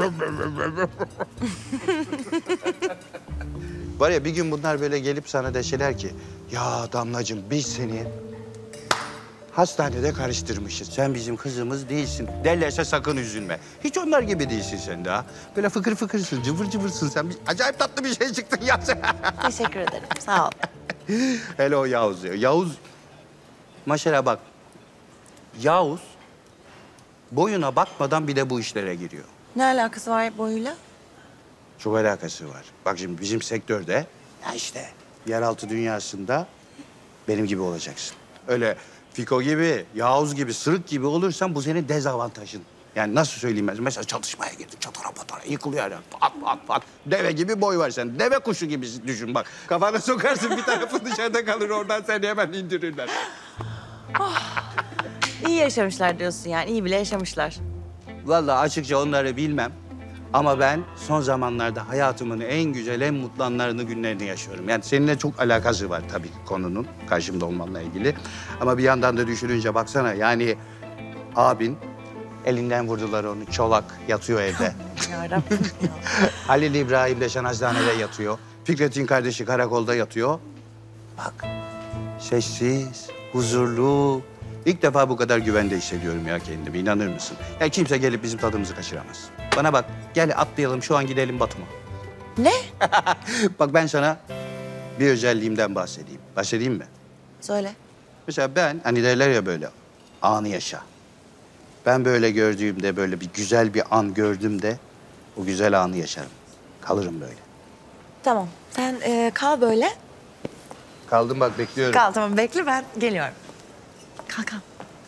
Var ya bir gün bunlar böyle gelip sana deseler ki... ...ya Damlacığım biz seni hastanede karıştırmışız. Sen bizim kızımız değilsin derlerse sakın üzülme. Hiç onlar gibi değilsin sen de ha. Böyle fıkır fıkırsın, cıvır cıvırsın sen. Bir, acayip tatlı bir şey çıktın ya sen. Teşekkür ederim, sağ ol. Hele o Yavuz diyor. Yavuz, maşallah bak. Yavuz boyuna bakmadan bir de bu işlere giriyor. Ne alakası var boyuyla? Çok alakası var. Bak şimdi bizim sektörde ya işte yeraltı dünyasında benim gibi olacaksın. Öyle Fiko gibi, Yavuz gibi, Sırık gibi olursan bu senin dezavantajın. Yani nasıl söyleyeyim ben? Mesela çatışmaya girdin, çatara patara yıkılıyor yani. Pat pat pat. Deve gibi boy var sen. Deve kuşu gibi düşün bak. Kafana sokarsın bir tarafı dışarıda kalır oradan seni hemen indirirler. Oh. İyi yaşamışlar diyorsun yani, iyi bile yaşamışlar. Vallahi açıkça onları bilmem. Ama ben son zamanlarda hayatımın en güzel, en mutlu anlarını, günlerini yaşıyorum. Yani seninle çok alakası var tabii konunun, karşımda olmanla ilgili. Ama bir yandan da düşününce baksana yani abin elinden vurdular onu, çolak yatıyor evde. Yarabbim. Halil İbrahim de hastanede yatıyor. Fikret'in kardeşi karakolda yatıyor. Bak sessiz, huzurlu. İlk defa bu kadar güvende hissediyorum ya kendimi, inanır mısın? Ya kimse gelip bizim tadımızı kaçıramaz. Bana bak, gel atlayalım şu an gidelim Batum'a. Ne? Bak ben sana bir özelliğimden bahsedeyim. Bahsedeyim mi? Söyle. Mesela ben, hani derler ya böyle, anı yaşa. Ben böyle gördüğümde, böyle bir güzel bir an gördüğümde o güzel anı yaşarım. Kalırım böyle. Tamam, sen e, kal böyle. Kaldım bak, bekliyorum. Kal, tamam bekle, ben geliyorum. Kalk, kalk.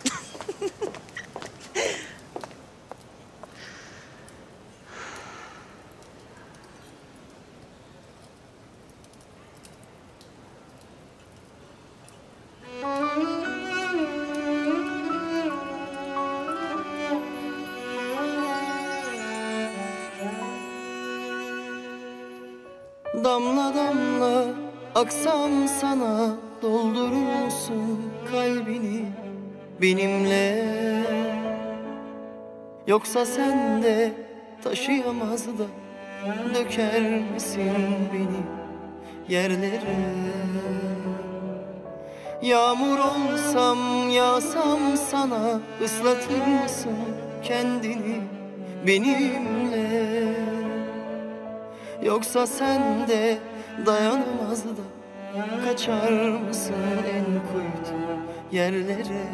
Damla damla aksam sana, doldurur musun kalbini benimle? Yoksa sen de taşıyamaz da döker misin beni yerlere? Yağmur olsam, yağsam sana, ıslatır mısın kendini benimle? Yoksa sen de dayanamaz da kaçar mısın en kuytu yerlere?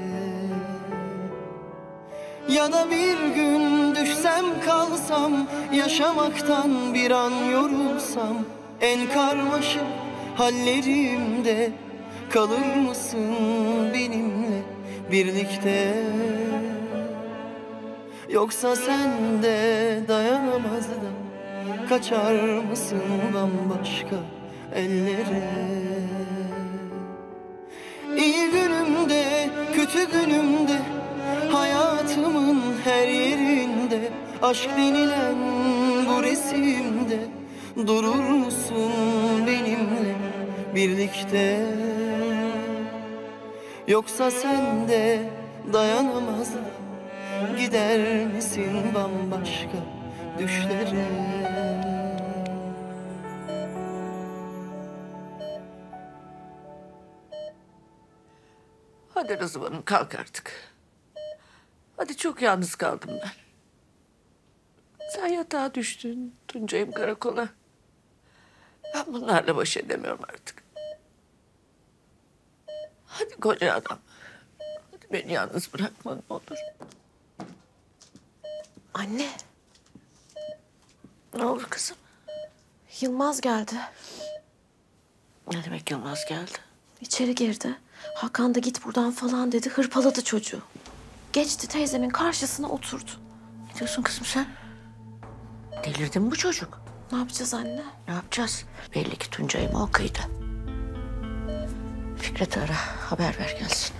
Ya da bir gün düşsem kalsam, yaşamaktan bir an yorulsam, en karmaşık hallerimde kalır mısın benimle birlikte? Yoksa sen de dayanamaz da kaçar mısın bambaşka ellere? İyi günümde, kötü günümde, hayatımın her yerinde, aşk denilen bu resimde durur musun benimle birlikte? Yoksa sen de dayanamaz da gider misin bambaşka düşlere? Hadi Rızvan'ım kalk artık. Hadi çok yalnız kaldım ben. Sen yatağa düştün, Tuncay'ım karakola. Ben bunlarla baş edemiyorum artık. Hadi koca adam. Hadi beni yalnız bırakma ne olur. Anne, Ne olur kızım? Yılmaz geldi. Ne demek Yılmaz geldi? İçeri girdi. Hakan da git buradan falan dedi. Hırpaladı çocuğu. Geçti teyzemin karşısına oturdu. Ne diyorsun kızım sen? Delirdi mi bu çocuk? Ne yapacağız anne? Ne yapacağız? Belli ki Tuncay'ım o kıydı. Fikret'i ara, haber ver gelsin.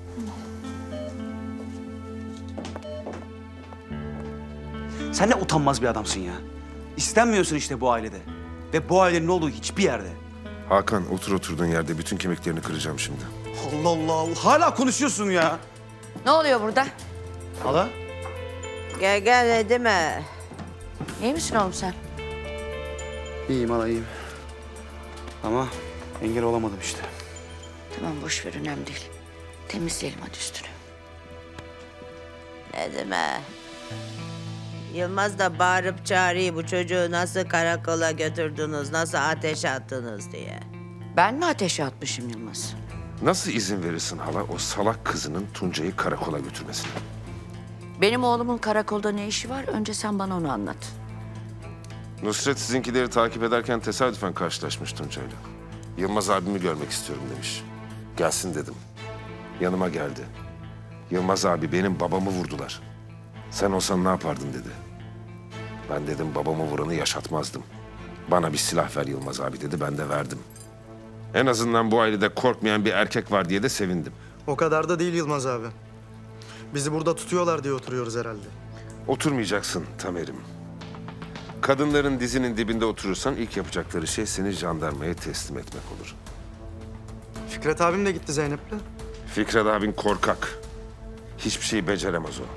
Sen ne utanmaz bir adamsın ya. İstenmiyorsun işte bu ailede. Ve bu ailenin olduğu hiçbir yerde. Hakan otur oturduğun yerde bütün kemiklerini kıracağım şimdi. Allah Allah. Hala konuşuyorsun ya. Ne oluyor burada? Hala? Gel gel değil mi? İyi misin oğlum sen? İyiyim hala iyiyim. Ama engel olamadım işte. Tamam boş ver önemli değil. Temizleyelim hadi üstünü. Ne deme? Yılmaz da bağırıp çağırıyor bu çocuğu nasıl karakola götürdünüz, nasıl ateşe attınız diye. Ben mi ateşe atmışım Yılmaz? Nasıl izin verirsin hala o salak kızının Tuncay'ı karakola götürmesine? Benim oğlumun karakolda ne işi var? Önce sen bana onu anlat. Nusret sizinkileri takip ederken tesadüfen karşılaşmış Tuncay'la. Yılmaz abimi görmek istiyorum demiş. Gelsin dedim. Yanıma geldi. Yılmaz abi benim babamı vurdular. Sen olsan ne yapardın dedi. Ben dedim babamı vuranı yaşatmazdım. Bana bir silah ver Yılmaz abi dedi, ben de verdim. En azından bu ailede korkmayan bir erkek var diye de sevindim. O kadar da değil Yılmaz abi. Bizi burada tutuyorlar diye oturuyoruz herhalde. Oturmayacaksın Tamer'im. Kadınların dizinin dibinde oturursan ilk yapacakları şey seni jandarmaya teslim etmek olur. Fikret abim de gitti Zeynep'le. Fikret abin korkak. Hiçbir şeyi beceremez o.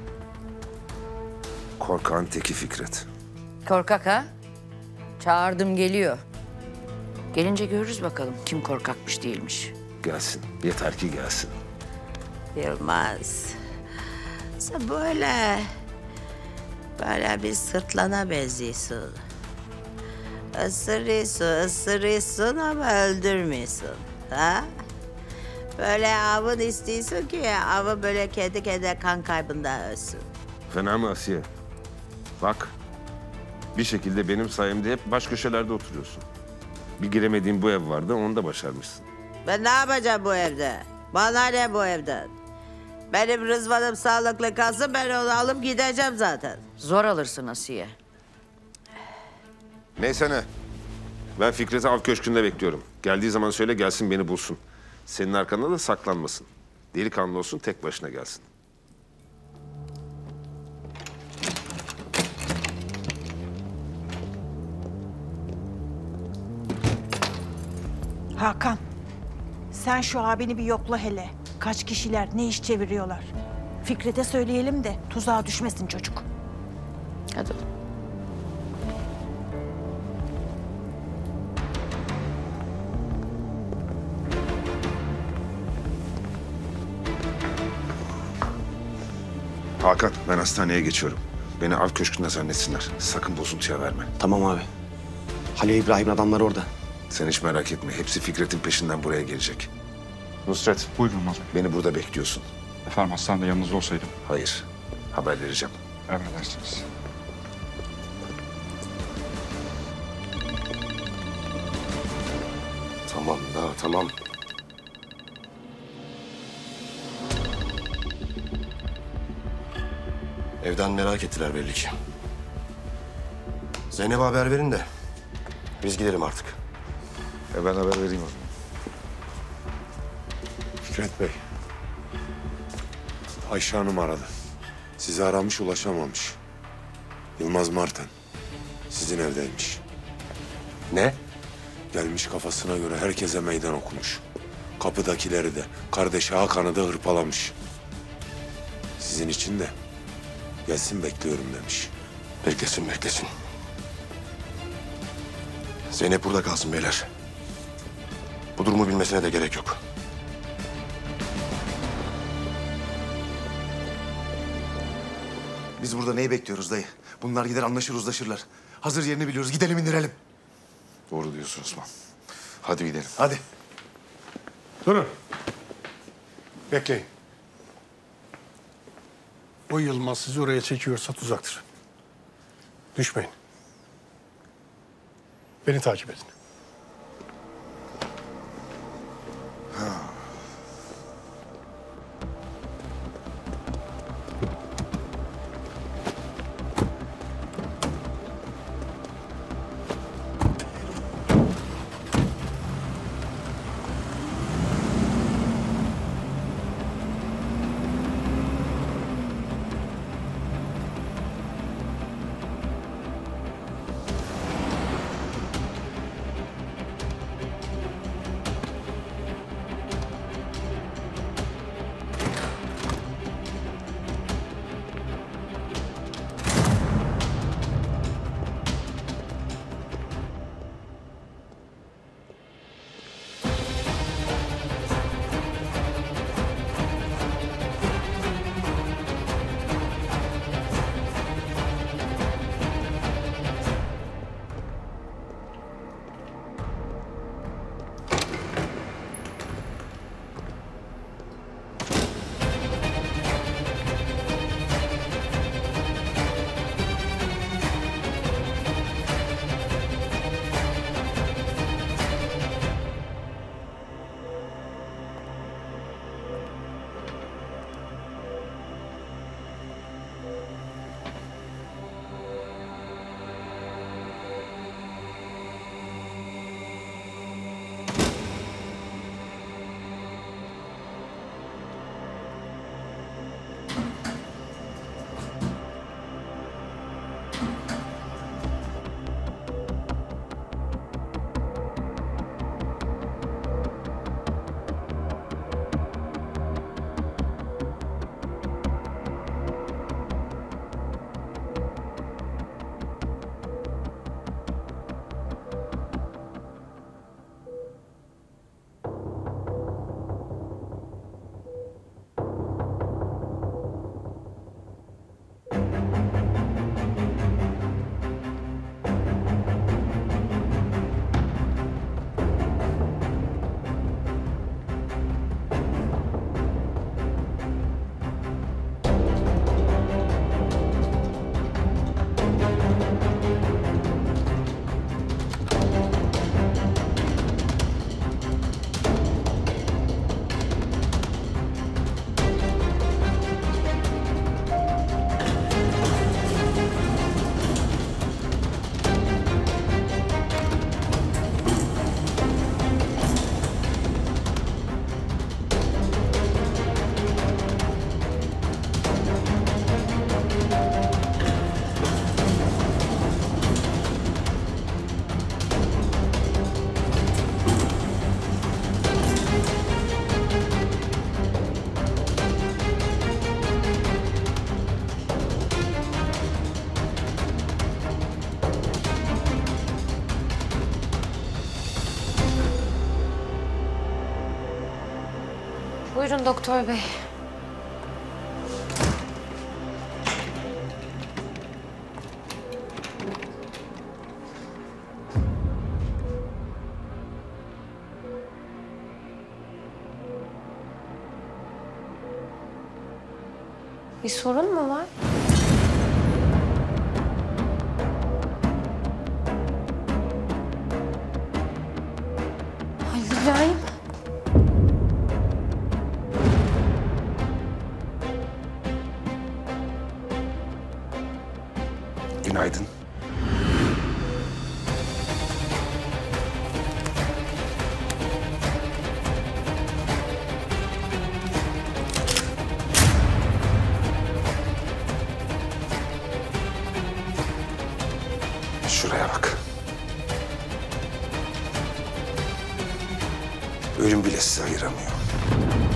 Korkağın teki Fikret. Korkak ha? Çağırdım geliyor. Gelince görürüz bakalım kim korkakmış değilmiş. Gelsin. Yeter ki gelsin. Yılmaz. Sen böyle... Böyle bir sırtlana benziyorsun. Isırıyorsun, ısırıyorsun ama öldürmüyorsun. Ha? Böyle avın istiyorsun ki avı böyle kendi kendine kan kaybında ölsün. Fena mı Asiye? Bak. Bir şekilde benim sayemde hep baş köşelerde oturuyorsun. Bir giremediğin bu ev vardı, onu da başarmışsın. Ben ne yapacağım bu evde? Bana ne bu evden? Benim Rızvan'ım sağlıklı kalsın, ben onu alıp gideceğim zaten. Zor alırsın Asiye. Neyse ne. Ben Fikret'i av köşkünde bekliyorum. Geldiği zaman söyle gelsin beni bulsun. Senin arkanda da saklanmasın. Delikanlı olsun, tek başına gelsin. Hakan, sen şu abini bir yokla hele. Kaç kişiler, ne iş çeviriyorlar. Fikret'e söyleyelim de tuzağa düşmesin çocuk. Hadi. Hakan, ben hastaneye geçiyorum. Beni av köşkünde zannetsinler. Sakın bozuntuya verme. Tamam abi. Halil İbrahim'in adamları orada. Sen hiç merak etme. Hepsi Fikret'in peşinden buraya gelecek. Nusret. Buyurun Yılmaz Bey. Beni burada bekliyorsun. Efendim hastanede yanınızda olsaydım. Hayır. Haber vereceğim. Emredersiniz. Tamam da tamam. Evden merak ettiler belli ki. Zeynep'e haber verin de biz gidelim artık. E ben haber vereyim o zaman. Fikret Bey. Ayşe Hanım aradı. Sizi aramış, ulaşamamış. Yılmaz Marten. Sizin evdeymiş. Ne? Gelmiş kafasına göre herkese meydan okumuş. Kapıdakileri de, kardeşi Hakan'ı da hırpalamış. Sizin için de gelsin bekliyorum demiş. Beklesin, beklesin. Zeynep burada kalsın beyler. Bu durumu bilmesine de gerek yok. Biz burada neyi bekliyoruz dayı? Bunlar gider anlaşır uzlaşırlar. Hazır yerini biliyoruz. Gidelim indirelim. Doğru diyorsun Osman. Hadi gidelim. Hadi. Durun. Bekleyin. O Yılmaz sizi oraya çekiyorsa tuzaktır. Düşmeyin. Beni takip edin. Buyurun doktor bey. Bir sorun mu var? Halil İbrahim. Günaydın. Şuraya bak. Ölüm bile sizi ayıramıyor.